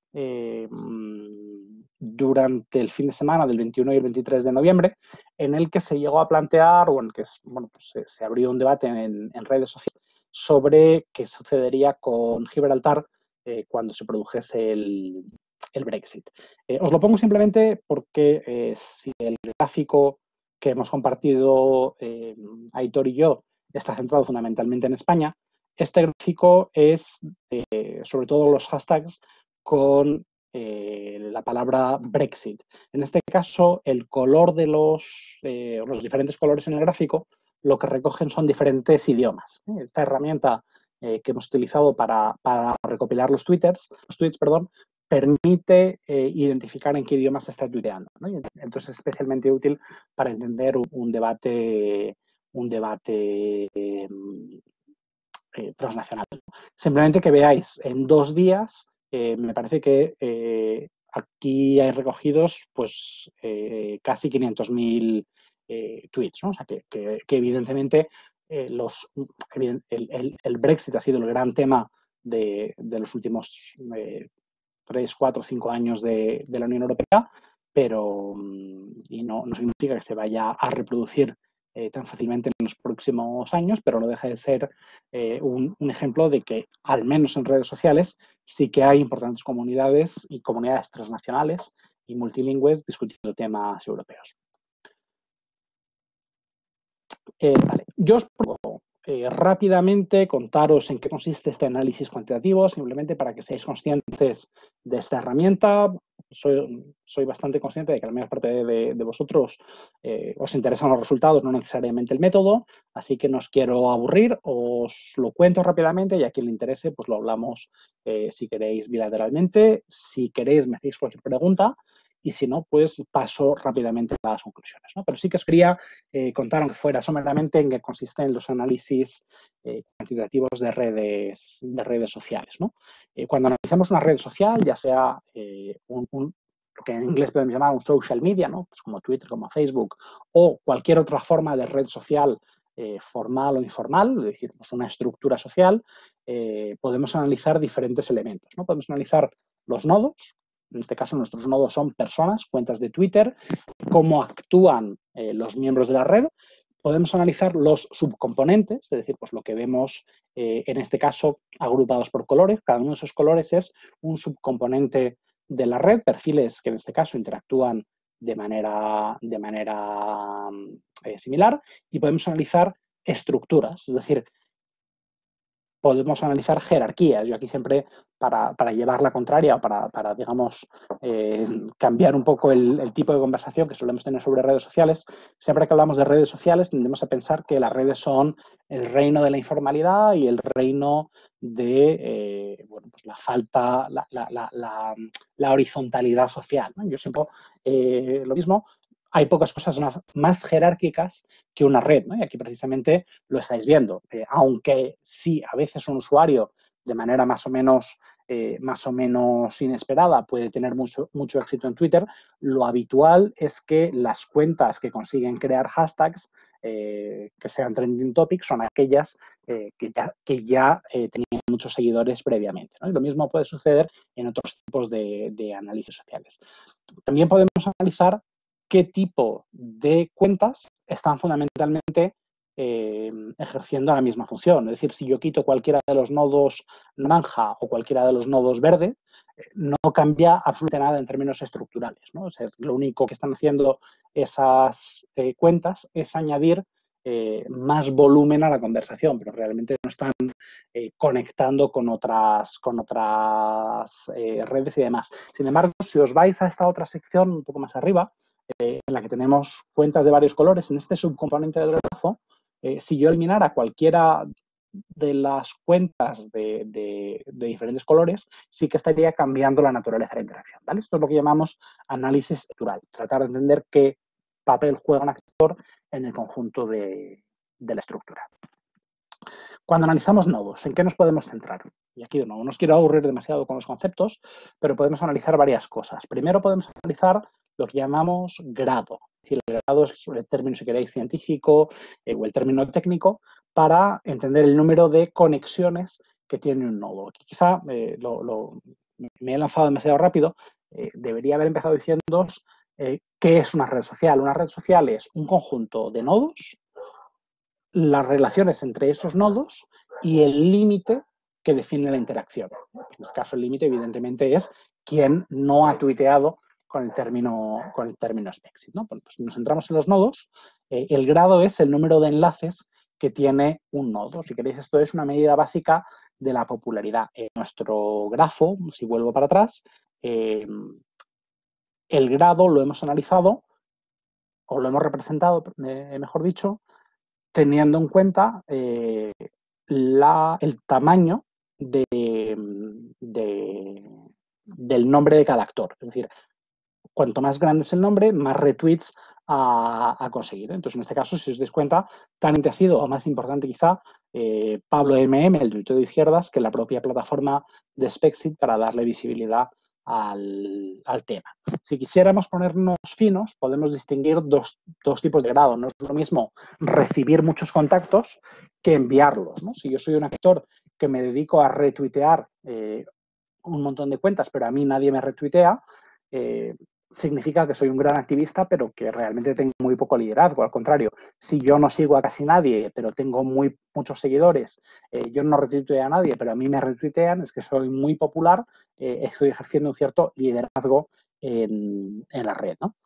eh, durante el fin de semana del veintiuno y el veintitrés de noviembre, en el que se llegó a plantear, o en el que bueno, pues se, se abrió un debate en, en redes sociales sobre qué sucedería con Gibraltar eh, cuando se produjese el, el Brexit. Eh, os lo pongo simplemente porque eh, si el gráfico que hemos compartido eh, Aitor y yo está centrado fundamentalmente en España, este gráfico es eh, sobre todo los hashtags con eh, la palabra Brexit. En este caso, el color de los, eh, los diferentes colores en el gráfico lo que recogen son diferentes idiomas. Esta herramienta eh, que hemos utilizado para, para recopilar los, twitters, los tweets perdón, permite eh, identificar en qué idioma se está tuiteando, ¿no? Entonces es especialmente útil para entender un, un debate, un debate eh, eh, transnacional. Simplemente que veáis, en dos días eh, me parece que eh, aquí hay recogidos pues eh, casi quinientos mil eh, tweets, ¿no? O sea, que, que, que evidentemente eh, los, el, el, el, Brexit ha sido el gran tema de, de los últimos eh, tres, cuatro, cinco años de, de la Unión Europea, pero y no, no significa que se vaya a reproducir Eh, tan fácilmente en los próximos años, pero no deja de ser eh, un, un ejemplo de que, al menos en redes sociales, sí que hay importantes comunidades y comunidades transnacionales y multilingües discutiendo temas europeos. Eh, vale. Yo os propongo eh, rápidamente contaros en qué consiste este análisis cuantitativo, simplemente para que seáis conscientes de esta herramienta. Soy, soy bastante consciente de que la mayor parte de, de vosotros eh, os interesan los resultados, no necesariamente el método, así que no os quiero aburrir, os lo cuento rápidamente y a quien le interese, pues lo hablamos eh, si queréis bilateralmente. Si queréis, me hacéis cualquier pregunta. Y si no, pues paso rápidamente a las conclusiones, ¿no? Pero sí que os quería eh, contar, aunque fuera someramente, en qué consisten los análisis eh, cuantitativos de redes, de redes sociales, ¿no? Eh, cuando analizamos una red social, ya sea eh, un, un, lo que en inglés podemos llamar un social media, ¿no? Pues como Twitter, como Facebook, o cualquier otra forma de red social eh, formal o informal, es decir, pues una estructura social, eh, podemos analizar diferentes elementos, ¿no? Podemos analizar los nodos. En este caso, nuestros nodos son personas, cuentas de Twitter, cómo actúan eh, los miembros de la red. Podemos analizar los subcomponentes, es decir, pues lo que vemos eh, en este caso agrupados por colores. Cada uno de esos colores es un subcomponente de la red, perfiles que en este caso interactúan de manera, de manera eh, similar. Y podemos analizar estructuras, es decir, podemos analizar jerarquías. Yo aquí siempre, para, para llevar la contraria o para, para digamos, eh, cambiar un poco el, el tipo de conversación que solemos tener sobre redes sociales, siempre que hablamos de redes sociales tendemos a pensar que las redes son el reino de la informalidad y el reino de eh, bueno, pues la falta, la, la, la, la, la horizontalidad social, ¿no? Yo siempre eh, lo mismo. Hay pocas cosas más, más jerárquicas que una red, ¿no? Y aquí precisamente lo estáis viendo. Eh, aunque sí, a veces un usuario de manera más o menos, eh, más o menos inesperada puede tener mucho, mucho éxito en Twitter, lo habitual es que las cuentas que consiguen crear hashtags eh, que sean trending topics son aquellas eh, que ya, que ya eh, tenían muchos seguidores previamente, ¿no? Y lo mismo puede suceder en otros tipos de, de análisis sociales. También podemos analizar qué tipo de cuentas están fundamentalmente eh, ejerciendo la misma función. Es decir, si yo quito cualquiera de los nodos naranja o cualquiera de los nodos verde, eh, no cambia absolutamente nada en términos estructurales, ¿no? O sea, lo único que están haciendo esas eh, cuentas es añadir eh, más volumen a la conversación, pero realmente no están eh, conectando con otras, con otras eh, redes y demás. Sin embargo, si os vais a esta otra sección un poco más arriba, en la que tenemos cuentas de varios colores, en este subcomponente del grafo, eh, si yo eliminara cualquiera de las cuentas de, de, de diferentes colores, sí que estaría cambiando la naturaleza de la interacción, ¿vale? Esto es lo que llamamos análisis estructural, tratar de entender qué papel juega un actor en el conjunto de, de la estructura. Cuando analizamos nodos, ¿en qué nos podemos centrar? Y aquí de nuevo, no os quiero aburrir demasiado con los conceptos, pero podemos analizar varias cosas. Primero podemos analizar lo que llamamos grado. Es decir, el grado es el término, si queréis, científico eh, o el término técnico para entender el número de conexiones que tiene un nodo. Aquí quizá eh, lo, lo, me he lanzado demasiado rápido, eh, debería haber empezado diciendo eh, qué es una red social. Una red social es un conjunto de nodos, las relaciones entre esos nodos y el límite que define la interacción. En este caso, el límite, evidentemente, es quien no ha tuiteado con el término, con el término Spexit, ¿no? Bueno, pues si nos centramos en los nodos, eh, el grado es el número de enlaces que tiene un nodo. Si queréis, esto es una medida básica de la popularidad. En nuestro grafo, si vuelvo para atrás, eh, el grado lo hemos analizado o lo hemos representado, eh, mejor dicho, teniendo en cuenta eh, la, el tamaño de, de, del nombre de cada actor. Es decir, cuanto más grande es el nombre, más retweets ha, ha conseguido. Entonces, en este caso, si os dais cuenta, tan ha sido, o más importante quizá, eh, Pablo M M, el tuiteo de izquierdas, que la propia plataforma de Spexit para darle visibilidad al, al tema. Si quisiéramos ponernos finos, podemos distinguir dos, dos tipos de grado. No es lo mismo recibir muchos contactos que enviarlos, ¿no? Si yo soy un actor que me dedico a retuitear eh, un montón de cuentas, pero a mí nadie me retuitea, eh, significa que soy un gran activista, pero que realmente tengo muy poco liderazgo. Al contrario, si yo no sigo a casi nadie, pero tengo muy, muchos seguidores, eh, yo no retuiteo a nadie, pero a mí me retuitean, es que soy muy popular, eh, estoy ejerciendo un cierto liderazgo en, en la red, ¿no?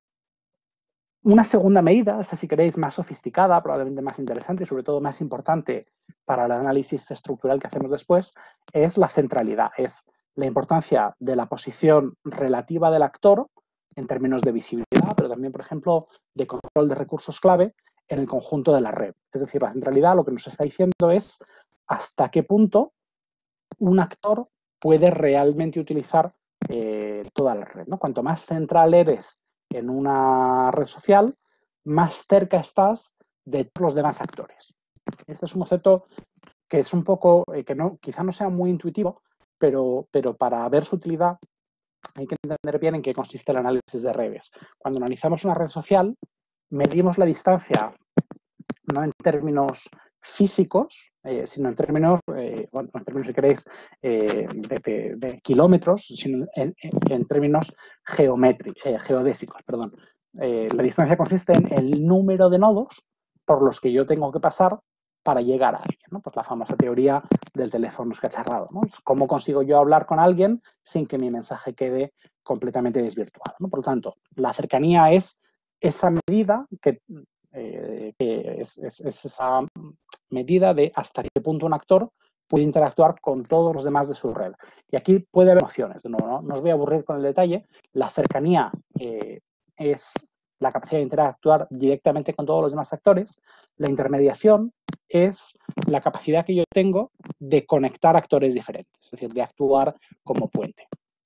Una segunda medida, esta si queréis más sofisticada, probablemente más interesante y sobre todo más importante para el análisis estructural que hacemos después, es la centralidad, es la importancia de la posición relativa del actor en términos de visibilidad, pero también, por ejemplo, de control de recursos clave en el conjunto de la red. Es decir, la centralidad lo que nos está diciendo es hasta qué punto un actor puede realmente utilizar eh, toda la red, ¿no? Cuanto más central eres en una red social, más cerca estás de todos los demás actores. Este es un concepto que es un poco, eh, que no, quizá no sea muy intuitivo, pero, pero para ver su utilidad hay que entender bien en qué consiste el análisis de redes. Cuando analizamos una red social, medimos la distancia no en términos físicos, eh, sino en términos, eh, bueno, en términos, si queréis, eh, de, de, de kilómetros, sino en, en, en términos geométricos, eh, geodésicos, perdón. Eh, la distancia consiste en el número de nodos por los que yo tengo que pasar para llegar a alguien, ¿no? Pues la famosa teoría del teléfono escacharrado, ¿no? ¿Cómo consigo yo hablar con alguien sin que mi mensaje quede completamente desvirtuado, ¿no? Por lo tanto, la cercanía es esa medida que Eh, que es, es, es esa medida de hasta qué punto un actor puede interactuar con todos los demás de su red. Y aquí puede haber opciones. De nuevo, no, no os voy a aburrir con el detalle. La cercanía eh, es la capacidad de interactuar directamente con todos los demás actores. La intermediación es la capacidad que yo tengo de conectar actores diferentes, es decir, de actuar como puente.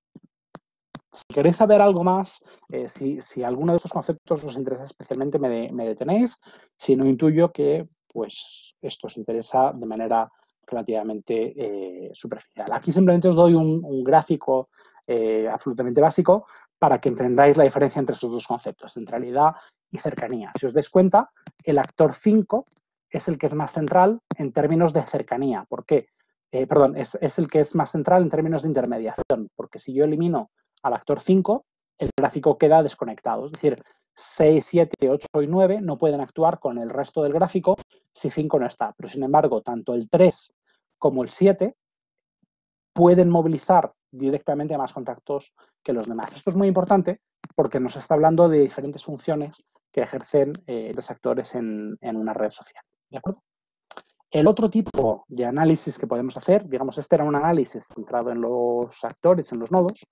Si queréis saber algo más, eh, si, si alguno de estos conceptos os interesa especialmente, me, de, me detenéis. Si no, intuyo que pues, esto os interesa de manera relativamente eh, superficial. Aquí simplemente os doy un, un gráfico eh, absolutamente básico para que entendáis la diferencia entre estos dos conceptos, centralidad y cercanía. Si os dais cuenta, el actor cinco es el que es más central en términos de cercanía. ¿Por qué? Eh, perdón, es, es el que es más central en términos de intermediación, porque si yo elimino al actor cinco, el gráfico queda desconectado. Es decir, seis, siete, ocho y nueve no pueden actuar con el resto del gráfico si cinco no está. Pero, sin embargo, tanto el tres como el siete pueden movilizar directamente a más contactos que los demás. Esto es muy importante porque nos está hablando de diferentes funciones que ejercen eh, los actores en, en una red social. ¿De acuerdo? El otro tipo de análisis que podemos hacer, digamos, este era un análisis centrado en los actores, en los nodos.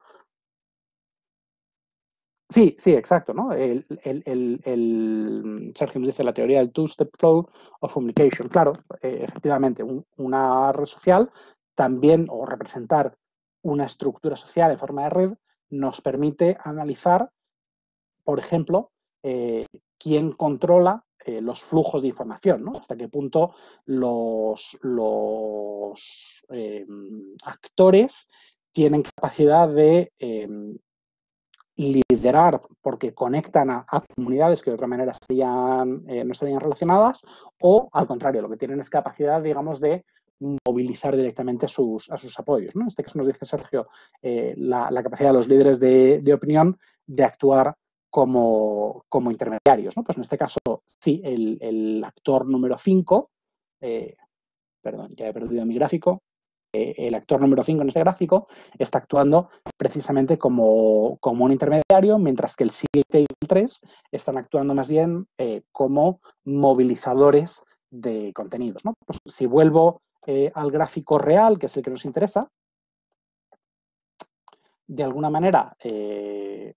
Sí, sí, exacto, ¿no? El, el, el, el, Sergio nos dice la teoría del two-step flow of communication. Claro, eh, efectivamente, un, una red social también, o representar una estructura social en forma de red, nos permite analizar, por ejemplo, eh, quién controla eh, los flujos de información, ¿no? Hasta qué punto los, los eh, actores tienen capacidad de eh, liderar porque conectan a, a comunidades que de otra manera estarían, eh, no estarían relacionadas, o al contrario, lo que tienen es capacidad, digamos, de movilizar directamente sus, a sus apoyos, ¿no? En este caso nos dice Sergio eh, la, la capacidad de los líderes de, de opinión de actuar como, como intermediarios, ¿no? Pues en este caso, sí, el, el actor número cinco, eh, perdón, ya he perdido mi gráfico, eh, el actor número cinco en este gráfico está actuando precisamente como, como un intermediario, mientras que el siete y el tres están actuando más bien eh, como movilizadores de contenidos, ¿no? Pues si vuelvo eh, al gráfico real, que es el que nos interesa, de alguna manera eh,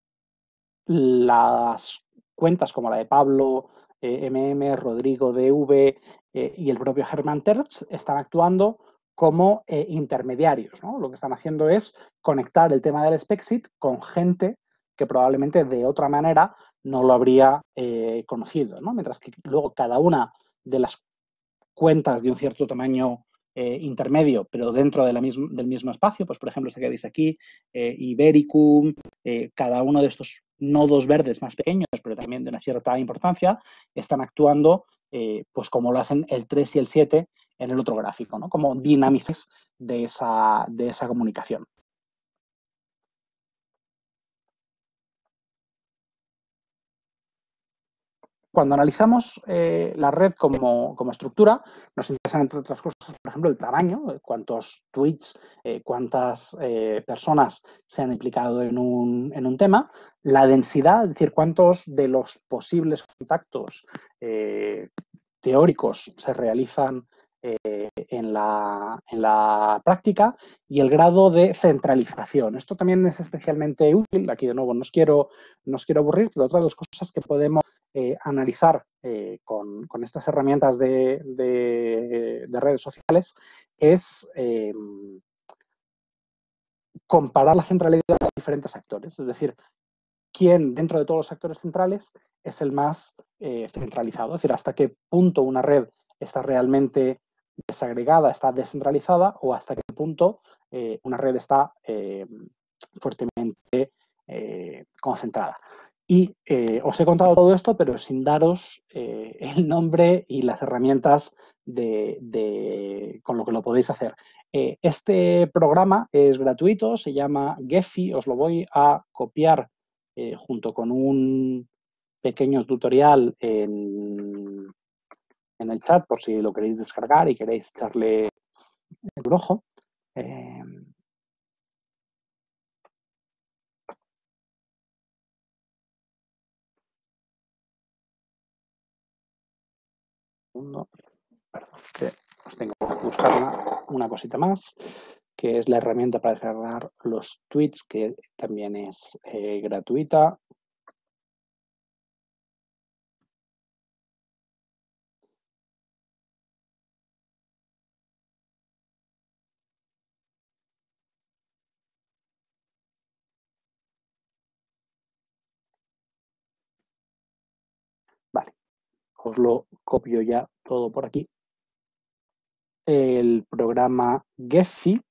las cuentas como la de Pablo, eh, M M, Rodrigo D V eh, y el propio Hermann Tertsch están actuando como eh, intermediarios, ¿no? Lo que están haciendo es conectar el tema del Spexit con gente que probablemente de otra manera no lo habría eh, conocido, ¿no? Mientras que luego cada una de las cuentas de un cierto tamaño eh, intermedio, pero dentro de la misma, del mismo espacio, pues por ejemplo, esta que veis aquí, eh, Ibericum, eh, cada uno de estos nodos verdes más pequeños, pero también de una cierta importancia, están actuando eh, pues como lo hacen el tres y el siete en el otro gráfico, ¿no? Como dinamices de esa, de esa comunicación. Cuando analizamos eh, la red como, como, estructura, nos interesan, entre otras cosas, por ejemplo, el tamaño, cuántos tweets, eh, cuántas eh, personas se han implicado en un, en un tema, la densidad, es decir, cuántos de los posibles contactos eh, teóricos se realizan eh, en, la, en la práctica, y el grado de centralización. Esto también es especialmente útil. Aquí, de nuevo, no os quiero, no os quiero aburrir, pero otra de las cosas que podemos Eh, analizar eh, con, con estas herramientas de, de, de redes sociales es eh, comparar la centralidad de diferentes actores, es decir, quién dentro de todos los actores centrales es el más eh, centralizado, es decir, hasta qué punto una red está realmente desagregada, está descentralizada, o hasta qué punto eh, una red está eh, fuertemente eh, concentrada. Y eh, os he contado todo esto, pero sin daros eh, el nombre y las herramientas de, de, con lo que lo podéis hacer. Eh, este programa es gratuito, se llama Gephi, os lo voy a copiar eh, junto con un pequeño tutorial en, en el chat por si lo queréis descargar y queréis echarle el ojo. Eh, segundo. Perdón, que os tengo que buscar una, una cosita más, que es la herramienta para descargar los tweets, que también es eh, gratuita. Vale, os lo copio ya todo por aquí. El programa Gephi,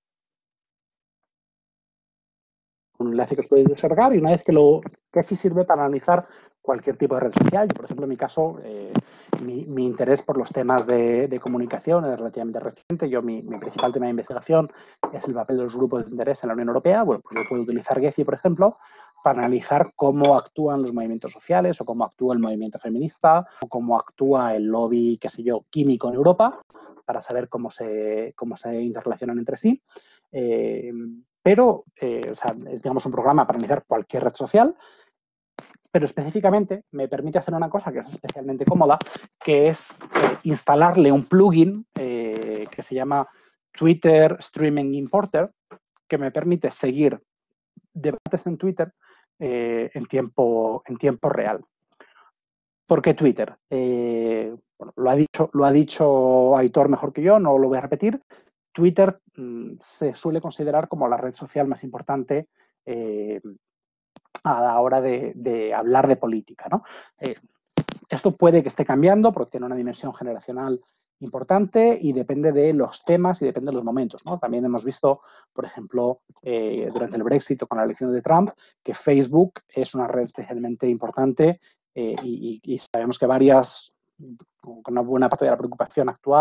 un enlace que os podéis descargar, y una vez que lo Gephi sirve para analizar cualquier tipo de red social. Yo, por ejemplo, en mi caso, eh, mi, mi interés por los temas de, de comunicación es relativamente reciente. Yo, mi, mi principal tema de investigación es el papel de los grupos de interés en la Unión Europea. Bueno, pues yo puedo utilizar Gephi, por ejemplo, para analizar cómo actúan los movimientos sociales, o cómo actúa el movimiento feminista, o cómo actúa el lobby, qué sé yo, químico en Europa, para saber cómo se, cómo se interrelacionan entre sí. Eh, pero, eh, o sea, es, digamos, un programa para analizar cualquier red social, pero específicamente me permite hacer una cosa que es especialmente cómoda, que es eh, instalarle un plugin eh, que se llama Twitter Streaming Importer, que me permite seguir debates en Twitter eh, en, tiempo, en tiempo real. ¿Por qué Twitter? Eh, bueno, lo ha dicho, lo ha dicho Aitor mejor que yo, no lo voy a repetir. Twitter mmm, se suele considerar como la red social más importante eh, a la hora de, de hablar de política, ¿no? Eh, esto puede que esté cambiando porque tiene una dimensión generacional importante y depende de los temas y depende de los momentos, ¿no? También hemos visto, por ejemplo, eh, durante el Brexit o con la elección de Trump, que Facebook es una red especialmente importante eh, y, y sabemos que varias, con una buena parte de la preocupación actual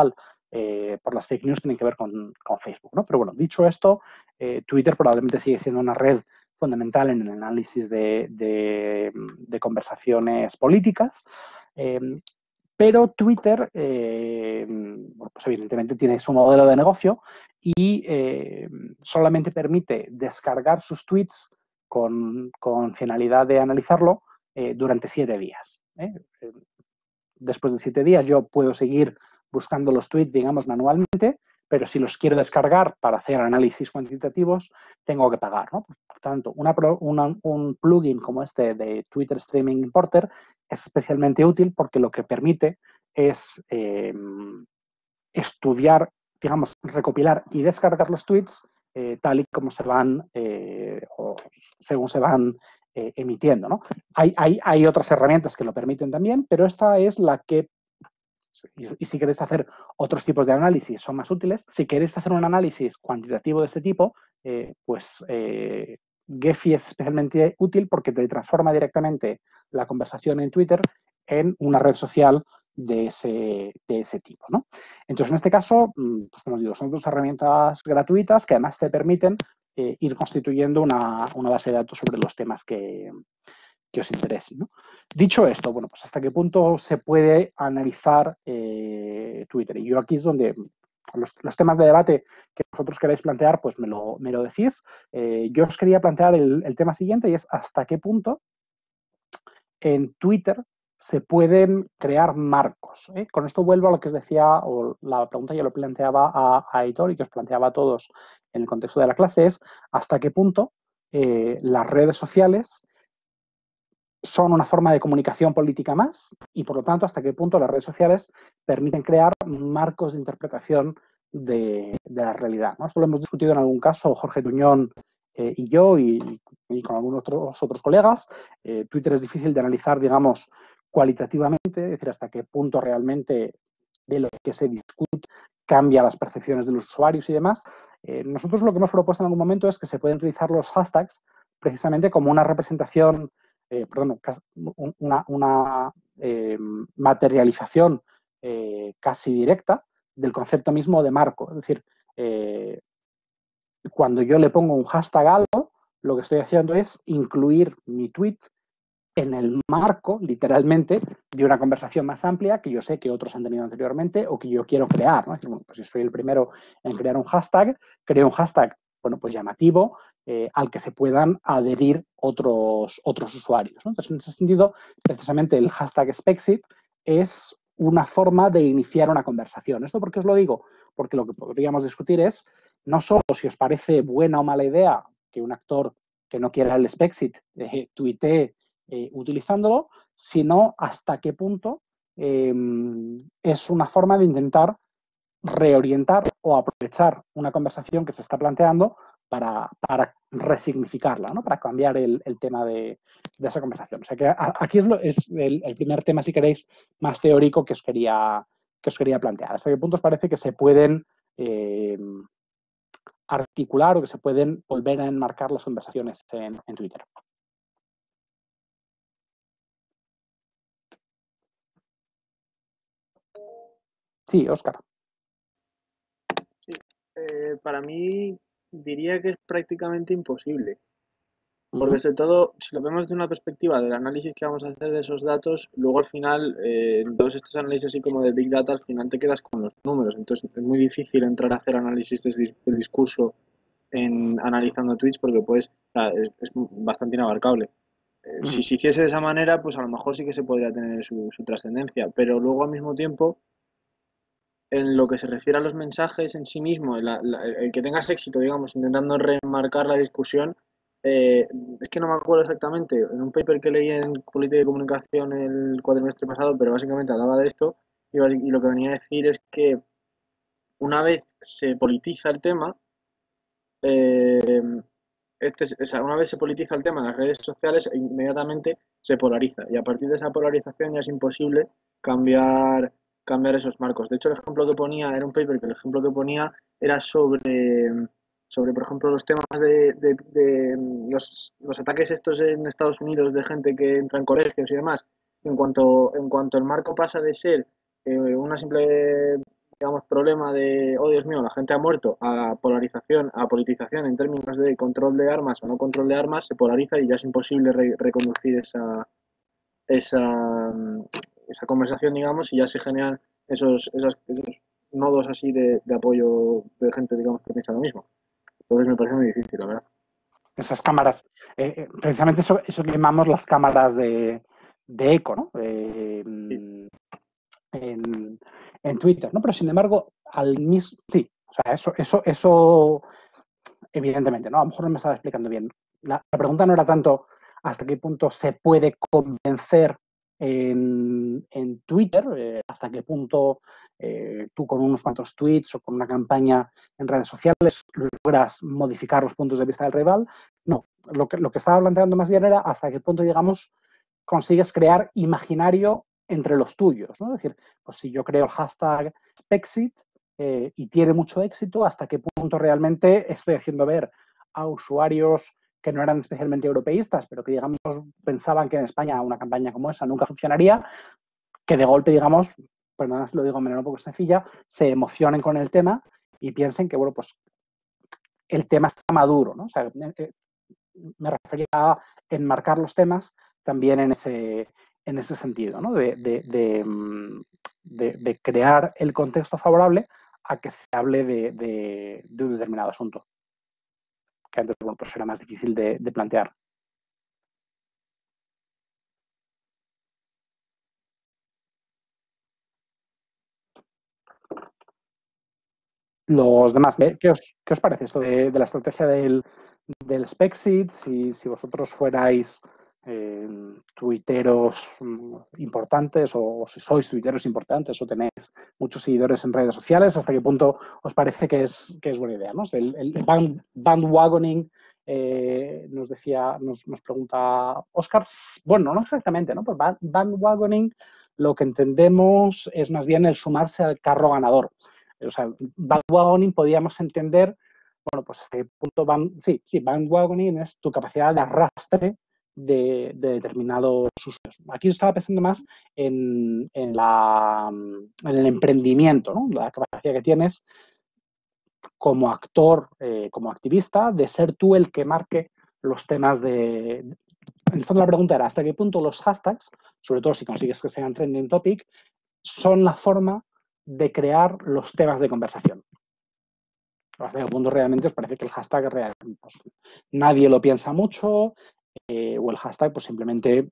eh, por las fake news tienen que ver con, con Facebook, ¿no? Pero bueno, dicho esto, eh, Twitter probablemente sigue siendo una red fundamental en el análisis de, de, de conversaciones políticas. Eh, pero Twitter, eh, bueno, pues evidentemente tiene su modelo de negocio y eh, solamente permite descargar sus tweets con, con finalidad de analizarlo eh, durante siete días. ¿eh? Después de siete días yo puedo seguir buscando los tweets, digamos, manualmente, pero si los quiero descargar para hacer análisis cuantitativos, tengo que pagar, ¿no? Por tanto, una, una, un plugin como este de Twitter Streaming Importer es especialmente útil porque lo que permite es eh, estudiar, digamos, recopilar y descargar los tweets eh, tal y como se van, eh, o según se van eh, emitiendo, ¿no? Hay, hay, hay otras herramientas que lo permiten también, pero esta es la que, y si queréis hacer otros tipos de análisis, son más útiles. Si queréis hacer un análisis cuantitativo de este tipo, eh, pues eh, Gephi es especialmente útil porque te transforma directamente la conversación en Twitter en una red social de ese, de ese tipo, ¿no? Entonces, en este caso, pues como os digo, son dos herramientas gratuitas que además te permiten eh, ir constituyendo una, una base de datos sobre los temas que, que os interese, ¿no? Dicho esto, bueno, pues hasta qué punto se puede analizar eh, Twitter. Y yo aquí es donde los, los, temas de debate que vosotros queráis plantear, pues me lo, me lo decís. Eh, yo os quería plantear el, el tema siguiente y es hasta qué punto en Twitter se pueden crear marcos. ¿eh? Con esto vuelvo a lo que os decía, o la pregunta ya lo planteaba a, a Aitor y que os planteaba a todos en el contexto de la clase, es hasta qué punto eh, las redes sociales son una forma de comunicación política más y, por lo tanto, hasta qué punto las redes sociales permiten crear marcos de interpretación de, de la realidad, ¿no? Esto lo hemos discutido en algún caso Jorge Tuñón eh, y yo y, y con algunos otros, otros colegas. Eh, Twitter es difícil de analizar, digamos, cualitativamente, es decir, hasta qué punto realmente de lo que se discute cambia las percepciones de los usuarios y demás. Eh, nosotros lo que hemos propuesto en algún momento es que se pueden utilizar los hashtags precisamente como una representación Eh, perdón, una, una eh, materialización eh, casi directa del concepto mismo de marco. Es decir, eh, cuando yo le pongo un hashtag a algo, lo que estoy haciendo es incluir mi tweet en el marco, literalmente, de una conversación más amplia que yo sé que otros han tenido anteriormente o que yo quiero crear, ¿no? Es decir, bueno, pues si soy el primero en crear un hashtag, creo un hashtag bueno, pues llamativo, eh, al que se puedan adherir otros, otros usuarios, ¿no? Entonces, en ese sentido, precisamente el hashtag Spexit es una forma de iniciar una conversación. ¿Esto por qué os lo digo? Porque lo que podríamos discutir es no solo si os parece buena o mala idea que un actor que no quiera el Spexit eh, tuitee eh, utilizándolo, sino hasta qué punto eh, es una forma de intentar reorientar o aprovechar una conversación que se está planteando para, para resignificarla, ¿no? Para cambiar el, el tema de, de, esa conversación. O sea que a, aquí es, lo, es el, el, primer tema, si queréis, más teórico que os quería, que os quería plantear. ¿Hasta qué punto os parece que se pueden eh, articular o que se pueden volver a enmarcar las conversaciones en, en Twitter? Sí, Óscar. Sí, eh, para mí diría que es prácticamente imposible. Porque uh-huh. sobre todo, si lo vemos de una perspectiva del análisis que vamos a hacer de esos datos, luego al final, eh, en todos estos análisis así como de Big Data, al final te quedas con los números. Entonces es muy difícil entrar a hacer análisis del discurso en analizando tweets porque pues, o sea, es, es bastante inabarcable. Eh, uh-huh. Si se hiciese de esa manera, pues a lo mejor sí que se podría tener su, su trascendencia, pero luego al mismo tiempo, en lo que se refiere a los mensajes en sí mismo, la, la, el que tengas éxito, digamos, intentando remarcar la discusión, eh, es que no me acuerdo exactamente, en un paper que leí en Política de Comunicación el cuatrimestre pasado, pero básicamente hablaba de esto, y, y lo que venía a decir es que una vez se politiza el tema, eh, este, o sea, una vez se politiza el tema en las redes sociales, inmediatamente se polariza, y a partir de esa polarización ya es imposible cambiar cambiar esos marcos. De hecho, el ejemplo que ponía, era un paper que el ejemplo que ponía era sobre, sobre por ejemplo, los temas de, de, de los, los ataques estos en Estados Unidos de gente que entra en colegios y demás. En cuanto, en cuanto el marco pasa de ser eh, una simple digamos, problema de, oh Dios mío, la gente ha muerto, a polarización, a politización en términos de control de armas o no control de armas, se polariza y ya es imposible re reconducir esa, esa, esa conversación, digamos, y ya se generan esos, esos, esos nodos así de, de apoyo de gente, digamos, que piensa lo mismo. Entonces me parece muy difícil, la verdad. Esas cámaras, eh, eh, precisamente eso, eso que llamamos las cámaras de, de eco, ¿no? Eh, Sí. en, en, Twitter, ¿no? Pero sin embargo, al mismo, sí, o sea, eso, eso, eso, evidentemente, ¿no? A lo mejor no me estaba explicando bien. La, la pregunta no era tanto hasta qué punto se puede convencer en, en Twitter, eh, hasta qué punto eh, tú con unos cuantos tweets o con una campaña en redes sociales logras modificar los puntos de vista del rival. No, lo que, lo que estaba planteando más bien era hasta qué punto, digamos, consigues crear imaginario entre los tuyos, ¿no? Es decir, pues si yo creo el hashtag Spexit eh, y tiene mucho éxito, hasta qué punto realmente estoy haciendo ver a usuarios que no eran especialmente europeístas, pero que, digamos, pensaban que en España una campaña como esa nunca funcionaría, que de golpe, digamos, perdón, lo digo de manera un poco sencilla, se emocionen con el tema y piensen que, bueno, pues el tema está maduro, ¿no? O sea, me refería a enmarcar los temas también en ese, en ese sentido, ¿no? De, de, de, de, de crear el contexto favorable a que se hable de, de, de un determinado asunto, que antes, bueno, pues era más difícil de, de plantear. Los demás, ¿qué os, qué os parece esto de, de la estrategia del, del Spexit? Si, si vosotros fuerais eh, tuiteros importantes o, o si sois tuiteros importantes o tenéis muchos seguidores en redes sociales, ¿hasta qué punto os parece que es, que es buena idea, ¿no? El, el band, bandwagoning, eh, nos decía, nos, nos pregunta Óscar, bueno, no exactamente, ¿no? Pues bandwagoning lo que entendemos es más bien el sumarse al carro ganador. O sea, bandwagoning podríamos entender, bueno, pues este punto, van, sí, sí, bandwagoning es tu capacidad de arrastre de, de determinados usuarios. Aquí yo estaba pensando más en, en, la, en el emprendimiento, ¿no? La capacidad que tienes como actor, eh, como activista, de ser tú el que marque los temas de... En el fondo la pregunta era, ¿hasta qué punto los hashtags, sobre todo si consigues que sean trending topic, son la forma de crear los temas de conversación? Hasta qué punto realmente os parece que el hashtag real, pues, nadie lo piensa mucho eh, o el hashtag pues simplemente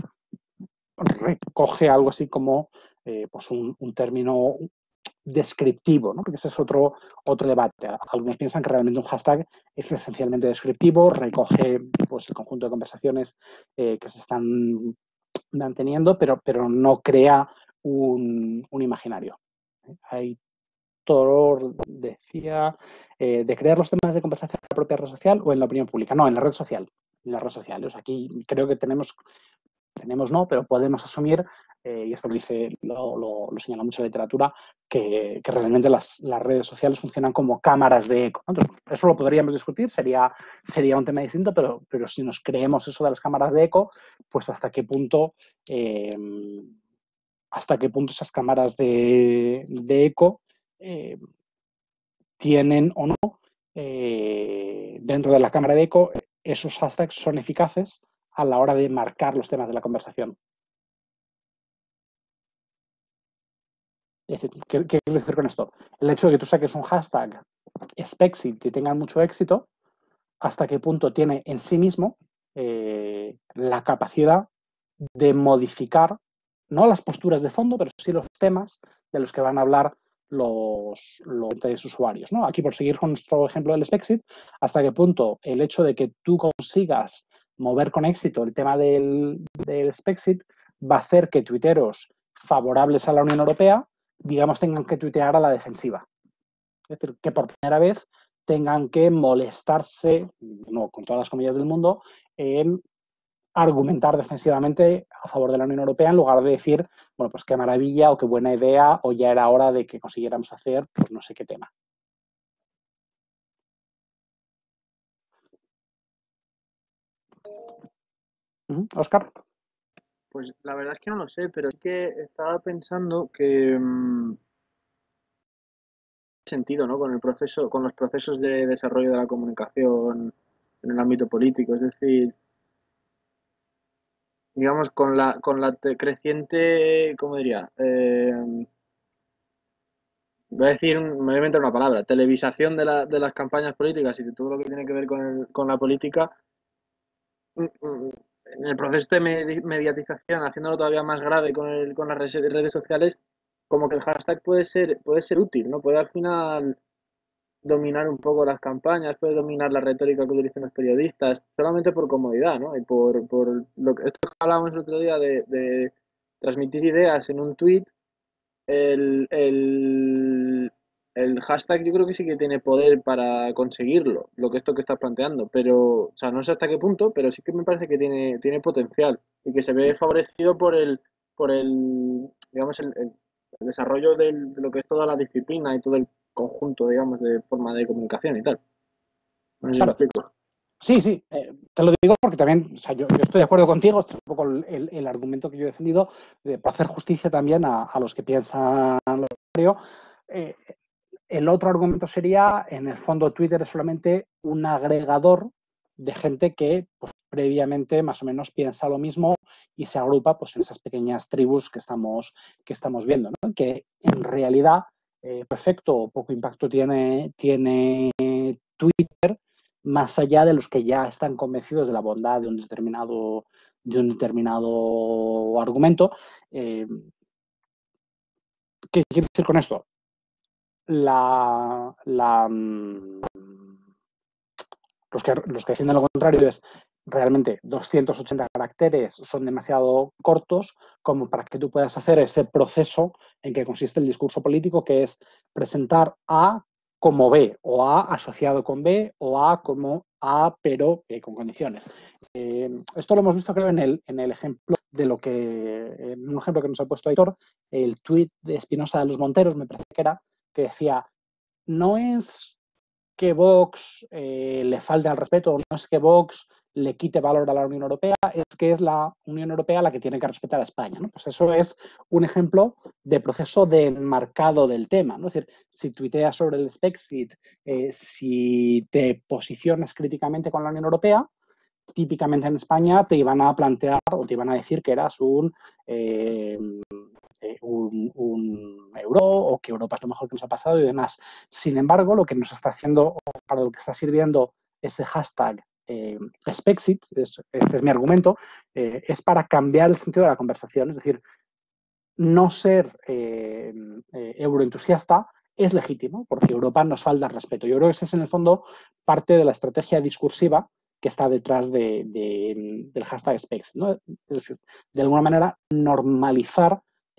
recoge algo así como eh, pues un, un término descriptivo, ¿no? Porque ese es otro, otro debate. Algunos piensan que realmente un hashtag es esencialmente descriptivo, recoge pues, el conjunto de conversaciones eh, que se están manteniendo, pero, pero no crea un, un imaginario. Hay Tor decía eh, de crear los temas de conversación en la propia red social o en la opinión pública. No, en la red social. En las redes sociales. O sea, aquí creo que tenemos, tenemos no, pero podemos asumir, eh, y esto lo dice, lo, lo, lo señala mucho la literatura, que, que realmente las, las, redes sociales funcionan como cámaras de eco. Entonces, eso lo podríamos discutir, sería, sería un tema distinto, pero, pero si nos creemos eso de las cámaras de eco, pues hasta qué punto, eh, hasta qué punto esas cámaras de, de eco eh, tienen o no eh, dentro de la cámara de eco, esos hashtags son eficaces a la hora de marcar los temas de la conversación. Es decir, ¿qué, ¿qué quiero decir con esto? El hecho de que tú saques un hashtag Spexit y tenga mucho éxito, hasta qué punto tiene en sí mismo eh, la capacidad de modificar, no las posturas de fondo, pero sí los temas de los que van a hablar los, los usuarios, ¿no? Aquí, por seguir con nuestro ejemplo del Spexit, hasta qué punto el hecho de que tú consigas mover con éxito el tema del, del Spexit va a hacer que tuiteros favorables a la Unión Europea, digamos, tengan que tuitear a la defensiva. Es decir, que por primera vez tengan que molestarse, no con todas las comillas del mundo, en argumentar defensivamente a favor de la Unión Europea en lugar de decir, bueno, pues qué maravilla o qué buena idea o ya era hora de que consiguiéramos hacer pues no sé qué tema. Óscar. Pues la verdad es que no lo sé, pero sí que estaba pensando que mmm, sentido, ¿no? Con el proceso, con los procesos de desarrollo de la comunicación en el ámbito político. Es decir, digamos, con la, con la creciente, ¿cómo diría? Eh, voy a decir, me voy a inventar una palabra, televisación de, la, de las campañas políticas y de todo lo que tiene que ver con, el, con la política, en el proceso de mediatización, haciéndolo todavía más grave con, el, con las redes sociales, como que el hashtag puede ser, puede ser útil, ¿no? Puede al final dominar un poco las campañas, puede dominar la retórica que utilizan los periodistas, solamente por comodidad, ¿no? Y por, por lo que, esto que hablábamos el otro día de, de transmitir ideas en un tweet, el, el, el hashtag yo creo que sí que tiene poder para conseguirlo, lo que esto que estás planteando, pero, o sea, no sé hasta qué punto, pero sí que me parece que tiene, tiene potencial y que se ve favorecido por el, por el, digamos, el, el desarrollo del, de lo que es toda la disciplina y todo el conjunto, digamos, de forma de comunicación y tal. No sé si me Claro. explico. Sí, sí, eh, te lo digo porque también, o sea, yo, yo estoy de acuerdo contigo, este es un poco el, el argumento que yo he defendido, de, para hacer justicia también a, a los que piensan lo contrario. Eh, el otro argumento sería, en el fondo, Twitter es solamente un agregador de gente que pues, previamente más o menos piensa lo mismo y se agrupa pues, en esas pequeñas tribus que estamos, que estamos viendo, ¿no? Que en realidad, eh, efecto o poco impacto tiene, tiene Twitter, más allá de los que ya están convencidos de la bondad de un determinado, de un determinado argumento. Eh, ¿Qué quiero decir con esto? La, la, los, que, los que defienden lo contrario es realmente doscientos ochenta caracteres son demasiado cortos como para que tú puedas hacer ese proceso en que consiste el discurso político, que es presentar A como B, o A asociado con B, o A como A, pero eh, con condiciones. Eh, esto lo hemos visto, creo, en el, en el ejemplo de lo que, en un ejemplo que nos ha puesto Aitor, el tuit de Espinosa de los Monteros, me parece que era, que decía, no es que Vox eh, le falte al respeto, no es que Vox le quite valor a la Unión Europea, es que es la Unión Europea la que tiene que respetar a España, ¿no? Pues eso es un ejemplo de proceso de enmarcado del tema, ¿no? Es decir, si tuiteas sobre el Spexit, eh, si te posicionas críticamente con la Unión Europea, típicamente en España te iban a plantear o te iban a decir que eras un, eh, un, un euro o que Europa es lo mejor que nos ha pasado y demás. Sin embargo, lo que nos está haciendo, para lo que está sirviendo ese hashtag eh, Spexit, es, este es mi argumento, eh, es para cambiar el sentido de la conversación. Es decir, no ser eh, eh, euroentusiasta es legítimo, porque Europa nos falta el respeto. Yo creo que esa es, en el fondo, parte de la estrategia discursiva que está detrás de, de, del hashtag Spexit, ¿no? Es decir, de alguna manera, normalizar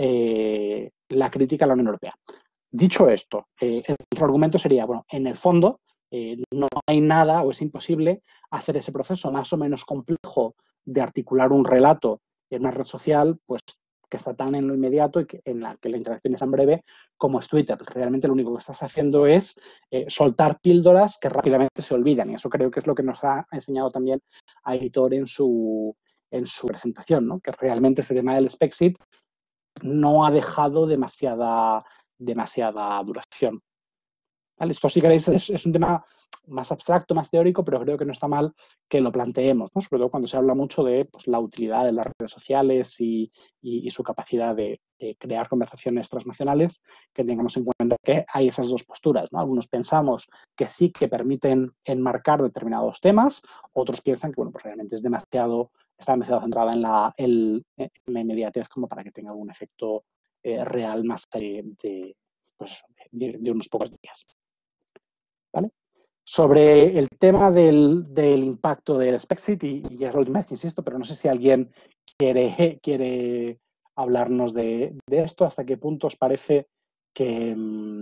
eh, la crítica a la Unión Europea. Dicho esto, eh, el otro argumento sería, bueno, en el fondo, eh, no hay nada o es imposible hacer ese proceso más o menos complejo de articular un relato en una red social, pues que está tan en lo inmediato y que, en la que la interacción es tan breve como es Twitter. Realmente lo único que estás haciendo es eh, soltar píldoras que rápidamente se olvidan, y eso creo que es lo que nos ha enseñado también Aitor en su, en su presentación, ¿no? Que realmente ese tema del Spexit no ha dejado demasiada, demasiada duración. ¿Vale? Esto, si queréis, es, es un tema más abstracto, más teórico, pero creo que no está mal que lo planteemos, ¿no? Sobre todo cuando se habla mucho de pues, la utilidad de las redes sociales y, y, y su capacidad de, de crear conversaciones transnacionales, que tengamos en cuenta que hay esas dos posturas, ¿no? Algunos pensamos que sí que permiten enmarcar determinados temas, otros piensan que bueno, pues realmente es demasiado, está demasiado centrada en la, el, en la inmediatez como para que tenga algún efecto eh, real más de, de, pues, de, de unos pocos días. ¿Vale? Sobre el tema del, del impacto del Spexit, y, y ya es la última vez que insisto, pero no sé si alguien quiere, quiere hablarnos de, de esto, hasta qué punto os parece que,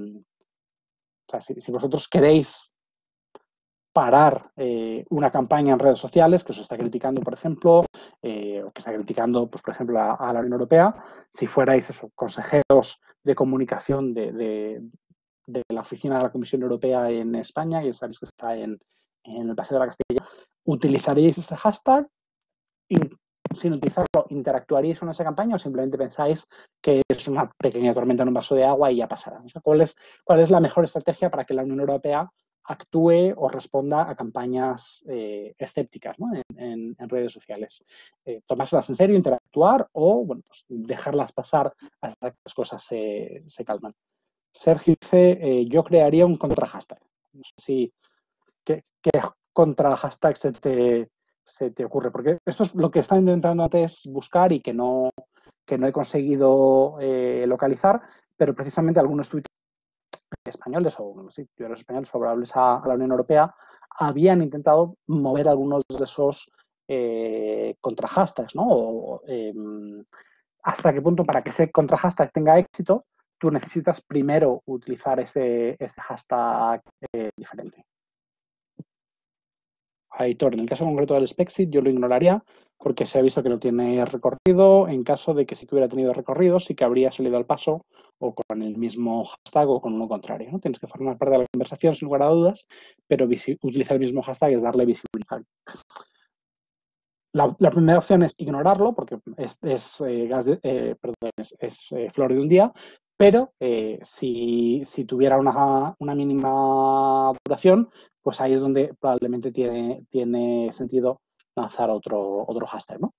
o sea, si, si vosotros queréis parar eh, una campaña en redes sociales que os está criticando, por ejemplo, eh, o que está criticando, pues, por ejemplo, a, a la Unión Europea, si fuerais eso, consejeros de comunicación de, de, de la oficina de la Comisión Europea en España, que sabéis que está en, en el Paseo de la Castilla, ¿utilizaríais este hashtag? sin utilizarlo, interactuaríais con esa campaña o simplemente pensáis que es una pequeña tormenta en un vaso de agua y ya pasará? O sea, ¿cuál es, cuál es la mejor estrategia para que la Unión Europea actúe o responda a campañas eh, escépticas, ¿no? en, en, en redes sociales? Eh, ¿Tomárselas en serio, interactuar o bueno, pues dejarlas pasar hasta que las cosas se, se calman? Sergio dice, eh, yo crearía un contra hashtag. No sé si, ¿qué, qué contra hashtag se te, se te ocurre? Porque esto es lo que estaba intentando antes buscar y que no, que no he conseguido eh, localizar, pero precisamente algunos tweets españoles o sí, los españoles favorables a, a la Unión Europea habían intentado mover algunos de esos eh, contra hashtags, ¿no? O, eh, hasta qué punto para que ese contra hashtag tenga éxito tú necesitas primero utilizar ese, ese hashtag eh, diferente. Aitor, en el caso concreto del Spexit yo lo ignoraría porque se ha visto que no tiene recorrido. En caso de que sí que hubiera tenido recorrido, sí que habría salido al paso o con el mismo hashtag o con uno contrario, ¿no? Tienes que formar parte de la conversación sin lugar a dudas, pero utilizar el mismo hashtag es darle visibilidad. La, la primera opción es ignorarlo porque es, es, eh, gas de, eh, perdón, es, es eh, flor de un día, pero eh, si, si tuviera una, una mínima duración, pues ahí es donde probablemente tiene, tiene sentido lanzar otro, otro hashtag, ¿no?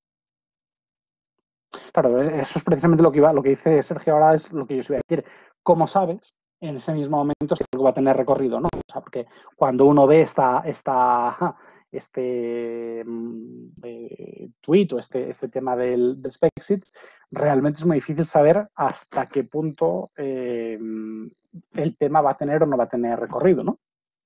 Claro, eso es precisamente lo que iba, lo que dice Sergio ahora es lo que yo os iba a decir. ¿Cómo sabes en ese mismo momento si algo va a tener recorrido o no? O sea, porque cuando uno ve esta, esta, este eh, tweet o este, este tema del, del Spexit, realmente es muy difícil saber hasta qué punto eh, el tema va a tener o no va a tener recorrido, ¿no?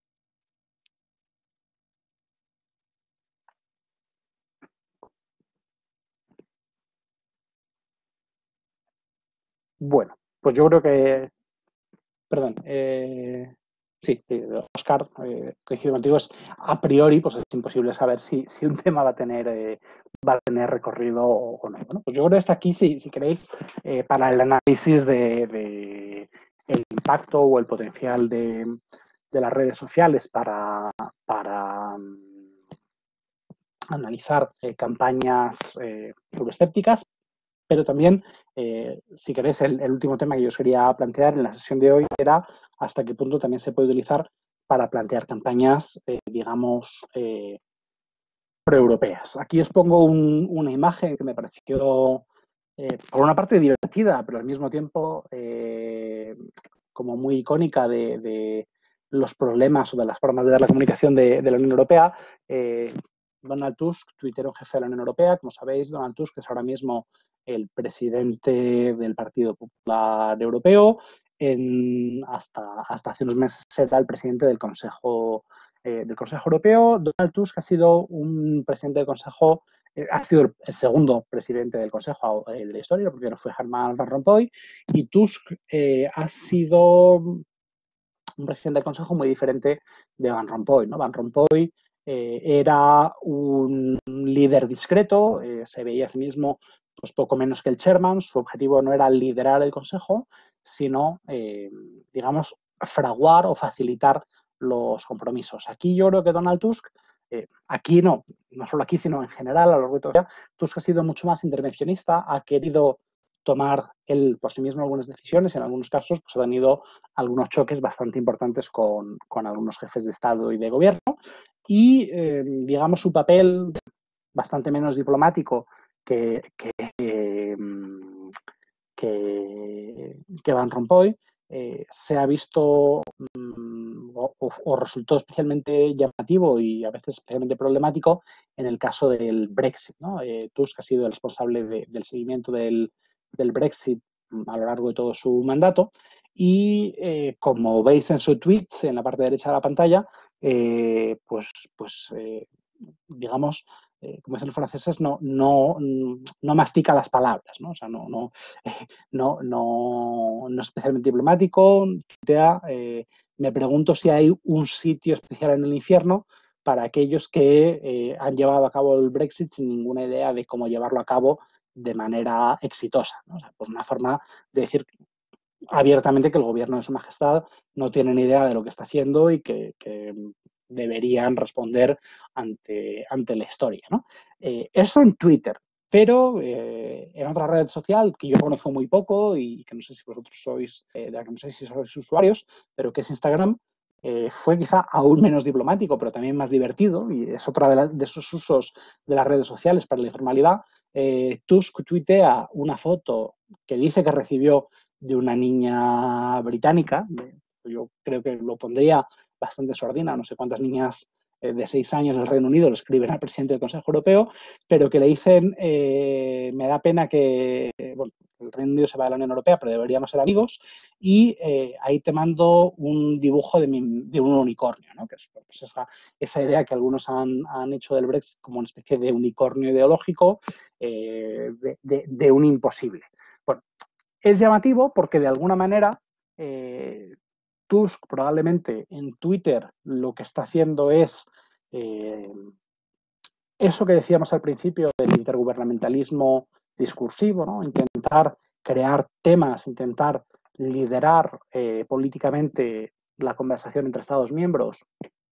Bueno, pues yo creo que... Perdón. Eh, sí, Oscar, eh, coincido contigo, es a priori pues es imposible saber si, si un tema va a tener eh, va a tener recorrido o, o no. Bueno, pues yo creo que está aquí, si, si queréis, eh, para el análisis de, de el impacto o el potencial de, de las redes sociales para, para um, analizar eh, campañas eh, euroescépticas. Pero también, eh, si queréis, el, el último tema que yo os quería plantear en la sesión de hoy era hasta qué punto también se puede utilizar para plantear campañas, eh, digamos, eh, proeuropeas. Aquí os pongo un, una imagen que me pareció, eh, por una parte, divertida, pero al mismo tiempo eh, como muy icónica de, de, los problemas o de las formas de ver la comunicación de, de la Unión Europea. Eh, Donald Tusk, tuitero jefe de la Unión Europea, como sabéis, Donald Tusk es ahora mismo el presidente del Partido Popular Europeo. En, hasta, hasta hace unos meses era el presidente del Consejo, eh, del Consejo Europeo. Donald Tusk ha sido un presidente del Consejo, eh, ha sido el, el segundo presidente del Consejo eh, de la historia, porque no fue Herman Van Rompuy, y Tusk eh, ha sido un presidente del Consejo muy diferente de Van Rompuy, ¿no? Van Rompuy eh, era un líder discreto, eh, se veía a sí mismo pues poco menos que el chairman. Su objetivo no era liderar el Consejo, sino, eh, digamos, fraguar o facilitar los compromisos. Aquí yo creo que Donald Tusk, eh, aquí no, no solo aquí, sino en general a lo largo de todo el día, Tusk ha sido mucho más intervencionista, ha querido tomar él por sí mismo algunas decisiones, en algunos casos pues, ha tenido algunos choques bastante importantes con, con algunos jefes de Estado y de gobierno, y eh, digamos su papel bastante menos diplomático que, que, eh, que, que Van Rompuy eh, se ha visto um, o, o resultó especialmente llamativo y a veces especialmente problemático en el caso del Brexit, ¿no? Eh, Tusk ha sido el responsable de, del seguimiento del, del Brexit a lo largo de todo su mandato y eh, como veis en su tweet, en la parte derecha de la pantalla, eh, pues, pues eh, digamos, eh, como dicen los franceses, no, no, no mastica las palabras, ¿no? O sea, no, no, eh, no, no, no es especialmente diplomático. Eh, me pregunto si hay un sitio especial en el infierno para aquellos que eh, han llevado a cabo el Brexit sin ninguna idea de cómo llevarlo a cabo de manera exitosa, ¿no? O sea, pues una forma de decir abiertamente que el gobierno de Su Majestad no tiene ni idea de lo que está haciendo y que, que deberían responder ante, ante la historia, ¿no? Eh, eso en Twitter, pero eh, en otra red social que yo conozco muy poco y que no sé si vosotros sois, eh, de la que no sé si sois usuarios, pero que es Instagram, eh, fue quizá aún menos diplomático, pero también más divertido, y es otra de, la, de esos usos de las redes sociales para la informalidad. Eh, Tusk tuitea una foto que dice que recibió de una niña británica. Yo creo que lo pondría bastante sordina, no sé cuántas niñas eh, de seis años del Reino Unido lo escriben al presidente del Consejo Europeo, pero que le dicen, eh, me da pena que, bueno, el Reino Unido se va de la Unión Europea, pero deberíamos ser amigos, y eh, ahí te mando un dibujo de, mi, de un unicornio, ¿no? Que es pues esa, esa idea que algunos han, han hecho del Brexit como una especie de unicornio ideológico, eh, de, de, de un imposible. Bueno, es llamativo porque de alguna manera eh, Tusk probablemente en Twitter lo que está haciendo es eh, eso que decíamos al principio del intergubernamentalismo discursivo, ¿no? Intentar crear temas, intentar liderar eh, políticamente la conversación entre Estados miembros,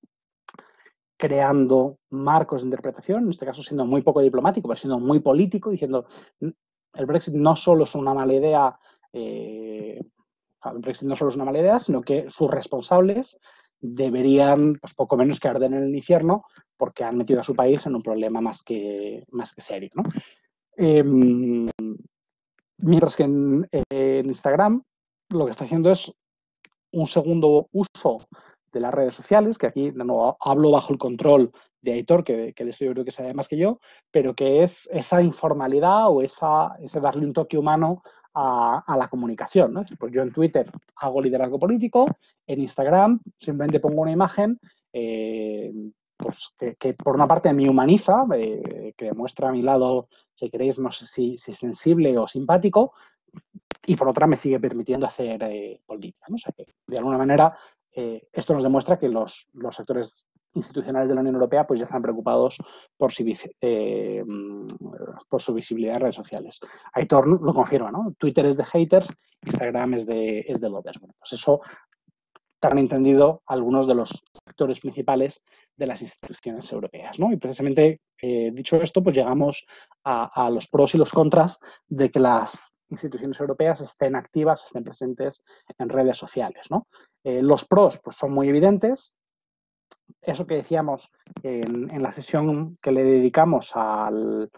creando marcos de interpretación, en este caso siendo muy poco diplomático, pero siendo muy político, diciendo el Brexit no solo es una mala idea, eh, el Brexit no solo es una mala idea, sino que sus responsables deberían, pues poco menos que arder en el infierno, porque han metido a su país en un problema más que, más que serio, ¿no? Eh, mientras que en, en Instagram lo que está haciendo es un segundo uso de las redes sociales, que aquí no hablo bajo el control de Aitor, que, que de esto yo creo que sabe más que yo, pero que es esa informalidad o esa, ese darle un toque humano a, a la comunicación, ¿no? Pues yo en Twitter hago liderazgo político, en Instagram simplemente pongo una imagen eh, pues que, que por una parte me humaniza, eh, que demuestra a mi lado, si queréis, no sé si, si sensible o simpático, y por otra me sigue permitiendo hacer eh, política, ¿no? O sea que, de alguna manera, eh, esto nos demuestra que los, los actores institucionales de la Unión Europea pues ya están preocupados por, si, eh, por su visibilidad en redes sociales. Aitor lo confirma, ¿no? Twitter es de haters, Instagram es de, es de lovers. Bueno, pues eso han entendido algunos de los actores principales de las instituciones europeas, ¿no? Y precisamente, eh, dicho esto, pues llegamos a, a los pros y los contras de que las instituciones europeas estén activas, estén presentes en redes sociales, ¿no? Eh, los pros pues, son muy evidentes. Eso que decíamos en, en la sesión que le dedicamos al,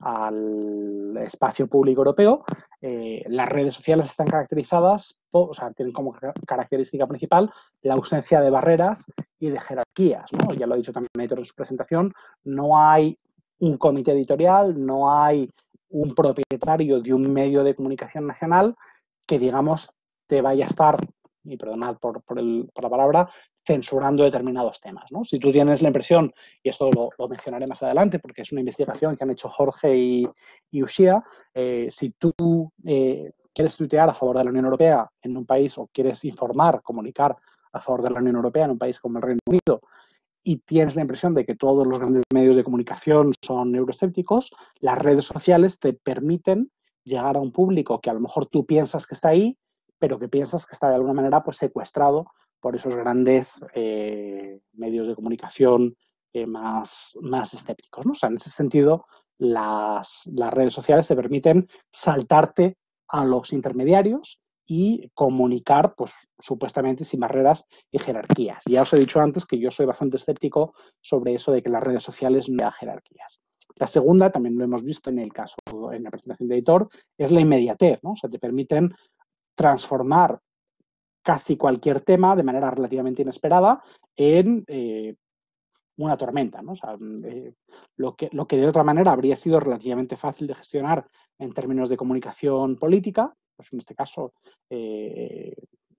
al espacio público europeo, eh, las redes sociales están caracterizadas, por, o sea, tienen como característica principal la ausencia de barreras y de jerarquías, ¿no? Ya lo ha dicho también Aitor en su presentación, no hay un comité editorial, no hay un propietario de un medio de comunicación nacional que, digamos, te vaya a estar, y perdonad por, por, el, por la palabra, censurando determinados temas, ¿no? Si tú tienes la impresión, y esto lo, lo mencionaré más adelante porque es una investigación que han hecho Jorge y, y Uxía, eh, si tú eh, quieres tuitear a favor de la Unión Europea en un país o quieres informar, comunicar a favor de la Unión Europea en un país como el Reino Unido y tienes la impresión de que todos los grandes medios de comunicación son euroescépticos, las redes sociales te permiten llegar a un público que a lo mejor tú piensas que está ahí, pero que piensas que está de alguna manera pues secuestrado por esos grandes eh, medios de comunicación eh, más, más escépticos, ¿no? O sea, en ese sentido, las, las redes sociales te permiten saltarte a los intermediarios y comunicar, pues, supuestamente sin barreras y jerarquías. Ya os he dicho antes que yo soy bastante escéptico sobre eso de que las redes sociales no haya jerarquías. La segunda, también lo hemos visto en el caso, en la presentación de Aitor, es la inmediatez, ¿no? O sea, te permiten transformar casi cualquier tema de manera relativamente inesperada en eh, una tormenta, ¿no? O sea, eh, lo, que, lo que de otra manera habría sido relativamente fácil de gestionar en términos de comunicación política, pues en este caso, eh,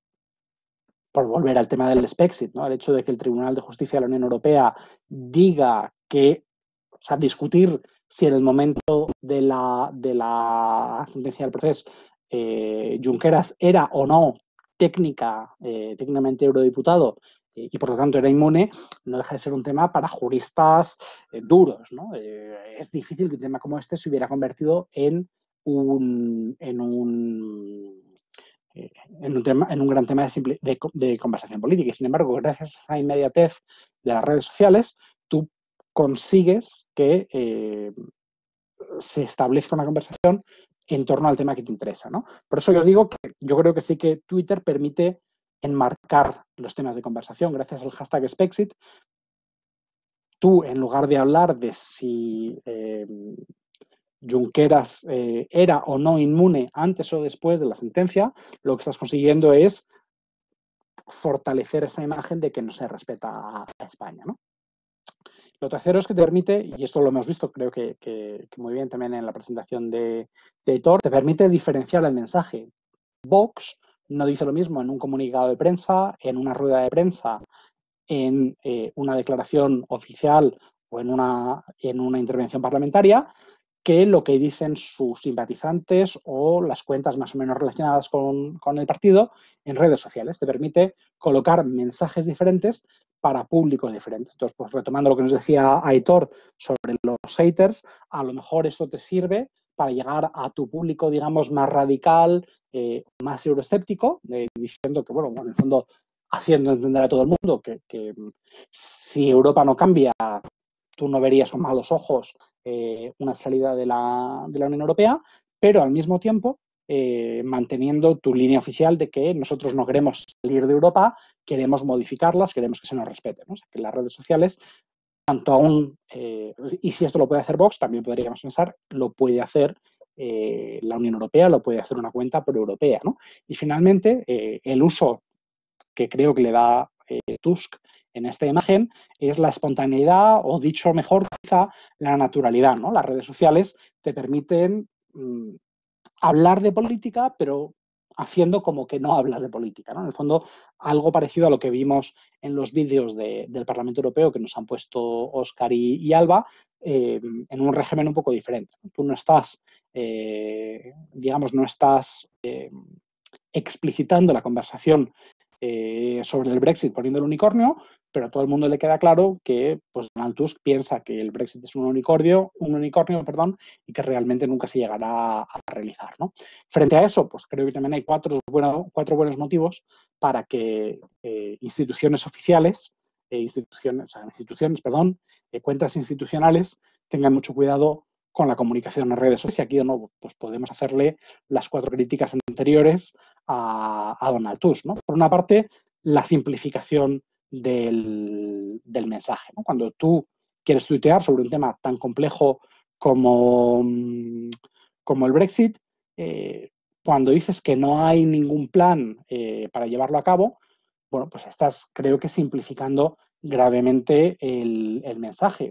por volver al tema del Spexit, ¿no? El hecho de que el Tribunal de Justicia de la Unión Europea diga que, o sea, discutir si en el momento de la, de la sentencia del proceso eh, Junqueras era o no técnica, eh, técnicamente eurodiputado eh, y por lo tanto era inmune, no deja de ser un tema para juristas eh, duros, ¿no? Eh, es difícil que un tema como este se hubiera convertido en un, en un eh, en, un tema, en un gran tema de, simple, de, de conversación política. Y sin embargo, gracias a esa inmediatez de las redes sociales, tú consigues que eh, se establezca una conversación en torno al tema que te interesa, ¿no? Por eso yo os digo que yo creo que sí que Twitter permite enmarcar los temas de conversación. Gracias al hashtag Spexit, tú, en lugar de hablar de si eh, Junqueras eh, era o no inmune antes o después de la sentencia, lo que estás consiguiendo es fortalecer esa imagen de que no se respeta a, a España, ¿no? Lo tercero es que te permite, y esto lo hemos visto creo que, que, que muy bien también en la presentación de, de Aitor, te permite diferenciar el mensaje. Vox no dice lo mismo en un comunicado de prensa, en una rueda de prensa, en eh, una declaración oficial o en una, en una intervención parlamentaria, que lo que dicen sus simpatizantes o las cuentas más o menos relacionadas con, con el partido en redes sociales. Te permite colocar mensajes diferentes para públicos diferentes. Entonces, pues retomando lo que nos decía Aitor sobre los haters, a lo mejor esto te sirve para llegar a tu público, digamos, más radical, eh, más euroescéptico, eh, diciendo que, bueno, en el fondo, haciendo entender a todo el mundo que, que si Europa no cambia, tú no verías con malos ojos eh, una salida de la, de la Unión Europea, pero al mismo tiempo eh, manteniendo tu línea oficial de que nosotros no queremos salir de Europa, queremos modificarlas, queremos que se nos respete, ¿no? O sea, que las redes sociales, tanto aún, eh, y si esto lo puede hacer Vox, también podríamos pensar, lo puede hacer eh, la Unión Europea, lo puede hacer una cuenta pro-europea, ¿no? Y finalmente, eh, el uso que creo que le da eh, Tusk en esta imagen es la espontaneidad, o dicho mejor, quizá la naturalidad, ¿no? Las redes sociales te permiten mmm, hablar de política, pero haciendo como que no hablas de política, ¿no? En el fondo, algo parecido a lo que vimos en los vídeos de, del Parlamento Europeo que nos han puesto Óscar y, y Alba, eh, en un régimen un poco diferente. Tú no estás, eh, digamos, no estás eh, explicitando la conversación Eh, sobre el Brexit poniendo el unicornio, pero a todo el mundo le queda claro que pues, Donald Tusk piensa que el Brexit es un unicornio, un unicornio perdón, y que realmente nunca se llegará a realizar, ¿no? Frente a eso, pues creo que también hay cuatro, bueno, cuatro buenos motivos para que eh, instituciones oficiales, eh, instituciones, o sea, instituciones, perdón, eh, cuentas institucionales tengan mucho cuidado con la comunicación en redes sociales. Y aquí de nuevo pues podemos hacerle las cuatro críticas anteriores a, a Donald Tusk, ¿no? Por una parte, la simplificación del, del mensaje, ¿no? Cuando tú quieres tuitear sobre un tema tan complejo como, como el Brexit, eh, cuando dices que no hay ningún plan eh, para llevarlo a cabo, bueno, pues estás, creo que, simplificando gravemente el, el mensaje.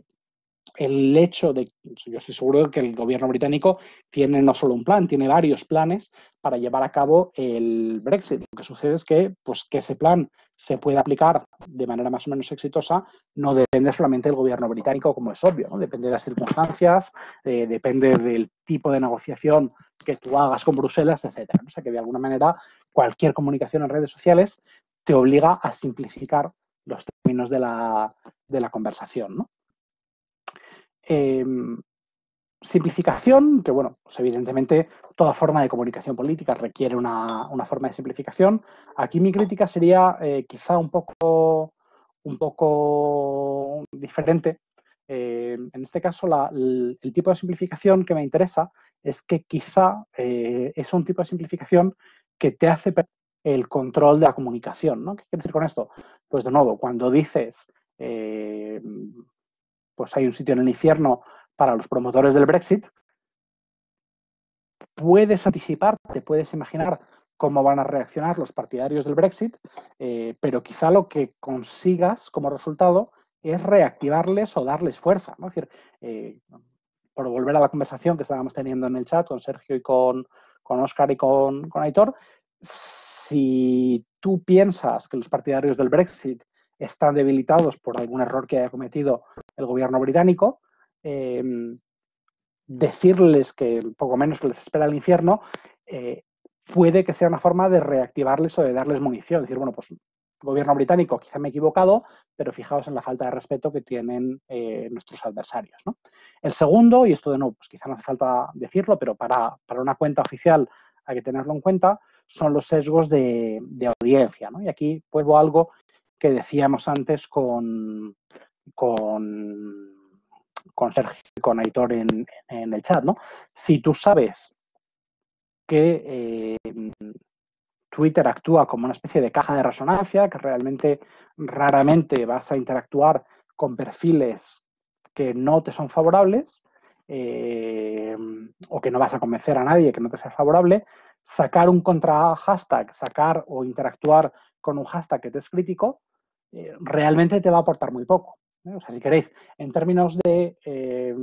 El hecho de, yo estoy seguro de que el gobierno británico tiene no solo un plan, tiene varios planes para llevar a cabo el Brexit. Lo que sucede es que, pues, que ese plan se pueda aplicar de manera más o menos exitosa no depende solamente del gobierno británico, como es obvio, ¿no? Depende de las circunstancias, eh, depende del tipo de negociación que tú hagas con Bruselas, etcétera. O sea que de alguna manera cualquier comunicación en redes sociales te obliga a simplificar los términos de la, de la conversación, ¿no? Eh, simplificación, que bueno, pues evidentemente toda forma de comunicación política requiere una, una forma de simplificación. Aquí mi crítica sería eh, quizá un poco, un poco diferente. Eh, en este caso, la, el, el tipo de simplificación que me interesa es que quizá eh, es un tipo de simplificación que te hace perder el control de la comunicación, ¿no? ¿Qué quiero decir con esto? Pues de nuevo, cuando dices eh, pues hay un sitio en el infierno para los promotores del Brexit, puedes anticiparte, puedes imaginar cómo van a reaccionar los partidarios del Brexit, eh, pero quizá lo que consigas como resultado es reactivarles o darles fuerza, ¿no? Es decir, eh, por volver a la conversación que estábamos teniendo en el chat con Sergio y con, con Óscar y con, con Aitor, si tú piensas que los partidarios del Brexit están debilitados por algún error que haya cometido el gobierno británico, eh, decirles que poco menos que les espera el infierno, eh, puede que sea una forma de reactivarles o de darles munición. Es decir, bueno, pues gobierno británico, quizá me he equivocado, pero fijaos en la falta de respeto que tienen eh, nuestros adversarios, ¿no? El segundo, y esto de nuevo, pues quizá no hace falta decirlo, pero para, para una cuenta oficial hay que tenerlo en cuenta, son los sesgos de, de audiencia, ¿no? Y aquí vuelvo a algo que decíamos antes con, con, con Sergio y con Aitor en, en el chat, ¿no? Si tú sabes que eh, Twitter actúa como una especie de caja de resonancia, que realmente raramente vas a interactuar con perfiles que no te son favorables, eh, o que no vas a convencer a nadie que no te sea favorable, sacar un contra hashtag, sacar o interactuar con un hashtag que te es crítico, eh, realmente te va a aportar muy poco, ¿eh? O sea, si queréis, en términos de eh,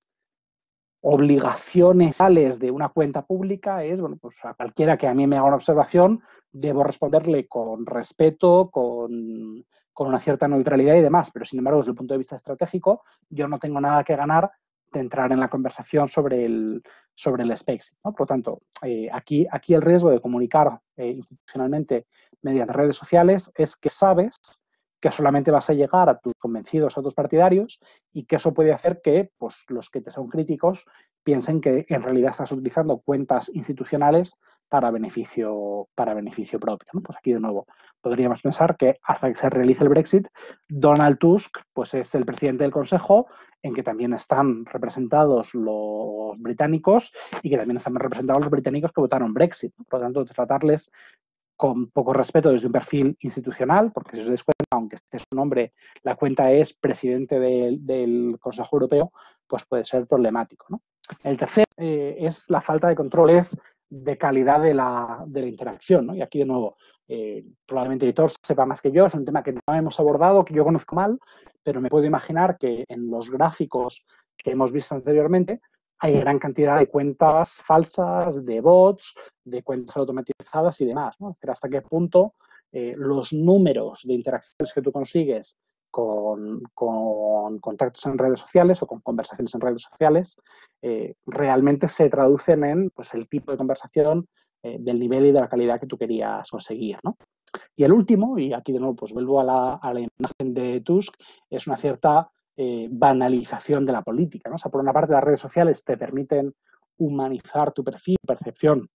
obligaciones tales de una cuenta pública es, bueno, pues a cualquiera que a mí me haga una observación, debo responderle con respeto, con, con una cierta neutralidad y demás, pero sin embargo, desde el punto de vista estratégico, yo no tengo nada que ganar de entrar en la conversación sobre el, sobre el Spexit, ¿no? Por lo tanto, eh, aquí, aquí el riesgo de comunicar eh, institucionalmente mediante redes sociales es que sabes que solamente vas a llegar a tus convencidos, a tus partidarios, y que eso puede hacer que pues, los que te son críticos piensen que en realidad estás utilizando cuentas institucionales para beneficio, para beneficio propio, ¿no? Pues aquí de nuevo podríamos pensar que hasta que se realice el Brexit, Donald Tusk pues, es el presidente del Consejo, en que también están representados los británicos y que también están representados los británicos que votaron Brexit, ¿no? Por lo tanto, tratarles con poco respeto desde un perfil institucional, porque si os dais cuenta, aunque esté su nombre, la cuenta es presidente de, del Consejo Europeo, pues puede ser problemático, ¿no? El tercero eh, es la falta de controles de calidad de la, de la interacción, ¿no? Y aquí de nuevo, eh, probablemente Editor sepa más que yo, es un tema que no hemos abordado, que yo conozco mal, pero me puedo imaginar que en los gráficos que hemos visto anteriormente hay gran cantidad de cuentas falsas, de bots, de cuentas automatizadas y demás, ¿no? Es decir, hasta qué punto eh, los números de interacciones que tú consigues con, con contactos en redes sociales o con conversaciones en redes sociales eh, realmente se traducen en pues, el tipo de conversación eh, del nivel y de la calidad que tú querías conseguir, ¿no? Y el último, y aquí de nuevo pues vuelvo a la, a la imagen de Tusk, es una cierta eh, banalización de la política, ¿no? O sea, por una parte las redes sociales te permiten humanizar tu perfil, percepción,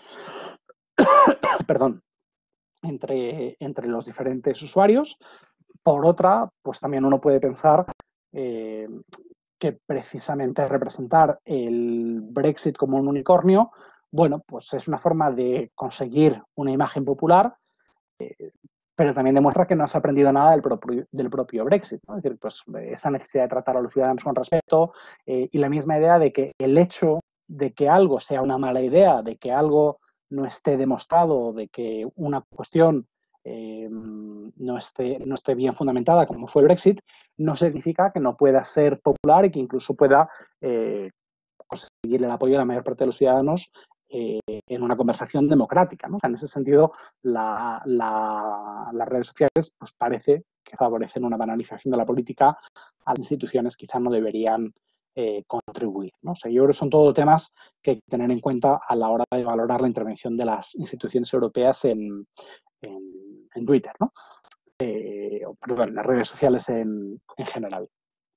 perdón, entre, entre los diferentes usuarios. Por otra, pues también uno puede pensar eh, que precisamente representar el Brexit como un unicornio, bueno, pues es una forma de conseguir una imagen popular, eh, pero también demuestra que no has aprendido nada del propio, del propio Brexit, ¿no? Es decir, pues esa necesidad de tratar a los ciudadanos con respeto eh, y la misma idea de que el hecho de que algo sea una mala idea, de que algo no esté demostrado, de que una cuestión eh, no, esté, no esté bien fundamentada, como fue el Brexit, no significa que no pueda ser popular y que incluso pueda eh, conseguir el apoyo de la mayor parte de los ciudadanos eh, en una conversación democrática, ¿no? O sea, en ese sentido, la, la, las redes sociales pues, parece que favorecen una banalización de la política a las instituciones quizás no deberían eh, contribuir, ¿no? O sea, yo creo que son todos temas que hay que tener en cuenta a la hora de valorar la intervención de las instituciones europeas en, en, en Twitter, ¿no? Eh, perdón, en las redes sociales en, en general.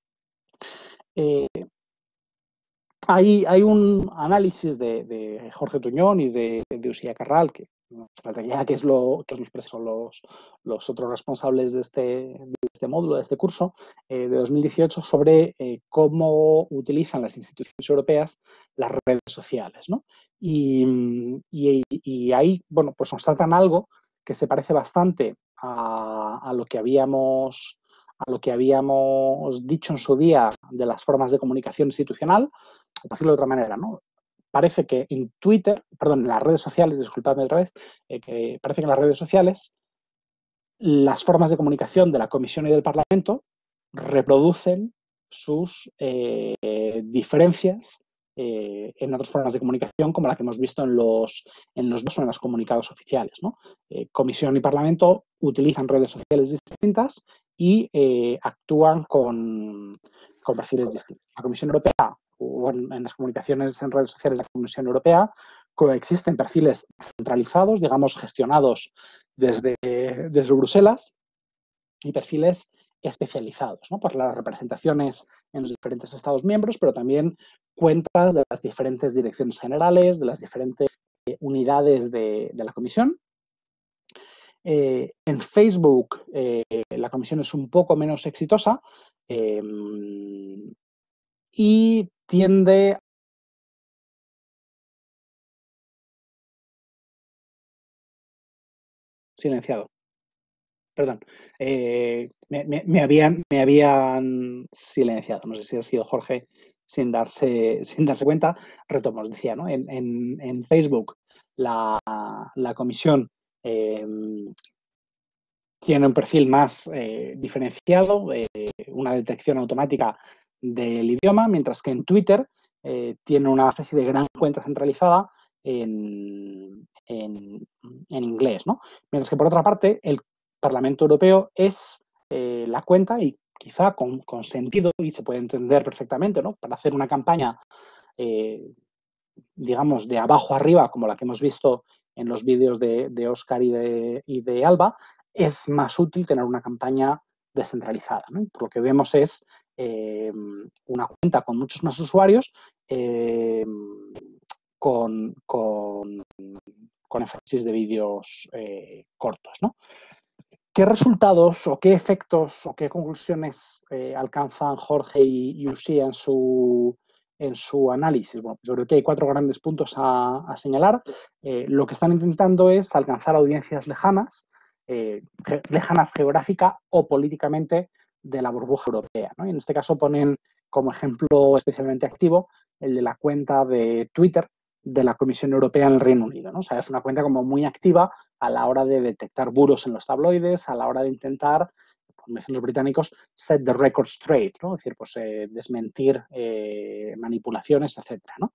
Eh, Hay, hay un análisis de, de Jorge Tuñón y de, de Uxía Carral, que no hace falta ya que, es lo, que los, son los, los otros responsables de este, de este módulo, de este curso, eh, de dos mil dieciocho, sobre eh, cómo utilizan las instituciones europeas las redes sociales, ¿no? Y, y, y ahí, bueno, pues constatan algo que se parece bastante a, a lo que habíamos a lo que habíamos dicho en su día de las formas de comunicación institucional, por decirlo de otra manera, ¿no? Parece que en Twitter, perdón, en las redes sociales, disculpadme otra vez, eh, que parece que en las redes sociales las formas de comunicación de la Comisión y del Parlamento reproducen sus eh, diferencias eh, en otras formas de comunicación, como la que hemos visto en los, en los, en los comunicados oficiales, ¿no? Eh, Comisión y Parlamento utilizan redes sociales distintas y eh, actúan con, con perfiles distintos. La Comisión Europea o en, en las comunicaciones en redes sociales de la Comisión Europea coexisten perfiles centralizados, digamos, gestionados desde, desde Bruselas, y perfiles especializados, ¿no? Por las representaciones en los diferentes Estados miembros, pero también cuentas de las diferentes direcciones generales, de las diferentes eh, unidades de, de la Comisión. Eh, en Facebook eh, la comisión es un poco menos exitosa eh, y tiende silenciado. Perdón, eh, me, me, me, habían, me habían silenciado. No sé si ha sido Jorge sin darse, sin darse cuenta. Retomo, os decía, ¿no? En, en, en Facebook la, la comisión eh, tiene un perfil más eh, diferenciado, eh, una detección automática del idioma, mientras que en Twitter eh, tiene una especie de gran cuenta centralizada en, en, en inglés, ¿no? Mientras que, por otra parte, el Parlamento Europeo es eh, la cuenta, y quizá con, con sentido, y se puede entender perfectamente, ¿no? Para hacer una campaña, eh, digamos, de abajo arriba, como la que hemos visto en los vídeos de, de Óscar y de, y de Alba, es más útil tener una campaña descentralizada, ¿no? Por lo que vemos es eh, una cuenta con muchos más usuarios, eh, con, con, con énfasis de vídeos eh, cortos, ¿no? ¿Qué resultados o qué efectos o qué conclusiones eh, alcanzan Jorge y, y Uxía en su, en su análisis? Bueno, yo creo que hay cuatro grandes puntos a, a señalar. Eh, lo que están intentando es alcanzar audiencias lejanas, eh, lejanas geográfica o políticamente de la burbuja europea, ¿no? Y en este caso ponen como ejemplo especialmente activo el de la cuenta de Twitter de la Comisión Europea en el Reino Unido, ¿no? O sea, es una cuenta como muy activa a la hora de detectar bulos en los tabloides, a la hora de intentar, como dicen los británicos, set the record straight, ¿no? Es decir, pues eh, desmentir eh, manipulaciones, etcétera, ¿no?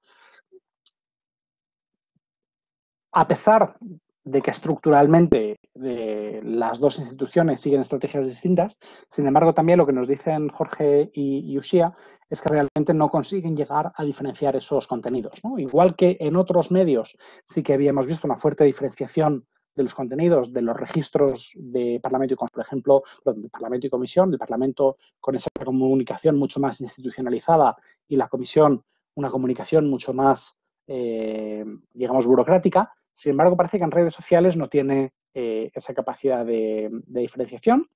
A pesar de que estructuralmente eh, las dos instituciones siguen estrategias distintas, sin embargo, también lo que nos dicen Jorge y, y Uxía es que realmente no consiguen llegar a diferenciar esos contenidos, ¿no? Igual que en otros medios sí que habíamos visto una fuerte diferenciación de los contenidos, de los registros de Parlamento y Comisión, por ejemplo, de Parlamento y Comisión, del Parlamento con esa comunicación mucho más institucionalizada y la Comisión una comunicación mucho más, eh, digamos, burocrática. Sin embargo, parece que en redes sociales no tiene eh, esa capacidad de, de diferenciación.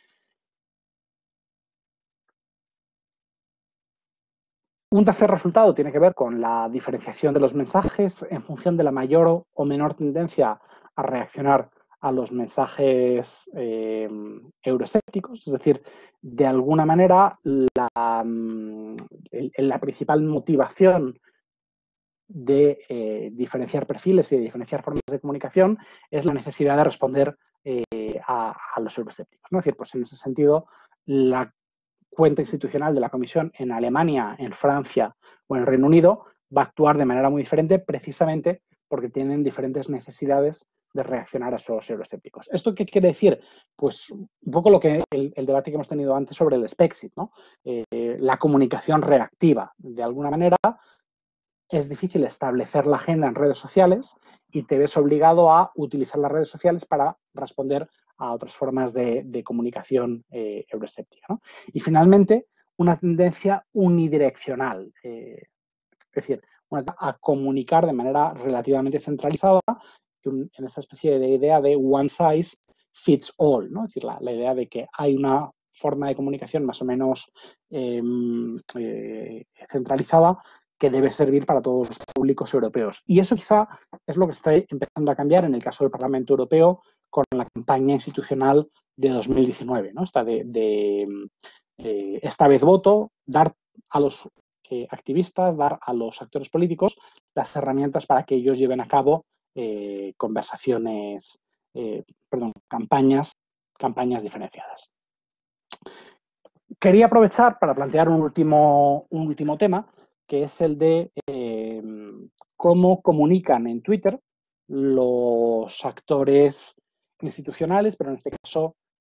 Un tercer resultado tiene que ver con la diferenciación de los mensajes en función de la mayor o menor tendencia a reaccionar a los mensajes eh, euroescépticos. Es decir, de alguna manera, la, la principal motivación de eh, diferenciar perfiles y de diferenciar formas de comunicación es la necesidad de responder eh, a, a los euroescépticos, ¿no? Es decir, pues en ese sentido, la cuenta institucional de la Comisión en Alemania, en Francia o en el Reino Unido va a actuar de manera muy diferente precisamente porque tienen diferentes necesidades de reaccionar a esos euroescépticos. ¿Esto qué quiere decir? Pues un poco lo que el, el debate que hemos tenido antes sobre el Spexit, ¿no? Eh, la comunicación reactiva. De alguna manera, es difícil establecer la agenda en redes sociales y te ves obligado a utilizar las redes sociales para responder a otras formas de, de comunicación eh, euroescéptica, ¿no? Y finalmente, una tendencia unidireccional, eh, es decir, una, a comunicar de manera relativamente centralizada en esa especie de idea de one size fits all, ¿no? Es decir, la, la idea de que hay una forma de comunicación más o menos eh, eh, centralizada que debe servir para todos los públicos europeos. Y eso quizá es lo que está empezando a cambiar en el caso del Parlamento Europeo con la campaña institucional de dos mil diecinueve, ¿no? Esta de, de eh, esta vez voto, dar a los eh, activistas, dar a los actores políticos las herramientas para que ellos lleven a cabo eh, conversaciones, eh, perdón, campañas, campañas diferenciadas. Quería aprovechar para plantear un último, un último tema, que es el de eh, cómo comunican en Twitter los actores institucionales, pero en este caso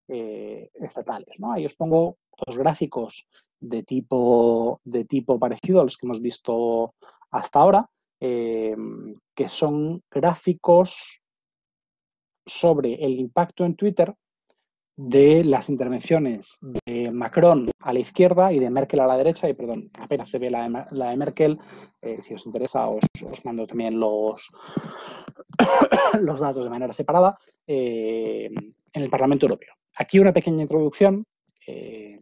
eh, estatales, ¿no? Ahí os pongo dos gráficos de tipo, de tipo parecido a los que hemos visto hasta ahora, eh, que son gráficos sobre el impacto en Twitter de las intervenciones de Macron a la izquierda y de Merkel a la derecha, y perdón, apenas se ve la de, la de Merkel, eh, si os interesa os, os mando también los, los datos de manera separada, eh, en el Parlamento Europeo. Aquí una pequeña introducción. Eh,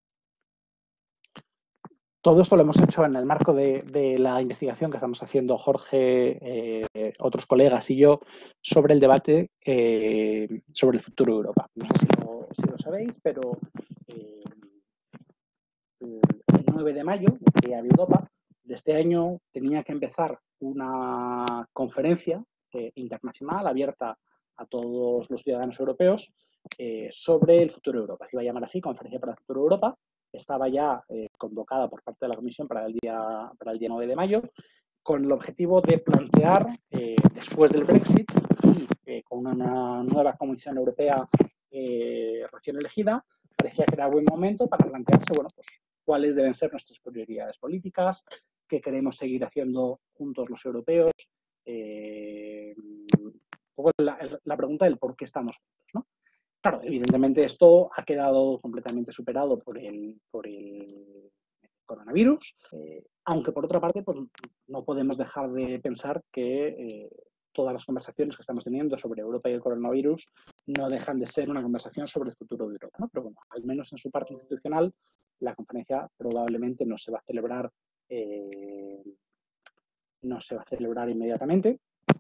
todo esto lo hemos hecho en el marco de, de la investigación que estamos haciendo Jorge, eh, otros colegas y yo sobre el debate eh, sobre el futuro de Europa. No sé si lo, si lo sabéis, pero eh, el nueve de mayo, Día de Europa, de este año tenía que empezar una conferencia eh, internacional abierta a todos los ciudadanos europeos eh, sobre el futuro de Europa. Se iba a llamar así, Conferencia para el Futuro de Europa. Estaba ya eh, convocada por parte de la Comisión para el día, para el día nueve de mayo, con el objetivo de plantear, eh, después del Brexit y eh, con una nueva Comisión Europea eh, recién elegida, parecía que era buen momento para plantearse, bueno, pues cuáles deben ser nuestras prioridades políticas, qué queremos seguir haciendo juntos los europeos, eh, un poco la, la pregunta del por qué estamos juntos, ¿no? Claro, evidentemente esto ha quedado completamente superado por el, por el coronavirus, eh, aunque por otra parte pues, no podemos dejar de pensar que eh, todas las conversaciones que estamos teniendo sobre Europa y el coronavirus no dejan de ser una conversación sobre el futuro de Europa, ¿no? Pero bueno, al menos en su parte institucional, la conferencia probablemente no se va a celebrar, eh, no se va a celebrar inmediatamente.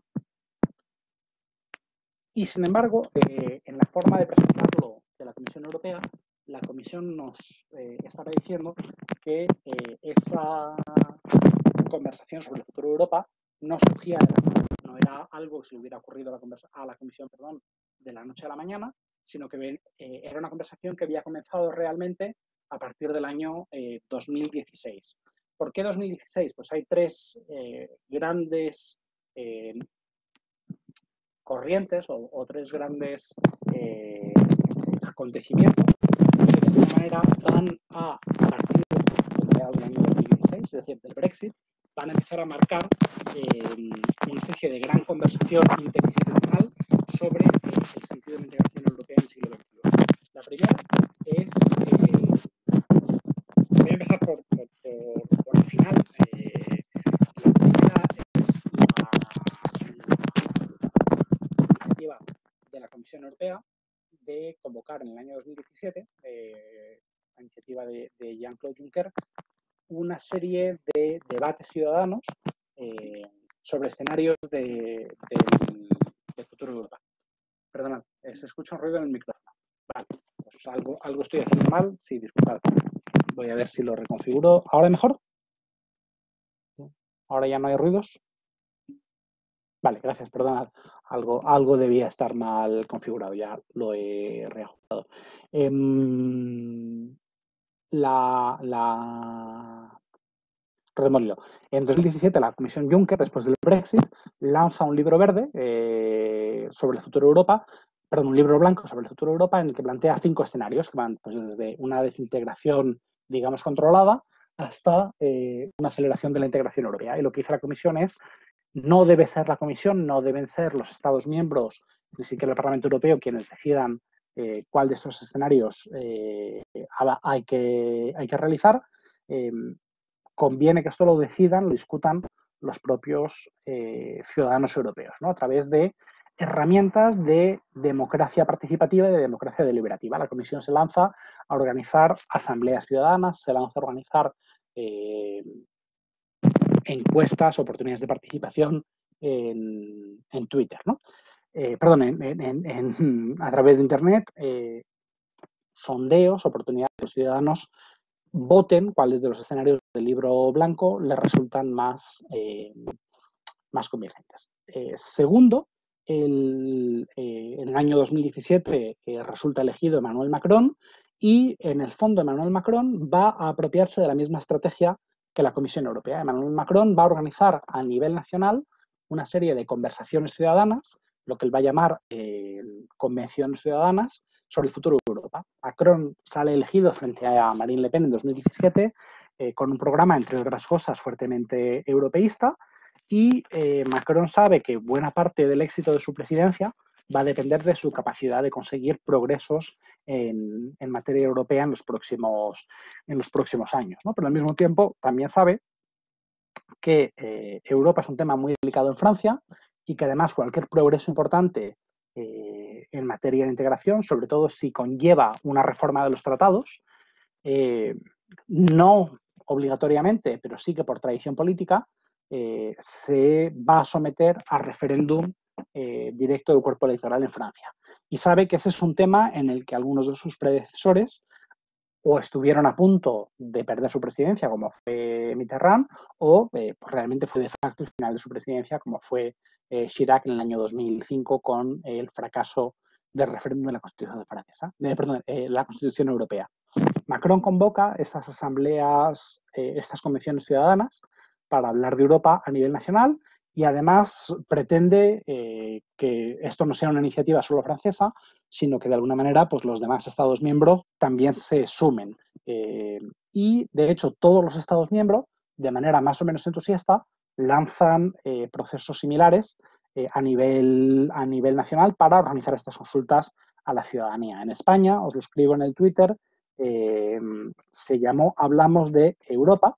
Y, sin embargo, eh, en la forma de presentarlo de la Comisión Europea, la Comisión nos eh, estaba diciendo que eh, esa conversación sobre el futuro de Europa no surgía de la Comisión, no era algo que se le hubiera ocurrido a la, a la Comisión perdón, de la noche a la mañana, sino que eh, era una conversación que había comenzado realmente a partir del año eh, dos mil dieciséis. ¿Por qué dos mil dieciséis? Pues hay tres eh, grandes eh, corrientes o, o tres grandes eh, acontecimientos que de alguna manera van a, a partir del año dos mil dieciséis, es decir, del Brexit, van a empezar a marcar eh, una especie de gran conversación interinstitucional sobre eh, el sentido de la integración europea en el siglo veintiuno. La primera es, eh, voy a empezar por, por, por, por el final. Eh, la primera es la, la de la Comisión Europea de convocar en el año dos mil diecisiete, eh, a iniciativa de, de Jean-Claude Juncker, una serie de debates ciudadanos eh, sobre escenarios de, de, del futuro de Europa. Perdonad, se escucha un ruido en el micrófono. Vale, pues algo, algo estoy haciendo mal. Sí, disculpad. Voy a ver si lo reconfiguro. ¿Ahora mejor? ¿Ahora ya no hay ruidos? Vale, gracias, perdonad. Algo, algo debía estar mal configurado, ya lo he reajustado. Eh, la, la... Remolino. En dos mil diecisiete, la Comisión Juncker, después del Brexit, lanza un libro verde eh, sobre el futuro de Europa, perdón, un libro blanco sobre el futuro de Europa en el que plantea cinco escenarios que van pues, desde una desintegración, digamos, controlada hasta eh, una aceleración de la integración europea. Y lo que dice la Comisión es no debe ser la Comisión, no deben ser los Estados miembros, ni siquiera el Parlamento Europeo, quienes decidan eh, cuál de estos escenarios eh, hay, que, hay que realizar. Eh, conviene que esto lo decidan, lo discutan los propios eh, ciudadanos europeos, ¿no? A través de herramientas de democracia participativa y de democracia deliberativa. La Comisión se lanza a organizar asambleas ciudadanas, se lanza a organizar eh, encuestas, oportunidades de participación en, en Twitter, ¿no? Eh, perdón, en, en, en, a través de Internet, eh, sondeos, oportunidades de los ciudadanos voten cuáles de los escenarios del libro blanco les resultan más, eh, más convincentes. Eh, segundo, el, eh, en el año dos mil diecisiete eh, resulta elegido Emmanuel Macron y, en el fondo, Emmanuel Macron va a apropiarse de la misma estrategia que la Comisión Europea. Emmanuel Macron va a organizar a nivel nacional una serie de conversaciones ciudadanas, lo que él va a llamar eh, convenciones ciudadanas, sobre el futuro de Europa. Europa. Macron sale elegido frente a Marine Le Pen en dos mil diecisiete eh, con un programa, entre otras cosas, fuertemente europeísta, y eh, Macron sabe que buena parte del éxito de su presidencia va a depender de su capacidad de conseguir progresos en, en materia europea en los próximos, en los próximos años, ¿no? Pero al mismo tiempo también sabe que eh, Europa es un tema muy delicado en Francia y que además cualquier progreso importante eh, en materia de integración, sobre todo si conlleva una reforma de los tratados, eh, no obligatoriamente, pero sí que por tradición política, eh, se va a someter a referéndum eh, directo del cuerpo electoral en Francia. Y sabe que ese es un tema en el que algunos de sus predecesores o estuvieron a punto de perder su presidencia, como fue Mitterrand, o eh, pues realmente fue de facto el final de su presidencia, como fue eh, Chirac en el año dos mil cinco con eh, el fracaso del referéndum de la Constitución francesa, eh, perdón, eh, la Constitución europea. Macron convoca estas asambleas, eh, estas convenciones ciudadanas para hablar de Europa a nivel nacional y además pretende eh, que esto no sea una iniciativa solo francesa, sino que de alguna manera pues, los demás Estados miembros también se sumen. Eh, y de hecho todos los Estados miembros, de manera más o menos entusiasta, lanzan eh, procesos similares eh, a, nivel, a nivel nacional para organizar estas consultas a la ciudadanía. En España, os lo escribo en el Twitter, Eh, se llamó Hablamos de Europa.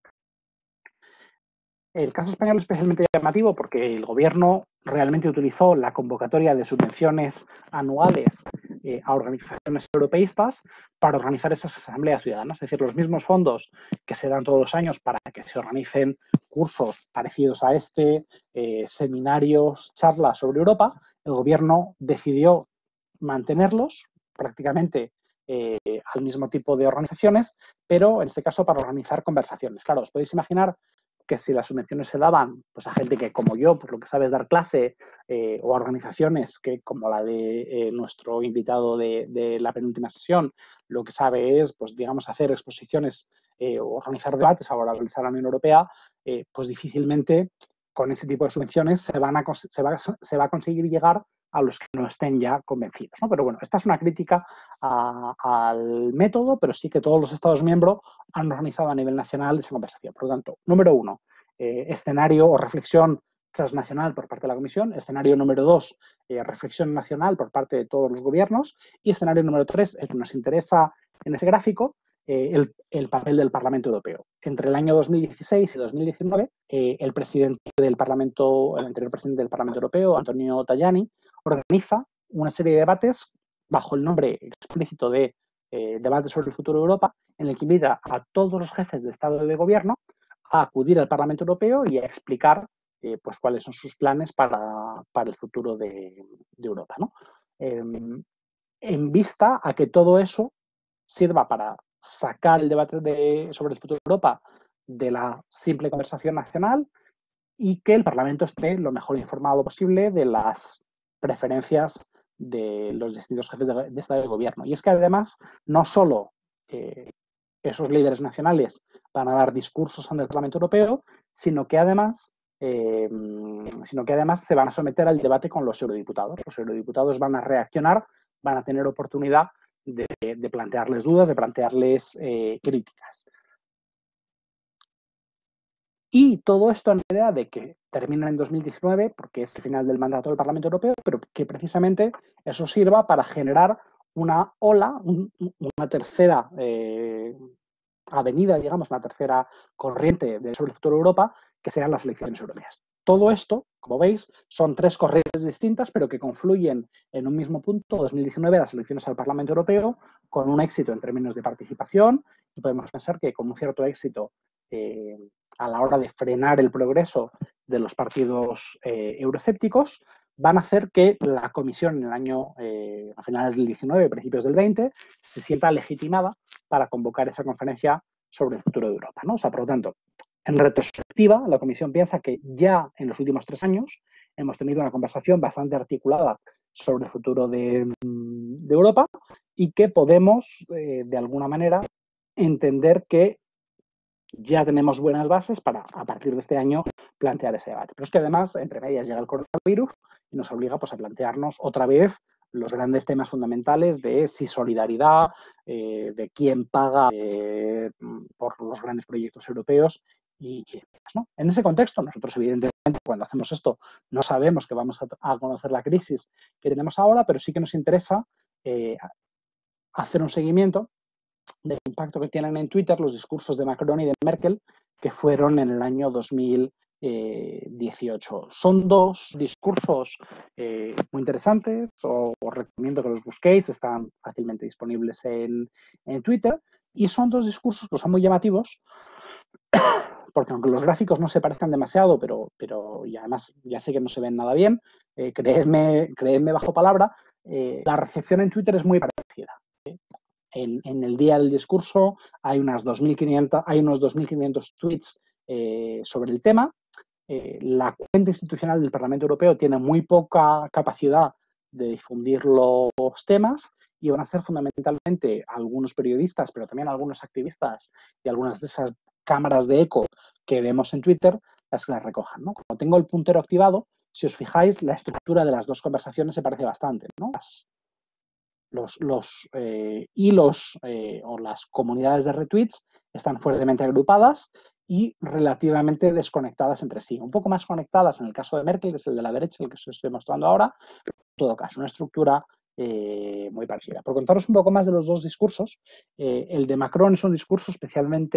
El caso español es especialmente llamativo porque el gobierno realmente utilizó la convocatoria de subvenciones anuales eh, a organizaciones europeístas para organizar esas asambleas ciudadanas, es decir, los mismos fondos que se dan todos los años para que se organicen cursos parecidos a este, eh, seminarios, charlas sobre Europa, el gobierno decidió mantenerlos prácticamente Eh, al mismo tipo de organizaciones, pero en este caso para organizar conversaciones. Claro, os podéis imaginar que si las subvenciones se daban pues, a gente que, como yo, pues lo que sabe es dar clase, eh, o a organizaciones que, como la de eh, nuestro invitado de, de la penúltima sesión, lo que sabe es, pues digamos, hacer exposiciones eh, o organizar debates favorables a la Unión Europea, eh, pues difícilmente con ese tipo de subvenciones se, van a, se, va, se va a conseguir llegar a los que no estén ya convencidos, ¿no? Pero bueno, esta es una crítica a, al método, pero sí que todos los Estados miembros han organizado a nivel nacional esa conversación. Por lo tanto, número uno, eh, escenario o reflexión transnacional por parte de la Comisión. Escenario número dos, eh, reflexión nacional por parte de todos los gobiernos. Y escenario número tres, el que nos interesa en ese gráfico, eh, el, el papel del Parlamento Europeo. Entre el año dos mil dieciséis y dos mil diecinueve, eh, el presidente del Parlamento, el anterior presidente del Parlamento Europeo, Antonio Tajani, organiza una serie de debates bajo el nombre explícito de eh, debate sobre el futuro de Europa, en el que invita a todos los jefes de Estado y de Gobierno a acudir al Parlamento Europeo y a explicar eh, pues, cuáles son sus planes para, para el futuro de, de Europa, ¿no? Eh, en vista a que todo eso sirva para sacar el debate de, sobre el futuro de Europa de la simple conversación nacional y que el Parlamento esté lo mejor informado posible de las preferencias de los distintos jefes de, de Estado y de Gobierno. Y es que además no solo eh, esos líderes nacionales van a dar discursos ante el Parlamento Europeo, sino que además eh, sino que además se van a someter al debate con los eurodiputados. Los eurodiputados van a reaccionar, van a tener oportunidad de, de plantearles dudas, de plantearles eh, críticas. Y todo esto en la idea de que termina en dos mil diecinueve, porque es el final del mandato del Parlamento Europeo, pero que precisamente eso sirva para generar una ola, un, una tercera eh, avenida, digamos, una tercera corriente de, sobre el futuro de Europa, que sean las elecciones europeas. Todo esto, como veis, son tres corrientes distintas, pero que confluyen en un mismo punto, dos mil diecinueve, las elecciones al Parlamento Europeo, con un éxito en términos de participación, y podemos pensar que con un cierto éxito eh, a la hora de frenar el progreso de los partidos eh, euroscépticos, van a hacer que la Comisión en el año, eh, a finales del diecinueve, principios del veinte, se sienta legitimada para convocar esa conferencia sobre el futuro de Europa, ¿no? O sea, por lo tanto, en retrospectiva, la Comisión piensa que ya en los últimos tres años hemos tenido una conversación bastante articulada sobre el futuro de, de Europa y que podemos, eh, de alguna manera, entender que ya tenemos buenas bases para, a partir de este año, plantear ese debate. Pero es que además, entre medias, llega el coronavirus y nos obliga pues, a plantearnos otra vez los grandes temas fundamentales de si solidaridad, eh, de quién paga eh, por los grandes proyectos europeos y, y ¿no? En ese contexto, nosotros evidentemente cuando hacemos esto no sabemos que vamos a, a conocer la crisis que tenemos ahora, pero sí que nos interesa eh, hacer un seguimiento del impacto que tienen en Twitter los discursos de Macron y de Merkel que fueron en el año dos mil dieciocho. Son dos discursos eh, muy interesantes, os, os recomiendo que los busquéis, están fácilmente disponibles en, en Twitter, y son dos discursos que son muy llamativos, porque aunque los gráficos no se parezcan demasiado, pero, pero y además ya sé que no se ven nada bien, eh, creedme, creedme bajo palabra, eh, la recepción en Twitter es muy parecida. ¿eh? En, en el día del discurso hay, unas dos mil quinientos, hay unos dos mil quinientos tweets eh, sobre el tema. Eh, la cuenta institucional del Parlamento Europeo tiene muy poca capacidad de difundir los temas y van a ser fundamentalmente algunos periodistas, pero también algunos activistas y algunas de esas cámaras de eco que vemos en Twitter las que las recojan, ¿no? Como tengo el puntero activado, si os fijáis, la estructura de las dos conversaciones se parece bastante, ¿no? Las, los, los eh, hilos eh, o las comunidades de retweets están fuertemente agrupadas y relativamente desconectadas entre sí. Un poco más conectadas en el caso de Merkel, que es el de la derecha, el que os estoy mostrando ahora, pero en todo caso, una estructura eh, muy parecida. Por contaros un poco más de los dos discursos, eh, el de Macron es un discurso especialmente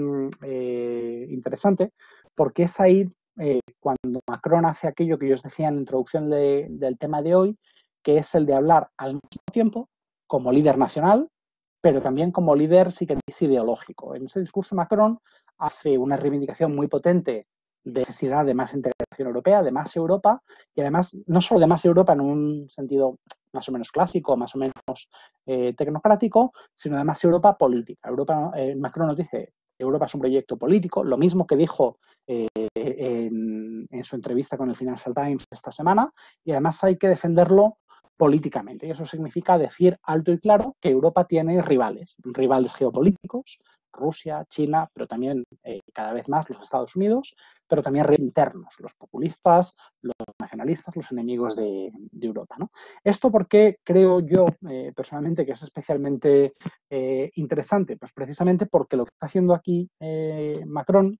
eh, interesante porque es ahí eh, cuando Macron hace aquello que yo os decía en la introducción de, del tema de hoy, que es el de hablar al mismo tiempo como líder nacional, pero también como líder, si queréis, ideológico. En ese discurso Macron hace una reivindicación muy potente de necesidad de más integración europea, de más Europa, y además no solo de más Europa en un sentido más o menos clásico, más o menos eh, tecnocrático, sino de más Europa política. Europa, eh, Macron nos dice, Europa es un proyecto político, lo mismo que dijo eh, en, en su entrevista con el Financial Times esta semana, y además hay que defenderlo políticamente. Y eso significa decir alto y claro que Europa tiene rivales, rivales geopolíticos, Rusia, China, pero también eh, cada vez más los Estados Unidos, pero también rivales internos, los populistas, los nacionalistas, los enemigos de, de Europa, ¿no? Esto porque creo yo eh, personalmente que es especialmente eh, interesante, pues precisamente porque lo que está haciendo aquí eh, Macron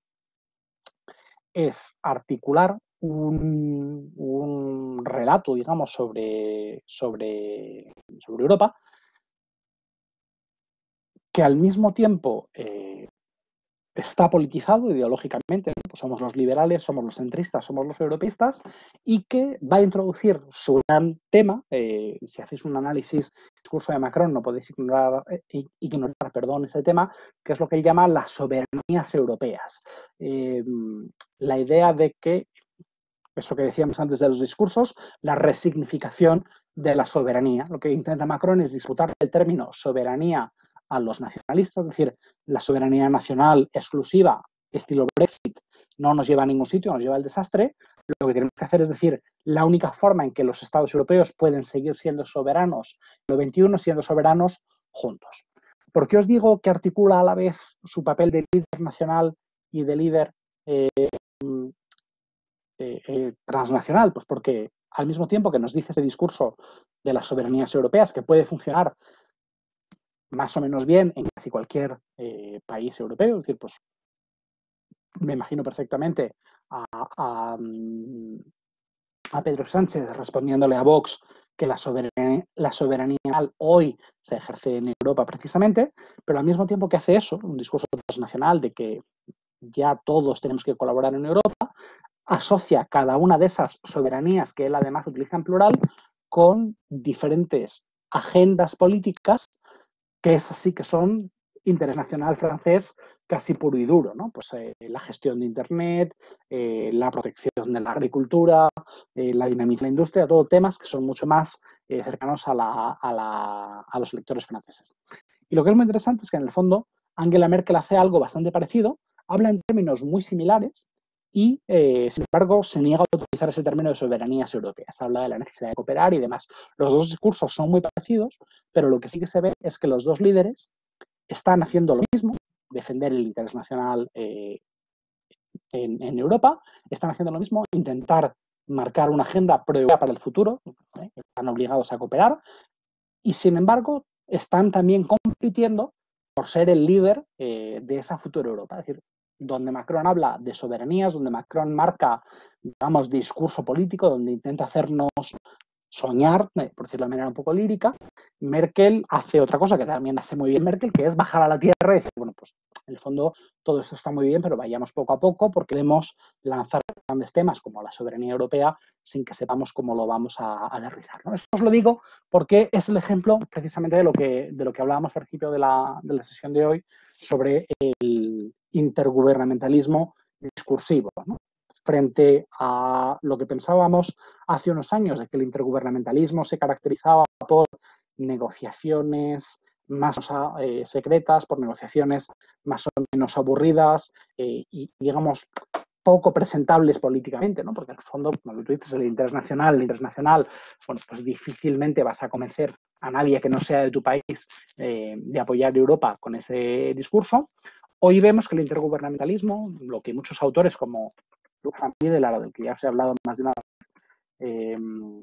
es articular un, un relato, digamos, sobre, sobre, sobre Europa, que al mismo tiempo eh, está politizado ideológicamente, ¿no? Pues somos los liberales, somos los centristas, somos los europeístas, y que va a introducir su gran tema, eh, si hacéis un análisis del discurso de Macron no podéis ignorar, eh, ignorar perdón, ese tema, que es lo que él llama las soberanías europeas. Eh, la idea de que, eso que decíamos antes de los discursos, la resignificación de la soberanía. Lo que intenta Macron es disputar el término soberanía a los nacionalistas, es decir, la soberanía nacional exclusiva, estilo Brexit, no nos lleva a ningún sitio, nos lleva al desastre. Lo que tenemos que hacer es decir, la única forma en que los Estados europeos pueden seguir siendo soberanos en el veintiuno, siendo soberanos juntos. ¿Por qué os digo que articula a la vez su papel de líder nacional y de líder eh, eh, eh, transnacional? Pues porque al mismo tiempo que nos dice ese discurso de las soberanías europeas, que puede funcionar más o menos bien en casi cualquier eh, país europeo, es decir, pues me imagino perfectamente a, a, a Pedro Sánchez respondiéndole a Vox que la soberanía, la soberanía hoy se ejerce en Europa precisamente, pero al mismo tiempo que hace eso, un discurso transnacional de que ya todos tenemos que colaborar en Europa, asocia cada una de esas soberanías que él además utiliza en plural con diferentes agendas políticas que es así que son interés nacional francés casi puro y duro, ¿no? Pues eh, la gestión de Internet, eh, la protección de la agricultura, eh, la dinamización de la industria, todo temas que son mucho más eh, cercanos a, la, a, la, a los electores franceses. Y lo que es muy interesante es que en el fondo Angela Merkel hace algo bastante parecido, habla en términos muy similares y, eh, sin embargo, se niega a utilizar ese término de soberanías europeas. Habla de la necesidad de cooperar y demás. Los dos discursos son muy parecidos, pero lo que sí que se ve es que los dos líderes están haciendo lo mismo, defender el interés nacional eh, en, en Europa, están haciendo lo mismo, intentar marcar una agenda pro-europea para el futuro, ¿eh? Están obligados a cooperar y, sin embargo, están también compitiendo por ser el líder eh, de esa futura Europa. Es decir, donde Macron habla de soberanías, donde Macron marca, digamos, discurso político, donde intenta hacernos soñar, por decirlo de manera un poco lírica, Merkel hace otra cosa que también hace muy bien Merkel, que es bajar a la tierra y decir, bueno, pues en el fondo todo esto está muy bien, pero vayamos poco a poco porque debemos lanzar grandes temas como la soberanía europea sin que sepamos cómo lo vamos a, a aterrizar, ¿no? Esto os lo digo porque es el ejemplo precisamente de lo que, de lo que hablábamos al principio de la, de la sesión de hoy sobre el intergubernamentalismo discursivo, ¿no? Frente a lo que pensábamos hace unos años, de que el intergubernamentalismo se caracterizaba por negociaciones más eh, secretas, por negociaciones más o menos aburridas eh, y, digamos, poco presentables políticamente, ¿no? Porque, en el fondo, como tú dices, el interés nacional, el interés nacional, bueno, pues difícilmente vas a convencer a nadie que no sea de tu país eh, de apoyar a Europa con ese discurso. Hoy vemos que el intergubernamentalismo, lo que muchos autores como Luc Van Middelaar, del que ya os he hablado más de una vez, eh,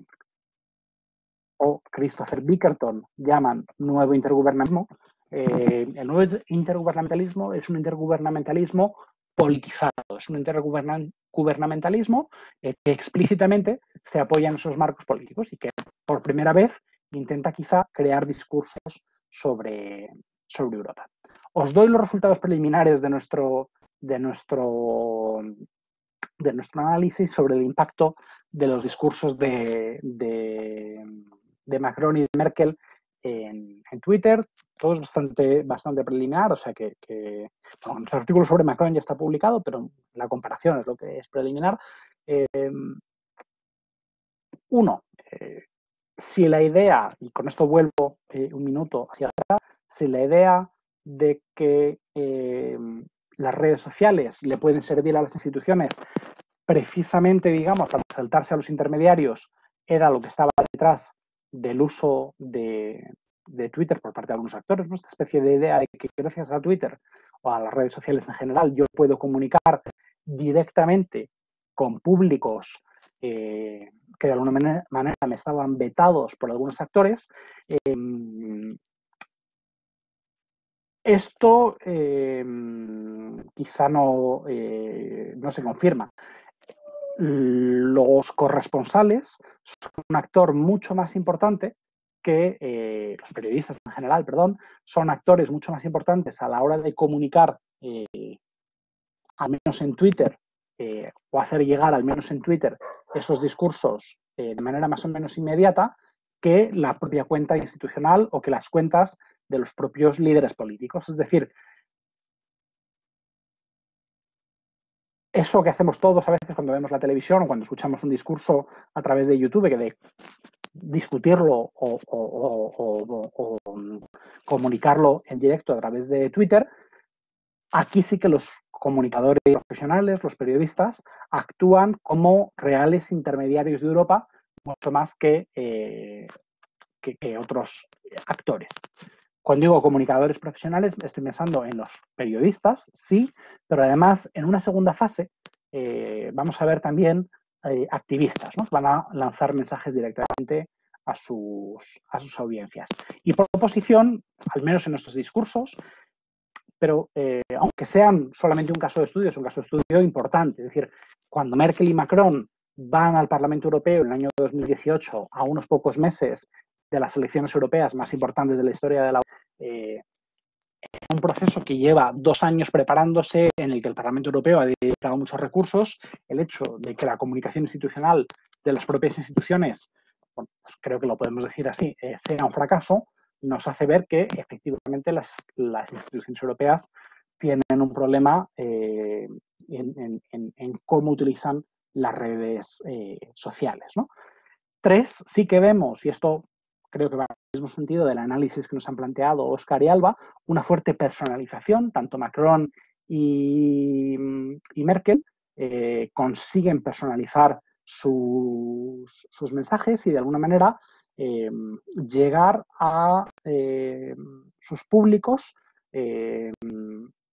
o Christopher Bickerton llaman nuevo intergubernamentalismo, eh, el nuevo intergubernamentalismo es un intergubernamentalismo politizado, es un intergubernamentalismo eh, que explícitamente se apoya en esos marcos políticos y que por primera vez intenta quizá crear discursos sobre, sobre Europa. Os doy los resultados preliminares de nuestro, de nuestro de nuestro análisis sobre el impacto de los discursos de, de, de Macron y de Merkel en, en Twitter. Todo es bastante, bastante preliminar, o sea que, que bueno, nuestro artículo sobre Macron ya está publicado, pero la comparación es lo que es preliminar. Eh, uno, eh, si la idea, y con esto vuelvo eh, un minuto hacia atrás, si la idea de que eh, las redes sociales le pueden servir a las instituciones precisamente, digamos, para saltarse a los intermediarios, era lo que estaba detrás del uso de, de Twitter por parte de algunos actores, ¿no? Esta especie de idea de que gracias a Twitter o a las redes sociales en general yo puedo comunicar directamente con públicos eh, que de alguna manera, manera me estaban vetados por algunos actores. Eh, esto eh, quizá no, eh, no se confirma. Los corresponsales son un actor mucho más importante que eh, los periodistas en general, perdón, son actores mucho más importantes a la hora de comunicar, eh, al menos en Twitter, eh, o hacer llegar al menos en Twitter esos discursos eh, de manera más o menos inmediata que la propia cuenta institucional o que las cuentas de los propios líderes políticos. Es decir, eso que hacemos todos a veces cuando vemos la televisión o cuando escuchamos un discurso a través de YouTube, que de discutirlo o, o, o, o, o comunicarlo en directo a través de Twitter, aquí sí que los comunicadores profesionales, los periodistas, actúan como reales intermediarios de Europa, mucho más que, eh, que, que otros actores. Cuando digo comunicadores profesionales, estoy pensando en los periodistas, sí, pero además en una segunda fase eh, vamos a ver también eh, activistas, ¿no? Que van a lanzar mensajes directamente a sus, a sus audiencias. Y por oposición, al menos en nuestros discursos, pero eh, aunque sean solamente un caso de estudio, es un caso de estudio importante. Es decir, cuando Merkel y Macron van al Parlamento Europeo en el año dos mil dieciocho, a unos pocos meses de las elecciones europeas más importantes de la historia de la eh, un proceso que lleva dos años preparándose, en el que el Parlamento Europeo ha dedicado muchos recursos. El hecho de que la comunicación institucional de las propias instituciones, bueno, pues creo que lo podemos decir así, eh, sea un fracaso, nos hace ver que efectivamente las, las instituciones europeas tienen un problema eh, en, en, en cómo utilizan las redes eh, sociales, ¿no? Tres, sí que vemos, y esto creo que va en el mismo sentido del análisis que nos han planteado Óscar y Alba, una fuerte personalización, tanto Macron y, y Merkel eh, consiguen personalizar sus, sus mensajes y de alguna manera eh, llegar a eh, sus públicos eh,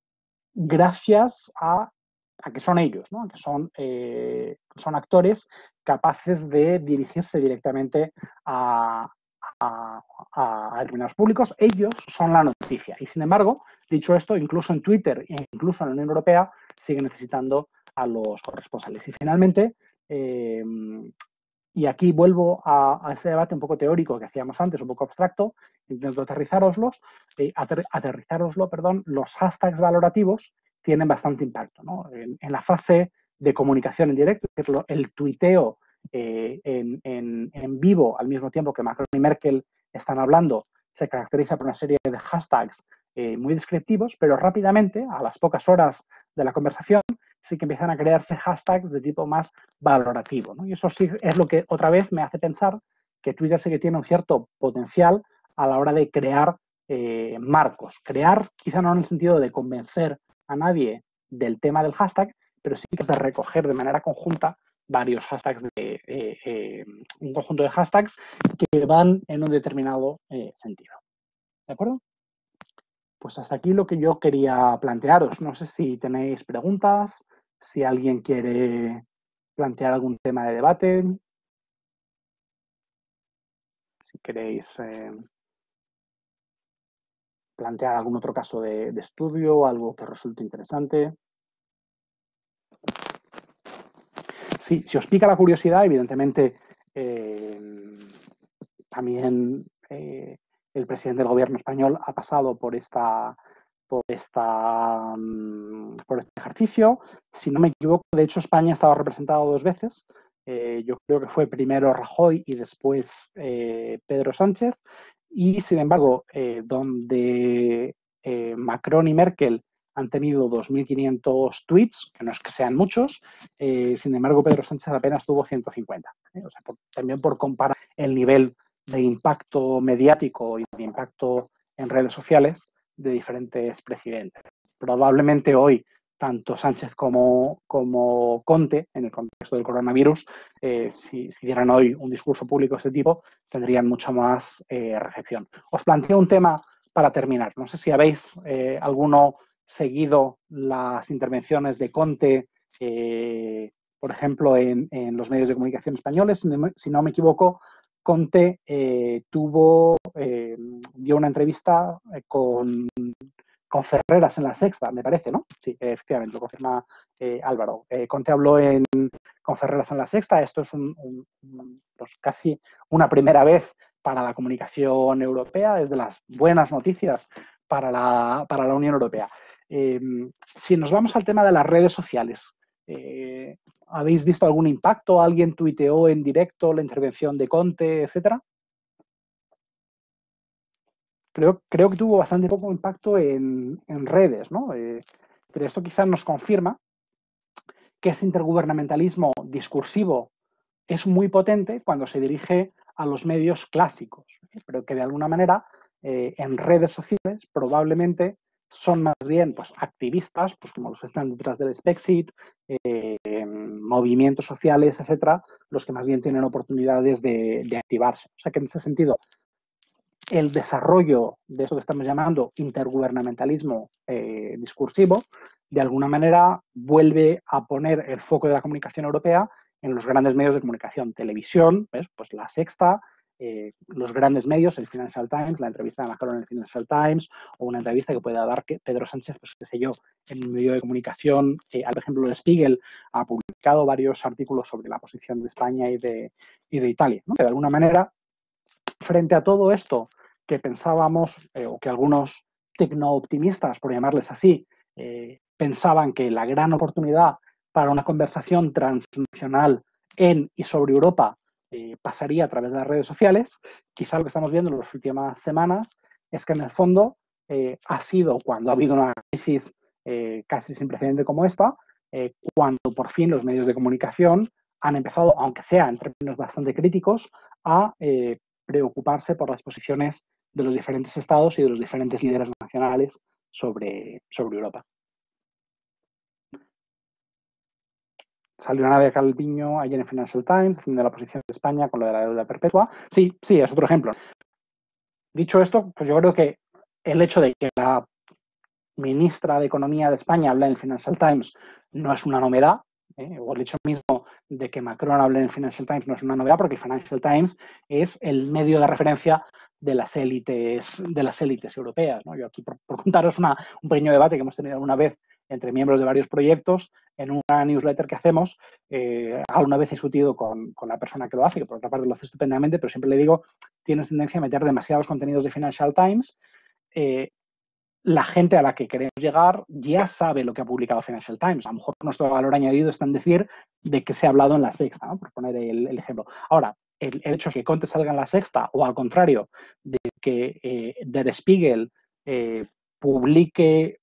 gracias a, a que son ellos, ¿no? A que son, eh, son actores capaces de dirigirse directamente a, a, a determinados públicos. Ellos son la noticia. Y sin embargo, dicho esto, incluso en Twitter e incluso en la Unión Europea sigue necesitando a los corresponsales. Y finalmente, eh, y aquí vuelvo a, a ese debate un poco teórico que hacíamos antes, un poco abstracto, intento aterrizároslos, eh, ater, aterrizároslo, perdón, los hashtags valorativos tienen bastante impacto, ¿no? En, en la fase de comunicación en directo, es decir, el tuiteo eh, en, en, en vivo al mismo tiempo que Macron y Merkel están hablando, se caracteriza por una serie de hashtags eh, muy descriptivos, pero rápidamente, a las pocas horas de la conversación, sí que empiezan a crearse hashtags de tipo más valorativo, ¿no? Y eso sí es lo que otra vez me hace pensar que Twitter sí que tiene un cierto potencial a la hora de crear eh, marcos. Crear, quizá no en el sentido de convencer a nadie del tema del hashtag, pero sí que es de recoger de manera conjunta varios hashtags, de, eh, eh, un conjunto de hashtags que van en un determinado eh, sentido. ¿De acuerdo? Pues hasta aquí lo que yo quería plantearos. No sé si tenéis preguntas, si alguien quiere plantear algún tema de debate, si queréis eh, plantear algún otro caso de, de estudio, algo que resulte interesante. Sí, si os pica la curiosidad, evidentemente eh, también eh, el presidente del gobierno español ha pasado por esta por esta por este ejercicio. Si no me equivoco, de hecho España ha estado representado dos veces. Eh, yo creo que fue primero Rajoy y después eh, Pedro Sánchez. Y sin embargo, eh, donde eh, Macron y Merkel han tenido dos mil quinientos tweets, que no es que sean muchos, eh, sin embargo Pedro Sánchez apenas tuvo ciento cincuenta. ¿eh? O sea, por, también por comparar el nivel de impacto mediático y de impacto en redes sociales de diferentes presidentes. Probablemente hoy, tanto Sánchez como, como Conte, en el contexto del coronavirus, eh, si, si dieran hoy un discurso público de este tipo, tendrían mucha más eh, recepción. Os planteo un tema para terminar. No sé si habéis eh, alguno seguido las intervenciones de Conte, eh, por ejemplo, en, en, los medios de comunicación españoles. Si no me, si no me equivoco, Conte eh, tuvo, eh, dio una entrevista eh, con, con Ferreras en La Sexta, me parece, ¿no? Sí, efectivamente, lo confirma eh, Álvaro. Eh, Conte habló en, con Ferreras en La Sexta. Esto es un, un, un, pues casi una primera vez para la comunicación europea, es de las buenas noticias para la, para la Unión Europea. Eh, si nos vamos al tema de las redes sociales, eh, ¿habéis visto algún impacto? ¿Alguien tuiteó en directo la intervención de Conte, etcétera? Creo, creo que tuvo bastante poco impacto en, en redes, ¿no? Eh, pero esto quizás nos confirma que ese intergubernamentalismo discursivo es muy potente cuando se dirige a los medios clásicos, ¿eh? Pero que de alguna manera eh, en redes sociales probablemente son más bien pues, activistas, pues como los que están detrás del Spexit, eh, movimientos sociales, etcétera, los que más bien tienen oportunidades de, de activarse. O sea que en este sentido, el desarrollo de eso que estamos llamando intergubernamentalismo eh, discursivo, de alguna manera vuelve a poner el foco de la comunicación europea en los grandes medios de comunicación, televisión, ¿ves? Pues La Sexta, eh, los grandes medios, el Financial Times, la entrevista de Macron en el Financial Times, o una entrevista que pueda dar que Pedro Sánchez, pues qué sé yo, en un medio de comunicación, eh, por ejemplo, el Spiegel ha publicado varios artículos sobre la posición de España y de, y de Italia, ¿no? Que de alguna manera, frente a todo esto que pensábamos, eh, o que algunos tecno-optimistas, por llamarles así, eh, pensaban que la gran oportunidad para una conversación transnacional en y sobre Europa eh, pasaría a través de las redes sociales, quizá lo que estamos viendo en las últimas semanas es que en el fondo eh, ha sido cuando ha habido una crisis eh, casi sin precedente como esta, eh, cuando por fin los medios de comunicación han empezado, aunque sea en términos bastante críticos, a eh, preocuparse por las posiciones de los diferentes estados y de los diferentes líderes nacionales sobre, sobre Europa. Salió una nave de Calviño ayer en Financial Times, haciendo la posición de España con lo de la deuda perpetua. Sí, sí, es otro ejemplo. Dicho esto, pues yo creo que el hecho de que la ministra de Economía de España hable en el Financial Times no es una novedad, ¿eh? O el hecho mismo de que Macron hable en el Financial Times no es una novedad, porque el Financial Times es el medio de referencia de las élites, de las élites europeas, ¿no? Yo aquí, por, por contaros una, un pequeño debate que hemos tenido alguna vez entre miembros de varios proyectos, en una newsletter que hacemos, eh, alguna vez he discutido con, con la persona que lo hace, que por otra parte lo hace estupendamente, pero siempre le digo, tienes tendencia a meter demasiados contenidos de Financial Times. Eh, la gente a la que queremos llegar ya sabe lo que ha publicado Financial Times. A lo mejor nuestro valor añadido está en decir de que se ha hablado en La Sexta, ¿no? Por poner el, el ejemplo. Ahora, el, el hecho de que Conte salga en La Sexta, o al contrario, de que eh, Der Spiegel eh, publique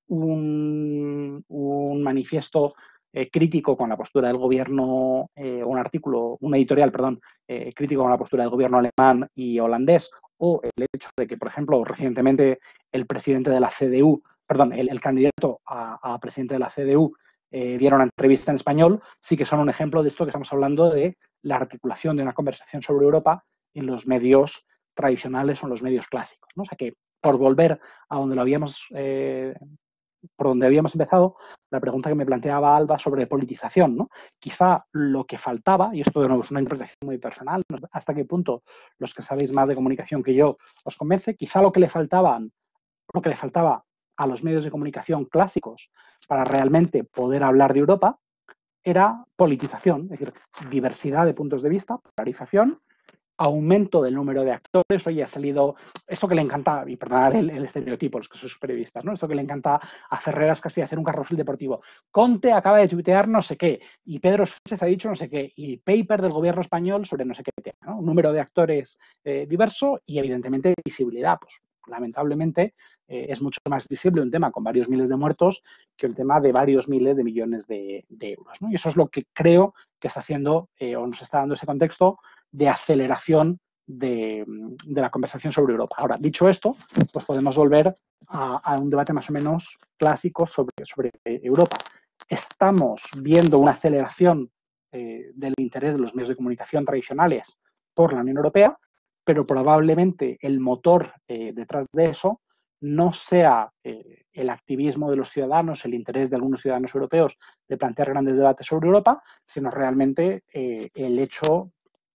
un, un manifiesto eh, crítico con la postura del gobierno, eh, un artículo, un editorial, perdón, eh, crítico con la postura del gobierno alemán y holandés, o el hecho de que, por ejemplo, recientemente el presidente de la C D U, perdón, el, el candidato a, a, presidente de la C D U eh, diera una entrevista en español, sí que son un ejemplo de esto que estamos hablando de la articulación de una conversación sobre Europa en los medios tradicionales o en los medios clásicos, ¿no? O sea que, por volver a donde lo habíamos, eh, por donde habíamos empezado, la pregunta que me planteaba Alba sobre politización, ¿no? Quizá lo que faltaba, y esto de nuevo es una interpretación muy personal, ¿no? Hasta qué punto los que sabéis más de comunicación que yo os convence, quizá lo que le faltaban lo que le faltaba a los medios de comunicación clásicos para realmente poder hablar de Europa era politización, es decir, diversidad de puntos de vista, polarización, aumento del número de actores. Hoy ha salido esto que le encanta, y perdonad el, el estereotipo, los que sois periodistas, ¿no? Esto que le encanta a Ferreras Castilla hacer un carrusel deportivo. Conte acaba de tuitear no sé qué, y Pedro Sánchez ha dicho no sé qué, y paper del gobierno español sobre no sé qué tema, ¿no? Un número de actores eh, diverso y, evidentemente, visibilidad. Pues, lamentablemente, eh, es mucho más visible un tema con varios miles de muertos que un tema de varios miles de millones de, de euros, ¿no? Y eso es lo que creo que está haciendo eh, o nos está dando ese contexto de aceleración de, de la conversación sobre Europa. Ahora, dicho esto, pues podemos volver a, a un debate más o menos clásico sobre, sobre Europa. Estamos viendo una aceleración eh, del interés de los medios de comunicación tradicionales por la Unión Europea, pero probablemente el motor eh, detrás de eso no sea eh, el activismo de los ciudadanos, el interés de algunos ciudadanos europeos de plantear grandes debates sobre Europa, sino realmente eh, el hecho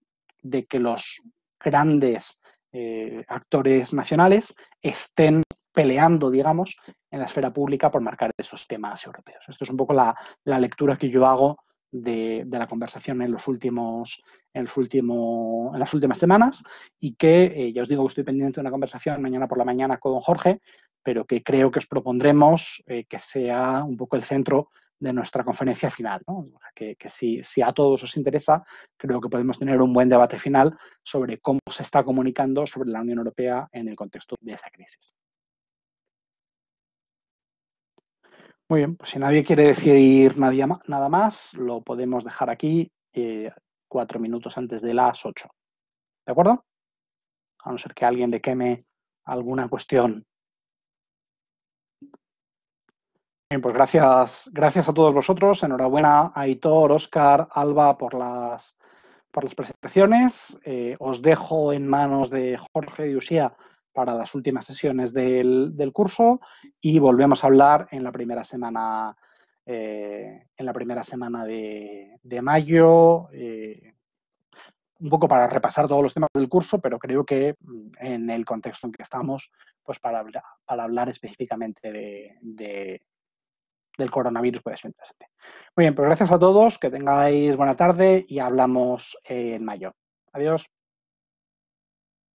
de que los grandes eh, actores nacionales estén peleando, digamos, en la esfera pública por marcar esos temas europeos. Esto es un poco la, la lectura que yo hago de, de la conversación en los últimos, en los último, en las últimas semanas, y que eh, ya os digo que estoy pendiente de una conversación mañana por la mañana con don Jorge, pero que creo que os propondremos eh, que sea un poco el centro de nuestra conferencia final, ¿no? Que, que si, si a todos os interesa, creo que podemos tener un buen debate final sobre cómo se está comunicando sobre la Unión Europea en el contexto de esa crisis. Muy bien, pues si nadie quiere decir nada más, lo podemos dejar aquí eh, cuatro minutos antes de las ocho. ¿De acuerdo? A no ser que alguien le queme alguna cuestión. Bien, pues gracias, gracias a todos vosotros. Enhorabuena a Aitor, Óscar, Alba por las, por las presentaciones. Eh, os dejo en manos de Jorge y Usía para las últimas sesiones del, del curso y volvemos a hablar en la primera semana, eh, en la primera semana de, de mayo. Eh, un poco para repasar todos los temas del curso, pero creo que en el contexto en que estamos, pues para hablar, para hablar específicamente de, de del coronavirus puede ser interesante. Muy bien, pues gracias a todos, que tengáis buena tarde y hablamos en mayo. Adiós.